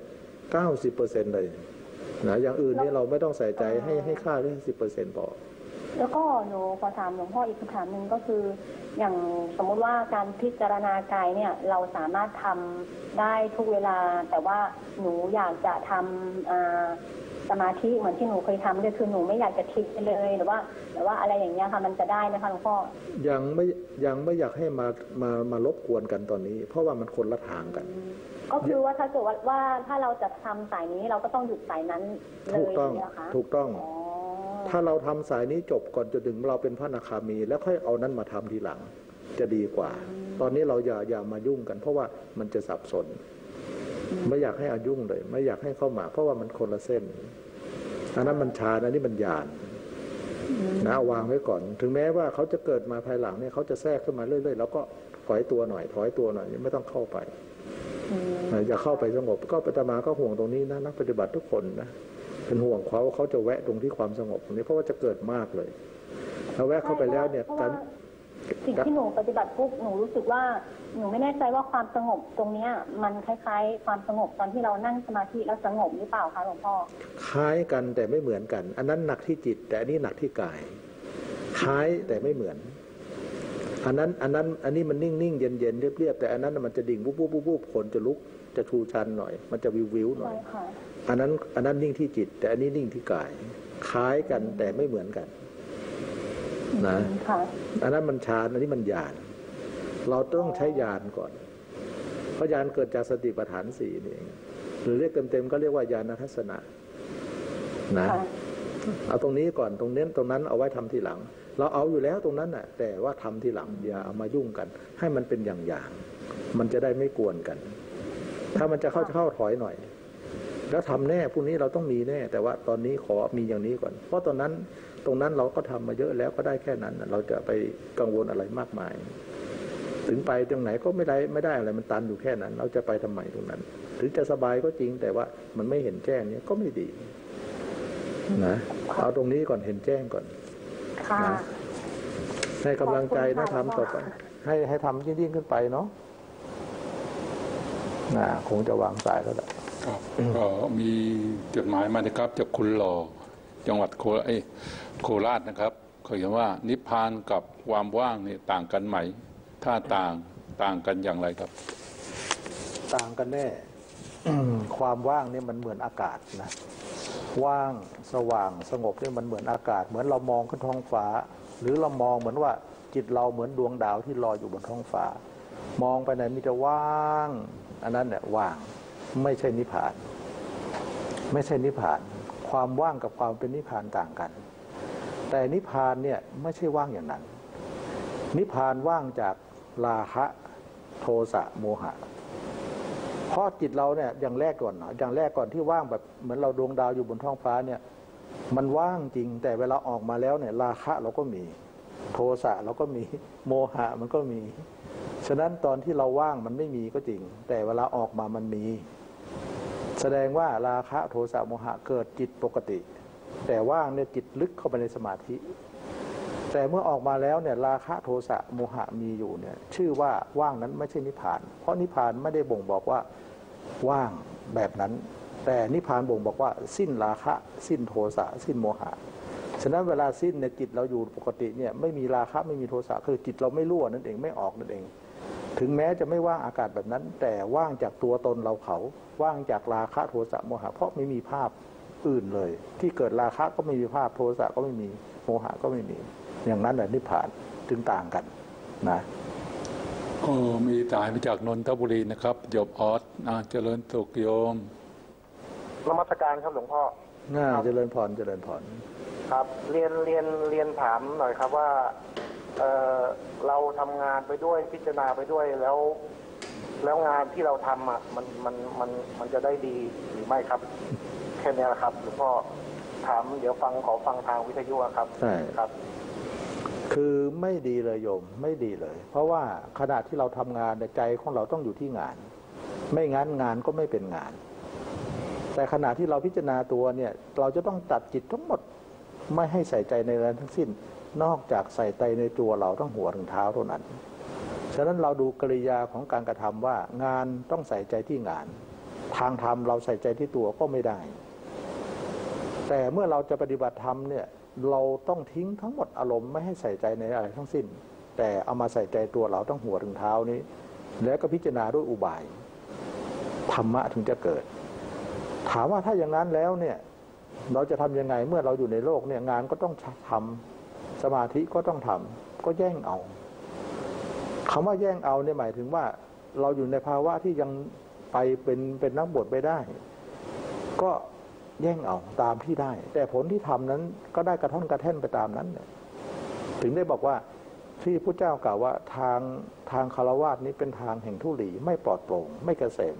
90% เลยนะอย่างอื่นนี่เราไม่ต้องใส่ใจให้ค่าแค่ 10% พอแล้วก็หนูขอถามหลวงพ่ออีกคำถามหนึ่งก็คืออย่างสมมุติว่าการพิจารณากายเนี่ยเราสามารถทำได้ทุกเวลาแต่ว่าหนูอยากจะทำสมาธิเหมือนที่หนูเคยทำด้วยคือหนูไม่อยากจะคิดเลยหรือว่าอะไรอย่างเงี้ยค่ะมันจะได้ไหมคะหลวงพ่อยังไม่อยากให้มารบกวนกันตอนนี้เพราะว่ามันคนละทางกันก็คือว่าถ้าเกิดว่าถ้าเราจะทำสายนี้เราก็ต้องหยุดสายนั้นเลยถูกต้องถ้าเราทำสายนี้จบก่อนจนถึงเราเป็นพระอนาคามีแล้วค่อยเอานั้นมาทำทีหลังจะดีกว่าตอนนี้เราอย่ามายุ่งกันเพราะว่ามันจะสับสนไม่อยากให้อายุ่งเลยไม่อยากให้เข้ามาเพราะว่ามันคนละเส้นอันนั้นมันฌานอันนี้มันญาณนะวางไว้ก่อนถึงแม้ว่าเขาจะเกิดมาภายหลังเนี่ยเขาจะแทรกขึ้นมาเรื่อยๆแล้วก็ถอยตัวหน่อยไม่ต้องเข้าไปอย่าเข้าไปสงบก็อาตมาก็ห่วงตรงนี้นะนักปฏิบัติทุกคนนะเป็นห่วงเขาจะแวะตรงที่ความสงบตรงนี้เพราะว่าจะเกิดมากเลยถ้าแวะเข้าไปแล้วเนี่ยสิ่งที่หนูปฏิบัติปุ๊บหนูรู้สึกว่าหนูไม่แน่ใจว่าความสงบตรงนี้มันคล้ายๆความสงบตอนที่เรานั่งสมาธิแล้วสงบหรือเปล่าคะหลวงพ่อคล้ายกันแต่ไม่เหมือนกันอันนั้นหนักที่จิตแต่อันนี้หนักที่กายคล้ายแต่ไม่เหมือนอันนี้มันนิ่งๆเย็นๆเรียบๆแต่อันนั้นมันจะดิ่งวูบๆคนจะลุกจะชูชันหน่อยมันจะวิวๆหน่อยอันนั้นนิ่งที่จิตแต่อันนี้นิ่งที่กายคล้ายกันแต่ไม่เหมือนกันนะอันนั้นมันฌานอันนี้มันญาณเราต้องใช้ญาณก่อนเพราะญาณเกิดจากสติปัฏฐาน4นี่เองหรือเรียกเต็มๆก็เรียกว่าญาณทัศนะนะเอาตรงนี้ก่อนตรงนั้นเอาไว้ทำทีหลังเราเอาอยู่แล้วตรงนั้นน่ะแต่ว่าทำทีหลังอย่าเอามายุ่งกันให้มันเป็นอย่างมันจะได้ไม่กวนกันถ้ามันจะเข้าถอยหน่อยแล้วทำแน่พรุ่งนี้เราต้องมีแน่แต่ว่าตอนนี้ขอมีอย่างนี้ก่อนเพราะตรงนั้นเราก็ทำมาเยอะแล้วก็ได้แค่นั้นเราจะไปกังวลอะไรมากมายถึงไปตรงไหนก็ไม่ได้อะไรมันตันอยู่แค่นั้นเราจะไปทำไมตรงนั้นถึงจะสบายก็จริงแต่ว่ามันไม่เห็นแจ้งเนี่ยก็ไม่ดีนะเอาตรงนี้ก่อนเห็นแจ้งก่อนนะให้กำลังใจนะทำต่อไปให้ทำยิ่งขึ้นไปเนาะคงจะวางสายแล้วแหละก็มีจดหมายมานะครับจากคุณหล่อจังหวัดโคราชนะครับเขาเขียนว่านิพพานกับความว่างเนี่ยต่างกันไหมถ้าต่างกันอย่างไรครับต่างกันแน่ ความว่างนี่มันเหมือนอากาศนะว่างสว่างสงบนี่มันเหมือนอากาศเหมือนเรามองขึ้นท้องฟ้าหรือเรามองเหมือนว่าจิตเราเหมือนดวงดาวที่ลอยอยู่บนท้องฟ้ามองไปไหนมีแต่ว่างอันนั้นเนี่ยว่างไม่ใช่นิพพานไม่ใช่นิพพานความว่างกับความเป็นนิพพานต่างกันแต่นิพพานเนี่ยไม่ใช่ว่างอย่างนั้นนิพพานว่างจากราคะโทสะโมหะเพราะจิตเราเนี่ยอย่างแรกก่อนที่ว่างแบบเหมือนเราดวงดาวอยู่บนท้องฟ้าเนี่ยมันว่างจริงแต่เวลาออกมาแล้วเนี่ยราคะเราก็มีโทสะเราก็มีโมหะมันก็มีฉะนั้นตอนที่เราว่างมันไม่มีก็จริงแต่เวลาออกมามันมีแสดงว่าราคะโทสะโมหะเกิดจิตปกติแต่ว่างเนี่ยจิตลึกเข้าไปในสมาธิแต่เมื่อออกมาแล้วเนี่ยราคะโทสะโมหะมีอยู่เนี่ยชื่อว่าว่างนั้นไม่ใช่นิพพานเพราะนิพพานไม่ได้บ่งบอกว่าว่างแบบนั้นแต่นิพพานบ่งบอกว่าสิ้นราคะสิ้นโทสะสิ้นโมหะฉะนั้นเวลาสิ้นในจิตเราอยู่ปกติเนี่ยไม่มีราคะไม่มีโทสะคือจิตเราไม่รั่วนั่นเองไม่ออกนั่นเองถึงแม้จะไม่ว่างอากาศแบบนั้นแต่ว่างจากตัวตนเราเขาว่างจากราคะโทสะโมหะเพราะไม่มีภาพอื่นเลยที่เกิดราคะก็ไม่มีภาพโทสะก็ไม่มีโมหะก็ไม่มีอย่างนั้นแหละนิพพานถึงต่างกันนะมีสายมาจากนนทบุรีนะครับโยมออสเจริญสุขโยมนมัสการครับหลวงพ่อเจริญพรครับเรียนถามหน่อยครับว่าเราทำงานไปด้วยพิจารณาไปด้วยแล้วงานที่เราทำมันจะได้ดีหรือไม่ครับแค่นี้แหละครับหลวงพ่อถามเดี๋ยวขอฟังทางวิทยุครับใช่ครับคือไม่ดีเลยโยมไม่ดีเลยเพราะว่าขณะที่เราทำงานใจของเราต้องอยู่ที่งานไม่งั้นงานก็ไม่เป็นงานแต่ขณะที่เราพิจารณาตัวเนี่ยเราจะต้องตัดจิตทั้งหมดไม่ให้ใส่ใจในอะไรทั้งสิ้นนอกจากใส่ใจในตัวเราทั้งหัวถึงเท้าเท่านั้นฉะนั้นเราดูกริยาของการกระทำว่างานต้องใส่ใจที่งานทางธรรมเราใส่ใจที่ตัวก็ไม่ได้แต่เมื่อเราจะปฏิบัติธรรมเนี่ยเราต้องทิ้งทั้งหมดอารมณ์ไม่ให้ใส่ใจในอะไรทั้งสิ้นแต่เอามาใส่ใจตัวเราทั้งหัวถึงเท้านี้แล้วก็พิจารณาด้วยอุบายธรรมะถึงจะเกิดถามว่าถ้าอย่างนั้นแล้วเนี่ยเราจะทำยังไงเมื่อเราอยู่ในโลกเนี่ยงานก็ต้องทำสมาธิก็ต้องทำก็แย่งเอาคำว่าแย่งเอาเนี่ยหมายถึงว่าเราอยู่ในภาวะที่ยังไปเป็นนักบวชไปได้ก็แย่งเอาตามที่ได้แต่ผลที่ทำนั้นก็ได้กระท่อนกระแท่นไปตามนั้นเนี่ยถึงได้บอกว่าที่พระเจ้ากล่าวว่าทางฆราวาสนี้เป็นทางแห่งทุลีไม่ปลอดโปร่งไม่เกษม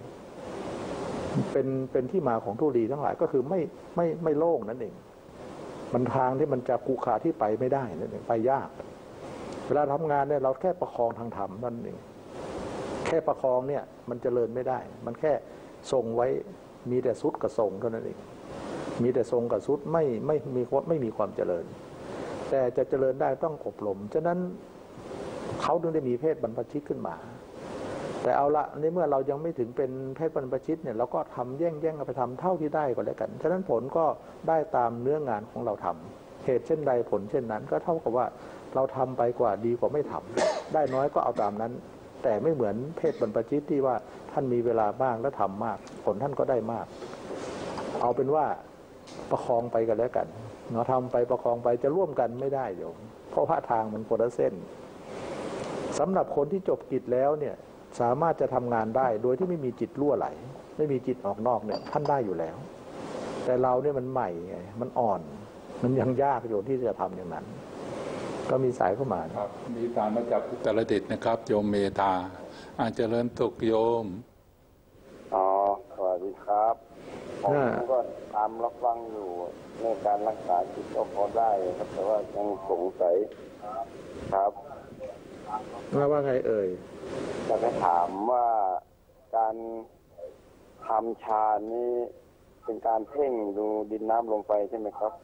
เป็นที่มาของทุลีทั้งหลายก็คือไม่โล่งนั่นเองมันทางที่มันจะกุขาที่ไปไม่ได้นั่นเองไปยากเวลาทำงานเนี่ยเราแค่ประคองทางธรรมนั่นเองแค่ประคองเนี่ยมันเจริญไม่ได้มันแค่ทรงไว้มีแต่ซุดกับทรงเท่านั้นเองมีแต่ทรงกับซุดไม่มีความเจริญแต่จะเจริญได้ต้องอบรมฉะนั้นเขาถึงได้มีเพศบรรพชิตขึ้นมาแต่เอาละในเมื่อเรายังไม่ถึงเป็นเพศบรรพชิตเนี่ยเราก็ทำแย่งไปทำเท่าที่ได้ก็แล้วกันฉะนั้นผลก็ได้ตามเนื้องานของเราทำเหตุเช่นใดผลเช่นนั้นก็เท่ากับว่าเราทำไปกว่าดีกว่าไม่ทำได้น้อยก็เอาตามนั้นแต่ไม่เหมือนเพศบรรพชิตที่ว่าท่านมีเวลาบ้างและทำมากผลท่านก็ได้มากเอาเป็นว่าประคองไปกันแล้วกันเราทำไปประคองไปจะร่วมกันไม่ได้โยมเพราะว่าทางมันคนละเส้นสำหรับคนที่จบกิจแล้วเนี่ยสามารถจะทำงานได้โดยที่ไม่มีจิตรั่วไหลไม่มีจิตออกนอกเนี่ยท่านได้อยู่แล้วแต่เราเนี่ยมันใหม่ไงมันอ่อนมันยังยากโยมที่จะทำอย่างนั้นก็มีสายเข้ามาครับมีสายมาจากอุตรดิตถ์นะครับโยมเมธาเจริญสุขโยมสวัสดีครับผมก็ตามรับฟังอยู่ในการรักษาจิตก็พอได้ครับแต่ว่ายังสงสัยครับว่าไงเอ่ยจะไปถามว่าการทำฌานนี้เป็นการเพ่งดูดินน้ำลมไฟใช่ไหมครับ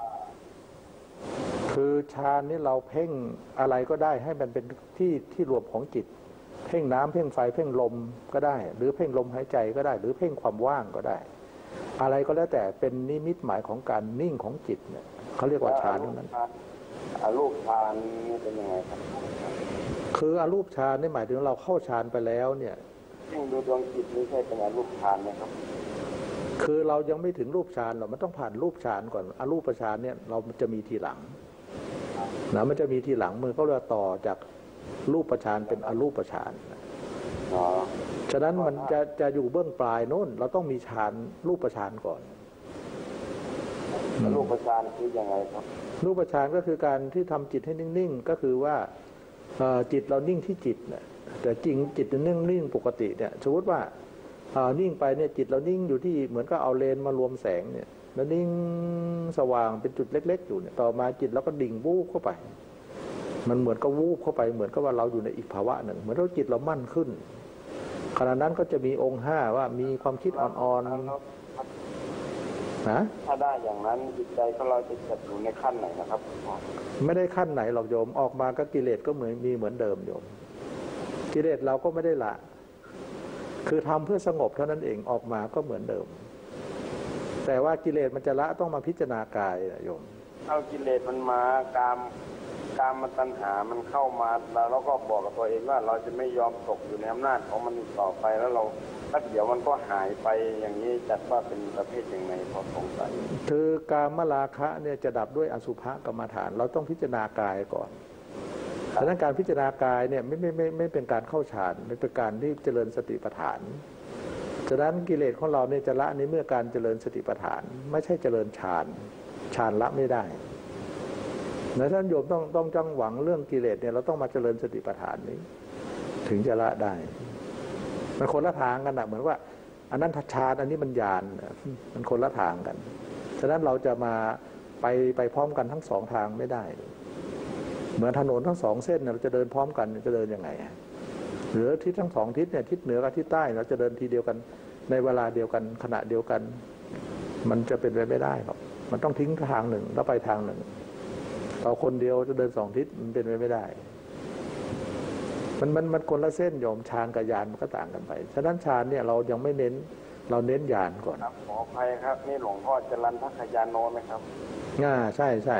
คือฌานนี่เราเพ่งอะไรก็ได้ให้มันเป็นที่รวมของจิตเพ่งน้ำเพ่งไฟเพ่งลมก็ได้หรือเพ่งลมหายใจก็ได้หรือเพ่งความว่างก็ได้อะไรก็แล้วแต่เป็นนิมิตหมายของการนิ่งของจิตเนี่ยเขาเรียกว่าฌานนั้นรูปฌานนี่เป็นยังไงครับคืออรูปฌานนี่หมายถึงเราเข้าฌานไปแล้วเนี่ยยิ่งดูดวงจิตนี่ใช่เป็นอรูปฌานไหมครับคือเรายังไม่ถึงรูปฌานหรอกมันต้องผ่านรูปฌานก่อนอรูปฌานเนี่ยเราจะมีทีหลังนะมันจะมีทีหลังมือก็เลยต่อจากรูปฌานเป็นอรูปฌานฉะนั้นมันจะอยู่เบื้องปลายโน้นเราต้องมีฌานรูปฌานก่อนรูปฌานคือยังไงครับรูปฌานก็คือการที่ทำจิตให้นิ่งๆก็คือว่าจิตเรานิ่งที่จิตนะแต่จริงจิตนิ่งปกติเนี่ยสมมติว่านิ่งไปเนี่ยจิตเรานิ่งอยู่ที่เหมือนก็เอาเลนมารวมแสงเนี่ยแล้วนิ่งสว่างเป็นจุดเล็กๆอยู่เนี่ยต่อมาจิตเราก็ดิ่งวูบเข้าไปมันเหมือนกับวูบเข้าไปเหมือนกับว่าเราอยู่ในอีกภาวะหนึ่งเหมือนเราจิตเรามั่นขึ้นขณะนั้นก็จะมีองค์5ว่ามีความคิดอ่อนๆนะถ้าได้อย่างนั้นจิตใจของเราจะจัดอยู่ในขั้นไหนนะครับไม่ได้ขั้นไหนหรอกโยมออกมาก็กิเลสก็เหมือนเดิมโยมกิเลสเราก็ไม่ได้ละคือทำเพื่อสงบเท่านั้นเองออกมาก็เหมือนเดิมแต่ว่ากิเลสมันจะละต้องมาพิจารณากายนะโยมเอากิเลสมันมากามมันตัณหามันเข้ามาแล้วเราก็บอกกับตัวเองว่าเราจะไม่ยอมตกอยู่ในอำนาจของมันต่อไปแล้วเราสักเดี๋ยวมันก็หายไปอย่างนี้จัดว่าเป็นประเภทอย่างไรพอสงสัยคือกามราคะเนี่ยจะดับด้วยอสุภกรรมฐานเราต้องพิจารณากายก่อนดังนั้นการพิจารณากายเนี่ยไม่เป็นการเข้าฌานไม่เป็นการที่เจริญสติปัฏฐานฉะนั้นกิเลสของเราเนี่ยจะละในเมื่อการเจริญสติปัฏฐานไม่ใช่เจริญฌานละไม่ได้นะท่านโยมต้องจังหวังเรื่องกิเลสเนี่ยเราต้องมาเจริญสติปัฏฐานนี้ถึงจะละได้มันคนละทางกันนะเหมือนว่าอันนั้นฌานอันนี้มันญาณมันคนละทางกันฉะนั้นเราจะมาไปพร้อมกันทั้งสองทางไม่ได้เหมือนถนนทั้งสองเส้นเราจะเดินพร้อมกันจะเดินยังไงหรือทิศทั้งสองทิศเนี่ยทิศเหนือกับทิศใต้เราจะเดินทีเดียวกันในเวลาเดียวกันขณะเดียวกันมันจะเป็นไปไม่ได้ครับมันต้องทิ้งทางหนึ่งแล้วไปทางหนึ่งเราคนเดียวจะเดินสองทิศมันเป็นไปไม่ได้มันคนละเส้นโยมฌานกับญาณมันก็ต่างกันไปฉะนั้นฌานเนี่ยเรายังไม่เน้นเราเน้นญาณก่อนครับขออภัยครับนี่หลวงพ่อจรัญทัคยานโนไหมครับใช่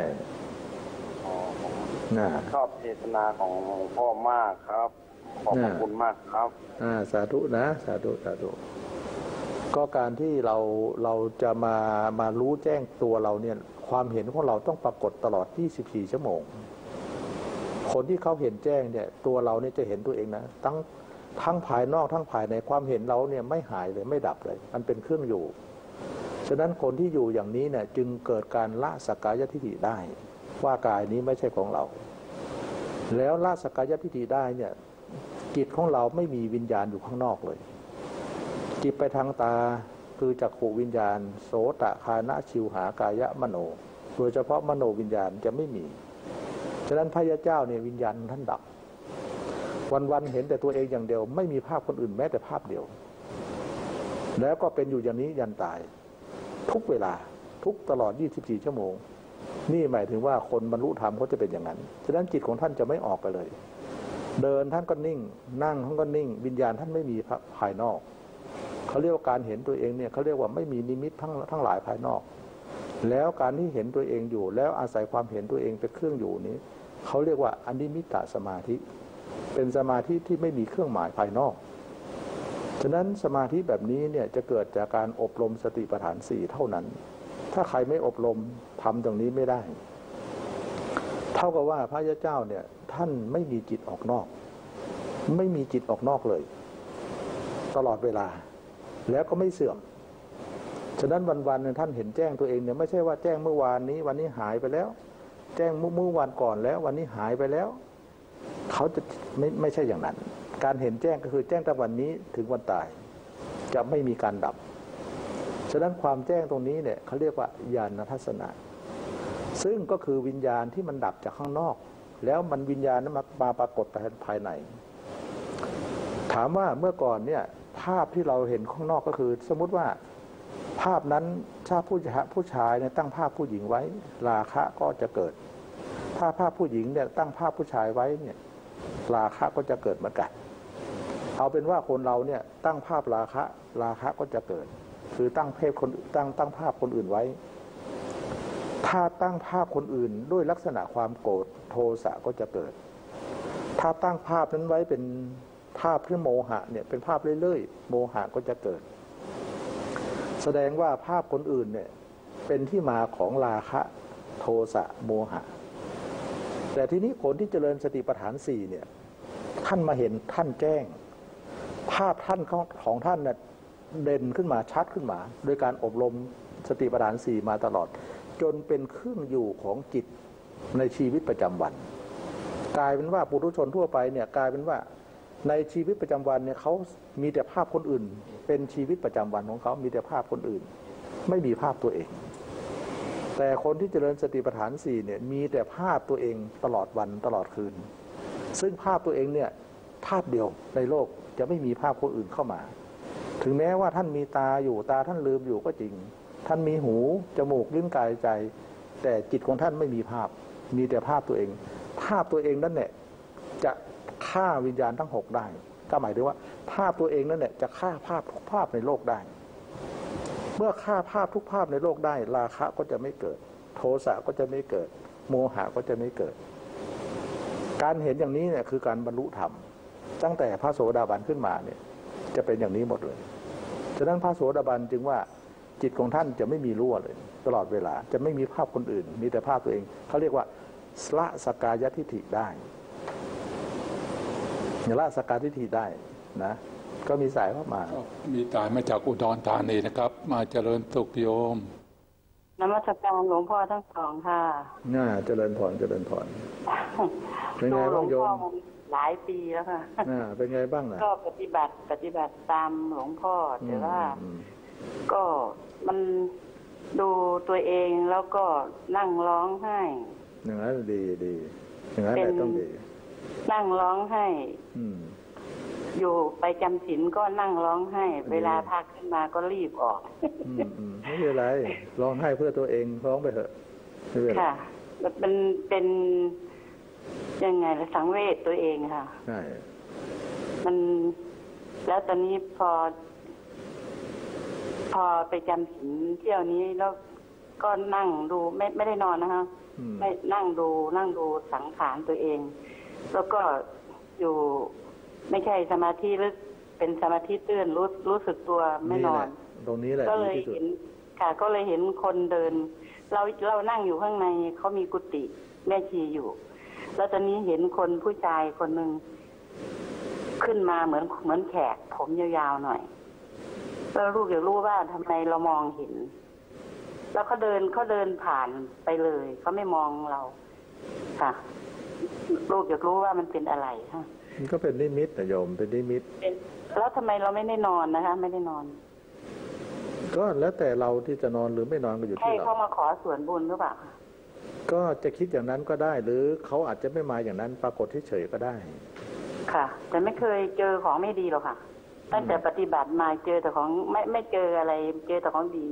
ชอบเทศนาของหลวงพ่อมากครับขอบคุณมากครับสาธุนะสาธุก็การที่เราจะมารู้แจ้งตัวเราเนี่ยความเห็นของเราต้องปรากฏตลอด24ชั่วโมงคนที่เขาเห็นแจ้งเนี่ยตัวเราเนี่ยจะเห็นตัวเองนะทั้งภายนอกทั้งภายในความเห็นเราเนี่ยไม่หายเลยไม่ดับเลยมันเป็นเครื่องอยู่ฉะนั้นคนที่อยู่อย่างนี้เนี่ยจึงเกิดการละสักกายทิฏฐิได้ว่ากายนี้ไม่ใช่ของเราแล้วละสักกายทิฏฐิได้เนี่ยจิตของเราไม่มีวิญญาณอยู่ข้างนอกเลยจิตไปทางตาคือจักขุวิญญาณโสตคานะชิวหากายะมโนโดยเฉพาะมโนวิญญาณจะไม่มีฉะนั้นพระยาเจ้าเนี่ยวิญญาณท่านดับวันๆเห็นแต่ตัวเองอย่างเดียวไม่มีภาพคนอื่นแม้แต่ภาพเดียวแล้วก็เป็นอยู่อย่างนี้ยันตายทุกเวลาทุกตลอด24ชั่วโมงนี่หมายถึงว่าคนบรรลุธรรมเขาจะเป็นอย่างนั้นฉะนั้นจิตของท่านจะไม่ออกไปเลยเดินท่านก็นิ่งนั่งท่านก็นิ่งวิญญาณท่านไม่มีภายนอกเขาเรียกว่าการเห็นตัวเองเนี่ยเขาเรียกว่าไม่มีนิมิตทั้งหลายภายนอกแล้วการที่เห็นตัวเองอยู่แล้วอาศัยความเห็นตัวเองเป็นเครื่องอยู่นี้เขาเรียกว่าอนิมิตตสมาธิเป็นสมาธิที่ไม่มีเครื่องหมายภายนอกฉะนั้นสมาธิแบบนี้เนี่ยจะเกิดจากการอบรมสติปัฏฐาน4เท่านั้นถ้าใครไม่อบรมทำตรงนี้ไม่ได้เท่ากับว่าพระยาเจ้าเนี่ยท่านไม่มีจิตออกนอกไม่มีจิตออกนอกเลยตลอดเวลาแล้วก็ไม่เสื่อมฉะนั้นวันๆเนี่ยท่านเห็นแจ้งตัวเองเนี่ยไม่ใช่ว่าแจ้งเมื่อวานนี้วันนี้หายไปแล้วแจ้งเมื่อวานก่อนแล้ววันนี้หายไปแล้วเขาจะไม่ใช่อย่างนั้นการเห็นแจ้งก็คือแจ้งแต่วันนี้ถึงวันตายจะไม่มีการดับฉะนั้นความแจ้งตรงนี้เนี่ยเขาเรียกว่าญาณทัศนะซึ่งก็คือวิญญาณที่มันดับจากข้างนอกแล้วมันวิญญาณนั้นมาปรากฏภายในถามว่าเมื่อก่อนเนี่ยภาพที่เราเห็นข้างนอกก็คือสมมุติว่าภาพนั้นถ้าผู้ชายเนี่ยตั้งภาพผู้หญิงไว้ราคะก็จะเกิดถ้าภาพผู้หญิงเนี่ยตั้งภาพผู้ชายไว้เนี่ยราคะก็จะเกิดเหมือนกันเอาเป็นว่าคนเราเนี่ยตั้งภาพราคะก็จะเกิดคือตั้งเพศคนตั้งภาพคนอื่นไว้ถ้าตั้งภาพคนอื่นด้วยลักษณะความโกรธโทสะก็จะเกิดถ้าตั้งภาพนั้นไว้เป็นภาพที่โมหะเนี่ยเป็นภาพเรื่อยๆโมหะก็จะเกิดแสดงว่าภาพคนอื่นเนี่ยเป็นที่มาของราคะโทสะโมหะแต่ทีนี้คนที่เจริญสติปัฏฐาน4เนี่ยท่านมาเห็นท่านแจ้งภาพท่านของท่านเนี่ยเด่นขึ้นมาชัดขึ้นมาโดยการอบรมสติปัฏฐาน4มาตลอดจนเป็นเครื่องอยู่ของจิตในชีวิตประจำวันกลายเป็นว่าปุถุชนทั่วไปเนี่ยกลายเป็นว่าในชีวิตประจำวันเนี่ยเขามีแต่ภาพคนอื่นเป็นชีวิตประจำวันของเขามีแต่ภาพคนอื่นไม่มีภาพตัวเองแต่คนที่เจริญสติปัฏฐาน4เนี่ยมีแต่ภาพตัวเองตลอดวันตลอดคืนซึ่งภาพตัวเองเนี่ยภาพเดียวในโลกจะไม่มีภาพคนอื่นเข้ามาถึงแม้ว่าท่านมีตาอยู่ตาท่านลืมอยู่ก็จริงท่านมีหูจมูกลิ้นกายใจแต่จิตของท่านไม่มีภาพมีแต่ภาพตัวเองภาพตัวเองนั่นแหละจะฆ่าวิญญาณทั้ง6ได้ก็หมายถึงว่าภาพตัวเองนั่นแหละจะฆ่าภาพทุกภาพในโลกได้เมื่อฆ่าภาพทุกภาพในโลกได้ราคะก็จะไม่เกิดโทสะก็จะไม่เกิดโมหะก็จะไม่เกิดการเห็นอย่างนี้เนี่ยคือการบรรลุธรรมตั้งแต่พระโสดาบันขึ้นมาเนี่ยจะเป็นอย่างนี้หมดเลยฉะนั้นพระโสดาบันจึงว่าจิตของท่านจะไม่มีรั่วเลยตลอดเวลาจะไม่มีภาพคนอื่นมีแต่ภาพตัวเองเขาเรียกว่าละสักกายทิฏฐิได้ละสักกายทิฏฐิได้นะก็มีสายเข้ามามีสายมาจากอุดรธานีนะครับมาเจริญสุขโยมนมัสการหลวงพ่อทั้งสองค่ะเจริญพรเจริญพรเป็นไงบ้างโยมหลายปีแล้วค่ะเป็นไงบ้างนะก็ปฏิบัติตามหลวงพ่อแต่ว่าก็มันดูตัวเองแล้วก็นั่งร้องไห้อย่างนั้นดีอย่างนั้นแหละต้องดีนั่งร้องไห้อยู่ไปจำศีลก็นั่งร้องไห้เวลาพักขึ้นมาก็รีบออกไม่เป็นไรร้องไห้เพื่อตัวเองร้องไปเถอะค่ะมันเป็นยังไงละสังเวชตัวเองค่ะใช่มันแล้วตอนนี้พอไปจำศีลเที่ยวนี้แล้วก็นั่งดูไม่ได้นอนนะคะไม่นั่งดูสังขารตัวเองแล้วก็อยู่ไม่ใช่สมาธิหรือเป็นสมาธิตื้นรู้สึกตัวไม่นอนตรงนี้แหละก็เลยเห็นค่ะก็เลยเห็นคนเดินเรานั่งอยู่ข้างในเขามีกุฏิแม่ชีอยู่แล้วตอนนี้เห็นคนผู้ชายคนหนึ่งขึ้นมาเหมือนแขกผมยาวๆหน่อยแล้วลูกอยากรู้ว่าทำไมเรามองเห็นแล้วเขาเดินผ่านไปเลยเขาไม่มองเราค่ะลูกอยากรู้ว่ามันเป็นอะไรค่ะมันก็เป็นนิมิตนะโยมเป็นนิมิตแล้วทำไมเราไม่ได้นอนนะคะไม่ได้นอนก็แล้วแต่เราที่จะนอนหรือไม่นอนก็อยู่ที่เราให้เขามาขอส่วนบุญหรือเปล่าก็จะคิดอย่างนั้นก็ได้หรือเขาอาจจะไม่มาอย่างนั้นปรากฏเฉยๆก็ได้ค่ะแต่ไม่เคยเจอของไม่ดีหรอกค่ะตั้งแต่ปฏิบัติมาเจอแต่ของไม่เจออะไรเจอแต่ของดี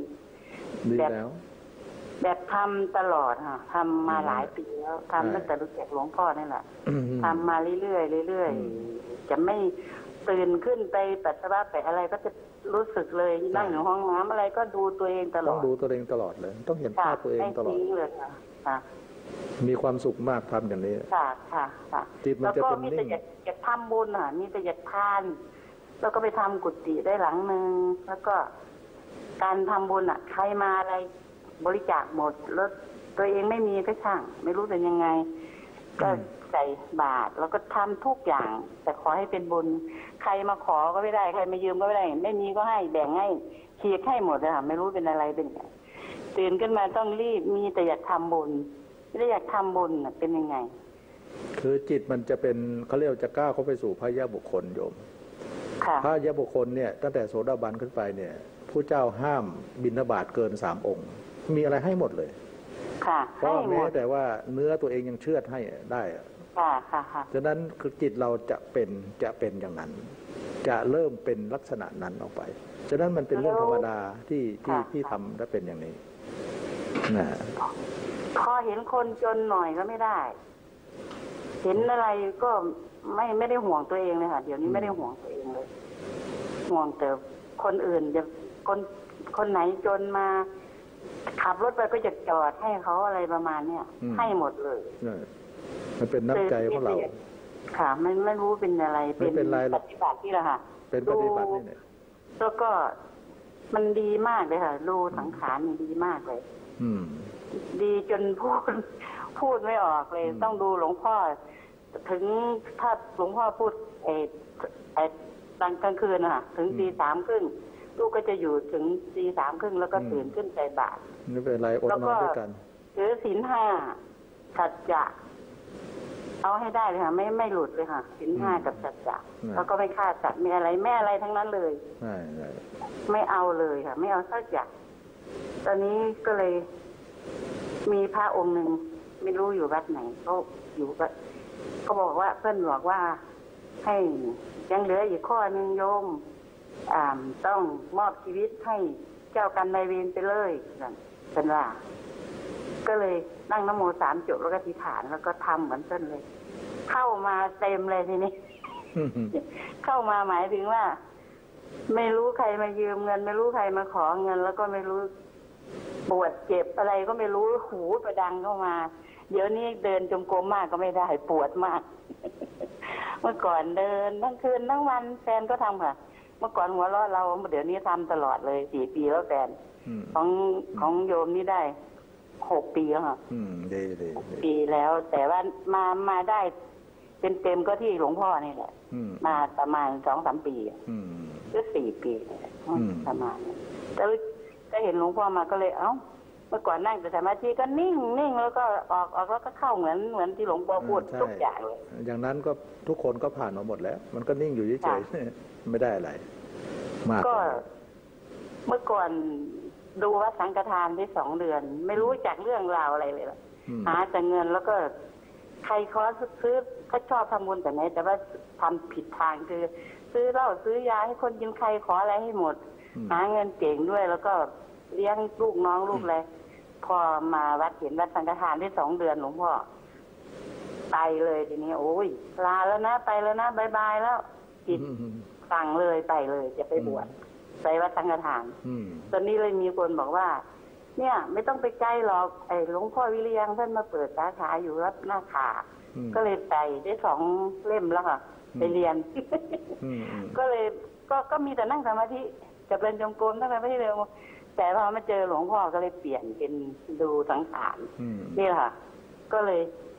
แบบทำตลอดค่ะทำมาหลายปีแล้วทำตั้งแต่รู้จักหลวงพ่อนี่แหละทำมาเรื่อยๆจะไม่ตื่นขึ้นไปปัสสาวะไปอะไรก็จะรู้สึกเลยนั่งอยู่ห้องน้ำอะไรก็ดูตัวเองตลอดต้องดูตัวเองตลอดเลยต้องเห็นภาพตัวเองตลอดเลยค่ะมีความสุขมากทำอย่างนี้ค่ะจิตมันจะเป็นนิ่งแล้วก็มีแต่อยากทำบุญค่ะมีแต่อยากทานแล้วก็ไปทำกุฏิได้หลังนึงแล้วก็การทำบุญใครมาอะไรบริจาคหมดแล้วตัวเองไม่มีก็ช่างไม่รู้เป็นยังไงก็ใส่บาตรแล้วก็ทำทุกอย่างแต่ขอให้เป็นบุญใครมาขอก็ไม่ได้ใครมายืมก็ไม่ได้ไม่มีก็ให้แบ่งให้ฉีกให้หมดเลยค่ะไม่รู้เป็นอะไรเป็นตื่นขึ้นมาต้องรีบมีแต่อยากทำบุญไม่ได้อยากทำบุญเป็นยังไงคือจิตมันจะเป็นเขาเรียกจะก้าวเข้าไปสู่พระยะบุคคลโยมพระยะบุคคลเนี่ยตั้งแต่โสดาบันขึ้นไปเนี่ยผู้เจ้าห้ามบิณฑบาตเกิน3 องค์มีอะไรให้หมดเลยเพราะแม้แต่ว่าเนื้อตัวเองยังเชือดให้ได้ฉะนั้นคือจิตเราจะเป็นอย่างนั้นจะเริ่มเป็นลักษณะนั้นออกไปฉะนั้นมันเป็นเรื่องธรรมดาที่ทำและเป็นอย่างนี้นะพอเห็นคนจนหน่อยก็ไม่ได้เห็นอะไรก็ไม่ได้ห่วงตัวเองเลยค่ะเดี๋ยวนี้ไม่ได้ห่วงตัวเองเลยห่วงแต่คนอื่นจะคนไหนจนมาขับรถไปก็จะจอดให้เขาอะไรประมาณเนี้ยให้หมดเลยมันเป็นน้ำใจของเราค่ะไม่รู้เป็นอะไรเป็นปฏิบัติที่ละค่ะเป็นปฏิบัตินี่เนี่ยแล้วก็มันดีมากเลยค่ะดูสังขารนี่ดีมากเลยดีจนพูดไม่ออกเลยต้องดูหลวงพ่อถึงถ้าหลวงพ่อพูดตอนกลางคืนน่ะถึงตี 3:30ลูกก็จะอยู่ถึงตี 3:30แล้วก็ตื่นขึ้นใส่บาตรไม่เป็นไรอดนอนด้วยกันถือศีล 5สัจจะเอาให้ได้เลยค่ะไม่หลุดเลยค่ะศีล 5กับสัจจะแล้วก็ไม่ฆ่าสัตว์ไม่อะไรทั้งนั้นเลยไม่เอาเลยค่ะไม่เอาสักอย่างตอนนี้ก็เลยมีพระองค์หนึ่งไม่รู้อยู่วัดไหนเขาอยู่ก็เขาบอกว่าเพื่อนบอกว่าให้ยังเหลืออีกข้อหนึ่งโยมต้องมอบชีวิตให้เจ้ากรรมนายเวรไปเลยเป็นว่าก็เลยนั่งนะโม3 จบแล้วก็อธิษฐานแล้วก็ทำเหมือนเพื่อนเลยเข้ามาเต็มเลยทีนี้ เข้ามาหมายถึงว่าไม่รู้ใครมายืมเงินไม่รู้ใครมาขอเงินแล้วก็ไม่รู้ปวดเจ็บอะไรก็ไม่รู้หูประดังเข้ามาเดี๋ยวนี้เดินจงกรมมากก็ไม่ได้ปวดมาก เมื่อก่อนเดินทั้งคืนทั้งวันแฟนก็ทำค่ะเมื่อก่อนหัวเราะเราเดี๋ยวนี้ทำตลอดเลย4 ปีแล้วแฟนของโยมนี่ได้6 ปีแล้วค่ะปีแล้วแต่ว่ามาได้เต็มก็ที่หลวงพ่อนี่แหละมาประมาณ2-3 ปีหรือ4 ปีประมาณแล้วก็เห็นหลวงพ่อมาก็เลยเมื่อก่อนนั่งแต่สมาธิก็นิ่งแล้วก็ออกแล้วก็เข้าเหมือนที่หลวงพ่อพูดทุกอย่างเลยอย่างนั้นก็ทุกคนก็ผ่านมาหมดแล้วมันก็นิ่งอยู่เฉยๆไม่ได้อะไรมากก็เมื่อก่อนดูวัดสังฆทานได้2 เดือนไม่รู้จักเรื่องราวอะไรเลยหาแต่เงินแล้วก็ใครขอซื้อก็ชอบทำบุญแต่ไหนแต่ว่าทำผิดทางคือซื้อเหล้าซื้อยาให้คนกินใครขออะไรให้หมดหาเงินเก่งด้วยแล้วก็เลี้ยงลูกน้องลูกอะไรพอมาวัดเห็นวัดสังฆทานได้2 เดือนหลวงพ่อไปเลยทีนี้โอ้ยลาแล้วนะไปแล้วนะบายแล้วจิตสั่งเลยไปเลยจะไปบวชไปวัดสังฆทานตอนนี้เลยมีคนบอกว่าเนี่ยไม่ต้องไปใกล้หรอกหลวงพ่อวิริยังท่านมาเปิดสาขาอยู่วัดหน้าขาก็เลยไปได้2 เล่มแล้วค่ะไปเรียนก็เลยก็มีแต่นั่งสมาธิกับเดินจงกรมนั่งสมาธิเร็วแต่พอมาเจอหลวงพ่อก็เลยเปลี่ยนเป็นดูสังขารนี่ค่ะก็เลย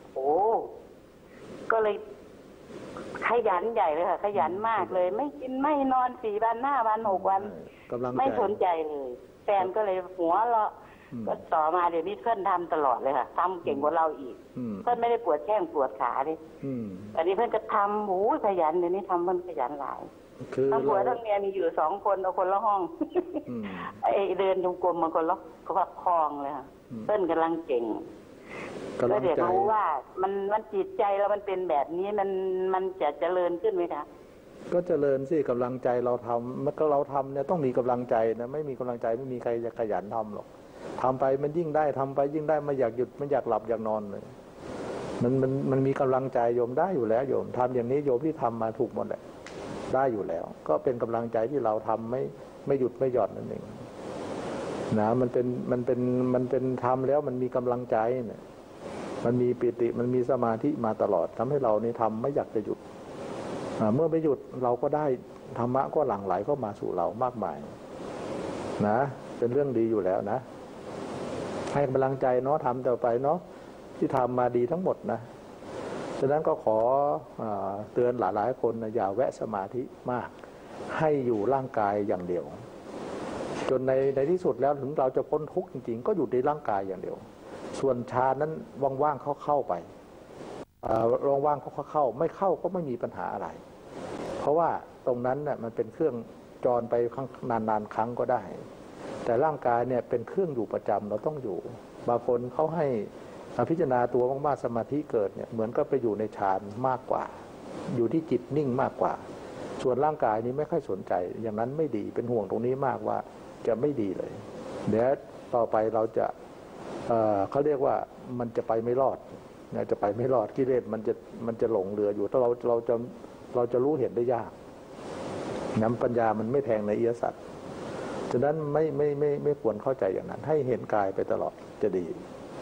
ก็เลยขยันใหญ่เลยค่ะขยันมากเลยไม่กินไม่นอน4 วัน 5 วัน 6 วันไม่สนใจเลยแฟนก็เลยหัวเราะก็ต่อมาเดี๋ยวนี้เพื่อนทำตลอดเลยค่ะทำเก่งกว่าเราอีกเพื่อนไม่ได้ปวดแข้งปวดขาเลยอันนี้เพื่อนก็ทำขยันเดี๋ยวนี้ทำเพื่อนขยันหลายทั้งผัวทั้งเมียมีอยู่2 คนเอาคนละห้องเดินจงกรมมาคนละคลองเลยค่ะเพื่อนกำลังเก่งก็เดี๋ยวรู้ว่ามันจิตใจเรามันเป็นแบบนี้มันจะเจริญขึ้นไหมคะก็เจริญสิกำลังใจเราทำมันก็เราทำเนี่ยต้องมีกำลังใจนะไม่มีกำลังใจไม่มีใครจะขยันทำหรอกทำไปมันยิ่งได้ทำไปยิ่งได้ไม่อยากหยุดไม่อยากหลับอยากนอนเลยมันมีกำลังใจโยมได้อยู่แล้วโยมทำอย่างนี้โยมที่ทำมาถูกหมดแหละได้อยู่แล้วก็เป็นกำลังใจที่เราทำไม่หยุดไม่หย่อนนั่นเองนะมันเป็นทำแล้วมันมีกำลังใจเนี่ยมันมีปิติมันมีสมาธิมาตลอดทำให้เรานี่ทำไม่อยากจะหยุดเมื่อไม่หยุดเราก็ได้ธรรมะก็หลั่งไหลเข้ามาสู่เรามากมายนะเป็นเรื่องดีอยู่แล้วนะให้กำลังใจเนาะทำต่อไปเนาะที่ทำมาดีทั้งหมดนะฉะนั้นก็ขอเตือนหลายๆคนนะอย่าแวะสมาธิมากให้อยู่ร่างกายอย่างเดียวจนในที่สุดแล้วถึงเราจะพ้นทุกข์จริงๆก็อยู่ในร่างกายอย่างเดียวส่วนฌานนั้นว่างๆเข้าไปว่างๆเข้าไม่เข้าก็ไม่มีปัญหาอะไรเพราะว่าตรงนั้นเนี่ยมันเป็นเครื่องจรไปนานๆครั้งก็ได้แต่ร่างกายเนี่ยเป็นเครื่องอยู่ประจำเราต้องอยู่บางคนเขาให้พิจารณาตัวมากๆสมาธิเกิดเนี่ยเหมือนก็ไปอยู่ในฌานมากกว่าอยู่ที่จิตนิ่งมากกว่าส่วนร่างกายนี้ไม่ค่อยสนใจอย่างนั้นไม่ดีเป็นห่วงตรงนี้มากว่าจะไม่ดีเลยเดี๋ยวต่อไปเราจะเขาเรียกว่ามันจะไปไม่รอดจะไปไม่รอดกิเลสมันจะหลงเหลืออยู่ถ้าเราจะรู้เห็นได้ยากน้ำปัญญามันไม่แทงในอริยสัจฉะนั้นไม่ควรเข้าใจอย่างนั้นให้เห็นกายไปตลอดจะดี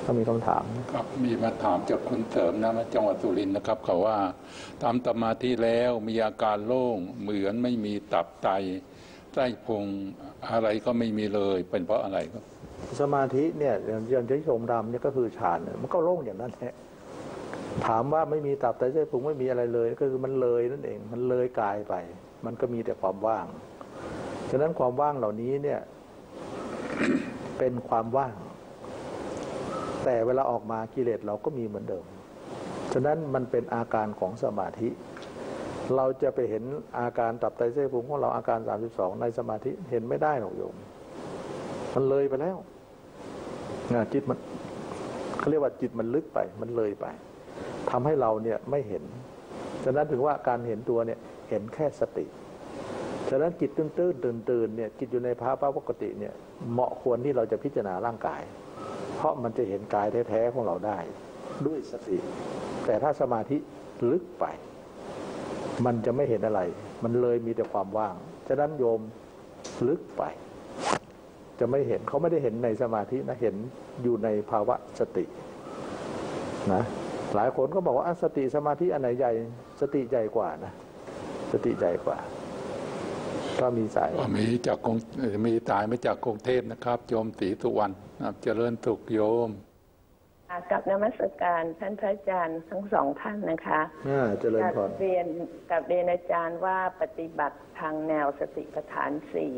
ก็มีคำถามครับมีมาถามจากคุณเสริมนะจังหวัดสุรินทร์นะครับเขาว่าทำสมาธิแล้วมีอาการโล่งเหมือนไม่มีตับไตไส้พุงอะไรก็ไม่มีเลยเป็นเพราะอะไรครับสมาธิเนี่ยอย่างที่ชมรำเนี่ยก็คือฌานมันก็โล่งอย่างนั้นแหละถามว่าไม่มีตับไตไส้พุงไม่มีอะไรเลยก็คือมันเลยนั่นเองมันเลยกายไปมันก็มีแต่ความว่างฉะนั้นความว่างเหล่านี้เนี่ย เป็นความว่างแต่เวลาออกมากิเลสเราก็มีเหมือนเดิมฉะนั้นมันเป็นอาการของสมาธิเราจะไปเห็นอาการตับไตไส้พุงของเราอาการ32ในสมาธิเห็นไม่ได้หรอกโยมมันเลยไปแล้วจิตมันเขาเรียกว่าจิตมันลึกไปมันเลยไปทำให้เราเนี่ยไม่เห็นฉะนั้นถึงว่าการเห็นตัวเนี่ยเห็นแค่สติฉะนั้นจิตตื่นเนี่ยจิตอยู่ในภาวะปกติเนี่ยเหมาะควรที่เราจะพิจารณาร่างกายเพราะมันจะเห็นกายแท้ๆของเราได้ด้วยสติแต่ถ้าสมาธิลึกไปมันจะไม่เห็นอะไรมันเลยมีแต่ความว่างฉะนั้นโยมลึกไปจะไม่เห็นเขาไม่ได้เห็นในสมาธินะเห็นอยู่ในภาวะสตินะหลายคนก็บอกว่าสติสมาธิอันไหนใหญ่สติใหญ่กว่านะสติใหญ่กว่าก็มีสายมีจากกรุงมีสายมาจากกรุงเทพนะครับโยมศรีสุวรรณเจริญสุขโยมกับนมัสการท่านพระอาจารย์ทั้งสองท่านนะคะเจริญพรเรียนอาจารย์ว่าปฏิบัติทางแนวสติปัฏฐาน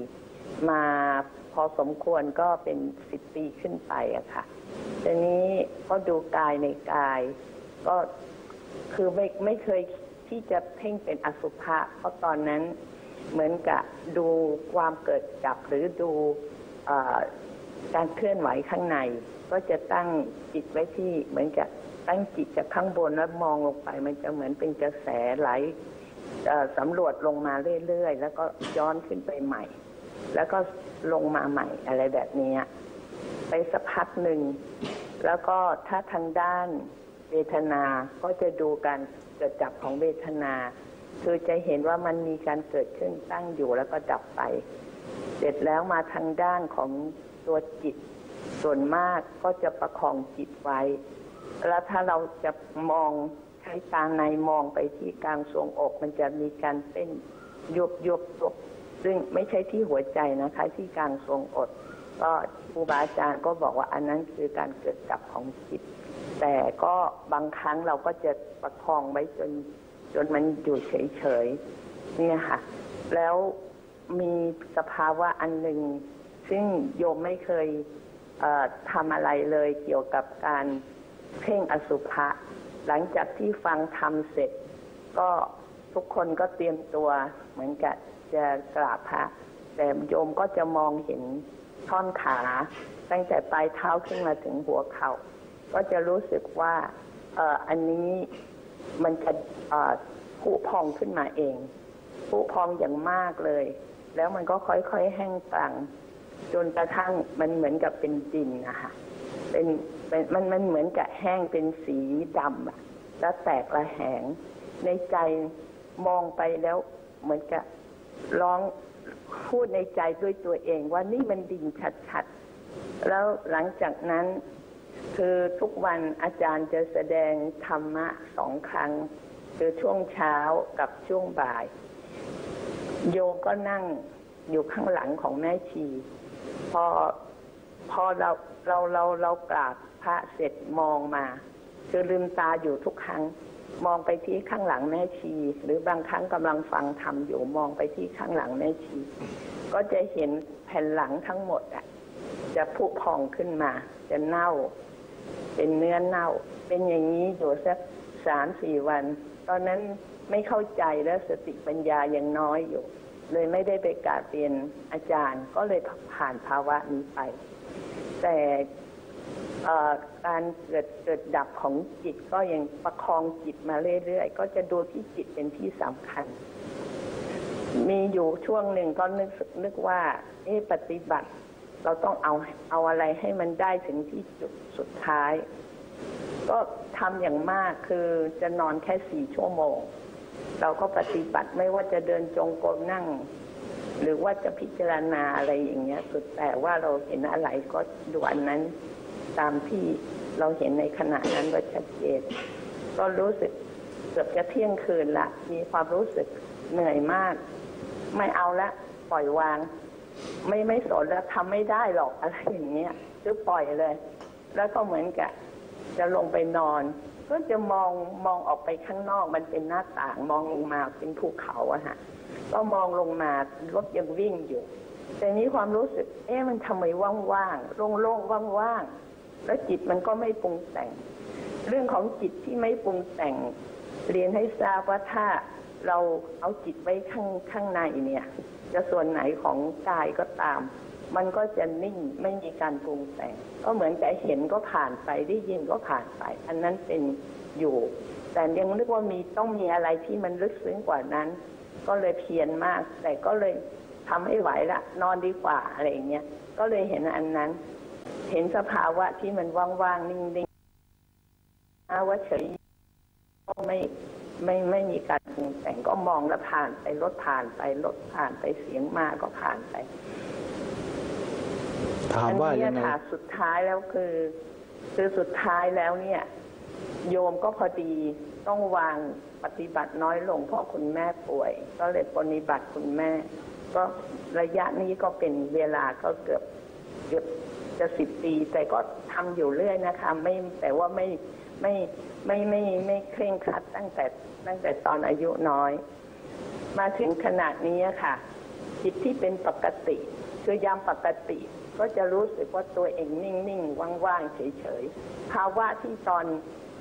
4มาพอสมควรก็เป็น10 ปีขึ้นไปอะค่ะทีนี้ก็ดูกายในกายก็คือไม่เคยที่จะเพ่งเป็นอสุภะเพราะตอนนั้นเหมือนกับดูความเกิดดับหรือดูการเคลื่อนไหวข้างในก็จะตั้งจิตไว้ที่เหมือนกับตั้งจิตจากข้างบนแล้วมองลงไปมันจะเหมือนเป็นกระแสไหลสำรวจลงมาเรื่อยๆแล้วก็ย้อนขึ้นไปใหม่แล้วก็ลงมาใหม่อะไรแบบนี้ไปสักพักหนึ่งแล้วก็ถ้าทางด้านเวทนาก็จะดูการเกิดดับของเวทนาคือจะเห็นว่ามันมีการเกิดขึ้นตั้งอยู่แล้วก็ดับไปเสร็จแล้วมาทางด้านของตัวจิตส่วนมากก็จะประคองจิตไว้แล้วถ้าเราจะมองใช้ตาในมองไปที่กลางทรวงอกมันจะมีการเต้นยุบซึ่งไม่ใช่ที่หัวใจนะคะที่กลางทรวงอกก็ครูบาอาจารย์ก็บอกว่าอันนั้นคือการเกิดดับของจิตแต่ก็บางครั้งเราก็จะประคองไว้จนมันอยู่เฉยๆเนี่ยค่ะแล้วมีสภาวะอันหนึ่งซึ่งโยมไม่เคยทำอะไรเลยเกี่ยวกับการเพ่งอสุภะหลังจากที่ฟังธรรมเสร็จก็ทุกคนก็เตรียมตัวเหมือนกับจะกราบพระแต่โยมก็จะมองเห็นท่อนขาตั้งแต่ปลายเท้าขึ้นมาถึงหัวเข่าก็จะรู้สึกว่าอันนี้มันจะผุพองขึ้นมาเองผุพองอย่างมากเลยแล้วมันก็ค่อยๆแห้งกรังจนกระทั่งมันเหมือนกับเป็นดินนะคะมันเหมือนกับแห้งเป็นสีดำแล้วแตกระแหงในใจมองไปแล้วเหมือนกับร้องพูดในใจด้วยตัวเองว่านี่มันดินชัดๆแล้วหลังจากนั้นคือทุกวันอาจารย์จะแสดงธรรมะ2 ครั้งคือช่วงเช้ากับช่วงบ่ายโยมก็นั่งอยู่ข้างหลังของแม่ชีพอเรากราบพระเสร็จมองมาคือลืมตาอยู่ทุกครั้งมองไปที่ข้างหลังแม่ชีหรือบางครั้งกำลังฟังธรรมอยู่มองไปที่ข้างหลังแม่ชีก็จะเห็นแผ่นหลังทั้งหมดจะผุพองขึ้นมาจะเน่าเป็นเนื้อเน่าเป็นอย่างนี้อยู่สัก 3-4 วันตอนนั้นไม่เข้าใจแล้วสติปัญญายังน้อยอยู่เลยไม่ได้ไปกราบเรียนอาจารย์ก็เลยผ่านภาวะนี้ไปแต่การเกิดดับของจิตก็ยังประคองจิตมาเรื่อยๆก็จะดูที่จิตเป็นที่สำคัญมีอยู่ช่วงหนึ่งก็นึกว่าปฏิบัติเราต้องเอาอะไรให้มันได้ถึงที่จุดสุดท้ายก็ทำอย่างมากคือจะนอนแค่4 ชั่วโมงเราก็ปฏิบัติไม่ว่าจะเดินจงกรมนั่งหรือว่าจะพิจารณาอะไรอย่างเงี้ยสุดแต่ว่าเราเห็นอะไรก็ดูอันนั้นตามที่เราเห็นในขณะนั้นว่าชัดเจนก็รู้สึกเกือบจะเที่ยงคืนละมีความรู้สึกเหนื่อยมากไม่เอาละปล่อยวางไม่สนแล้วทำไม่ได้หรอกอะไรอย่างเงี้ยคือปล่อยเลยแล้วก็เหมือนกับจะลงไปนอนก็จะมองออกไปข้างนอกมันเป็นหน้าต่างมองลงมาเป็นภูเขาอะฮะก็มองลงมารถยังวิ่งอยู่แต่นี้ความรู้สึกมันทำไมว่างๆโล่งๆว่างๆแล้วจิตมันก็ไม่ปรุงแต่งเรื่องของจิตที่ไม่ปรุงแต่งเรียนให้ทราบว่าถ้าเราเอาจิตไว้ข้างในเนี่ยจะส่วนไหนของกายก็ตามมันก็จะนิ่งไม่มีการปรุงแต่งก็เหมือนแต่เห็นก็ผ่านไปได้ยินก็ผ่านไปอันนั้นเป็นอยู่แต่ยังนึกว่าต้องมีอะไรที่มันลึกซึ้งกว่านั้นก็เลยเพียรมากแต่ก็เลยทำให้ไหวละนอนดีกว่าอะไรอย่างเงี้ยก็เลยเห็นอันนั้นเห็นสภาวะที่มันว่างๆนิ่งๆว่าเฉยไม่มีการปรุงแต่งก็มองแล้วผ่านไปรถผ่านไปรถผ่านไปเสียงมาก็ผ่านไปถามว่ายังไงสุดท้ายแล้วคือสุดท้ายแล้วเนี่ยโยมก็พอดีต้องวางปฏิบัติน้อยลงเพราะคุณแม่ป่วยก็เลยปฏิบัติคุณแม่ก็ระยะนี้ก็เป็นเวลาก็เกือบจะ10 ปีแต่ก็ทำอยู่เรื่อยนะคะแต่ว่าไม่เคร่งครัดตั้งแต่ตอนอายุน้อยมาถึงขนาดนี้ค่ะจิตที่เป็นปกติคือยามปกติก็จะรู้สึกว่าตัวเองนิ่งๆว่างๆเฉยๆภาวะที่ตอน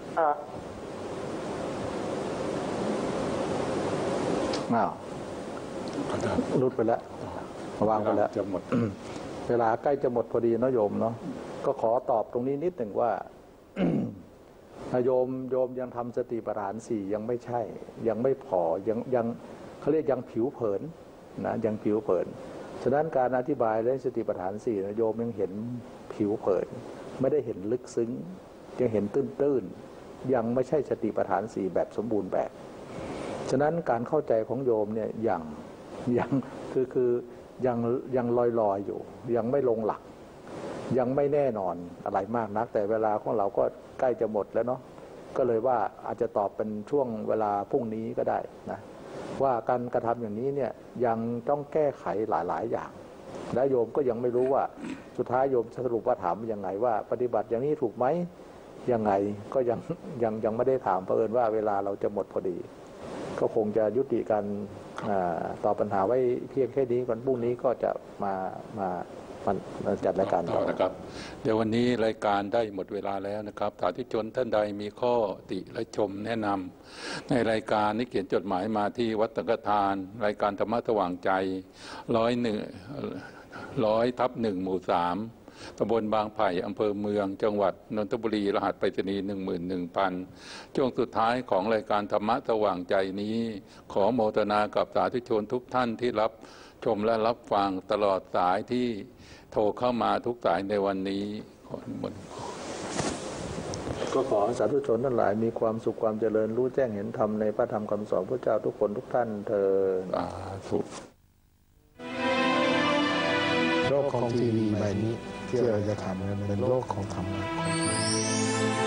รุดไปแล้ววางไปแล้วจะหมด เวลาใกล้จะหมดพอดีเนาะโยมเนาะก็ขอตอบตรงนี้นิดหนึ่งว่า โยมยังทำสติปัฏฐาน4ยังไม่ใช่ยังไม่พอยังเขาเรียกยังผิวเผินนะยังผิวเผินฉะนั้นการอธิบายเรื่องสติปัฏฐาน4นะโยมยังเห็นผิวเผินไม่ได้เห็นลึกซึ้งยังเห็นตื้นๆยังไม่ใช่สติปัฏฐาน4แบบสมบูรณ์แบบฉะนั้นการเข้าใจของโยมเนี่ยยังคือยังลอยอยู่ยังไม่ลงหลักยังไม่แน่นอนอะไรมากนักแต่เวลาของเราก็ใกล้จะหมดแล้วเนาะก็เลยว่าอาจจะตอบเป็นช่วงเวลาพรุ่งนี้ก็ได้นะว่าการกระทำอย่างนี้เนี่ยยังต้องแก้ไขหลายอย่างและโยมก็ยังไม่รู้ว่าสุดท้ายโยมสรุปว่าถามยังไงว่าปฏิบัติอย่างนี้ถูกไหมยังไงก็ยังไม่ได้ถามเผอิญว่าเวลาเราจะหมดพอดีก็คงจะยุติการตอบปัญหาไว้เพียงแค่นี้วันพรุ่งนี้ก็จะมาจัดรายการต่อนะครับเดี๋ยววันนี้รายการได้หมดเวลาแล้วนะครับสาธุชนท่านใดมีข้อติและชมแนะนำในรายการนี้เขียนจดหมายมาที่วัดสังฆทานรายการธรรมะสว่างใจ100/1 หมู่ 3ตำบลบางไผ่อำเภอเมืองจังหวัดนนทบุรีรหัสไปรษณีย์ 11,000 ช่วงสุดท้ายของรายการธรรมะสว่างใจนี้ขอโมทนากับสาธุชนทุกท่านที่รับชมและรับฟังตลอดสายที่โทรเข้ามาทุกสายในวันนี้ก็ขอสาธุชนทั้งหลายมีความสุขความเจริญรู้แจ้งเห็นธรรมในพระธรรมคำสอนพระเจ้าทุกคนทุกท่านเถิดโลกของทีวีใบนี้ที่เราจะทำเป็นโลกของธรรมะ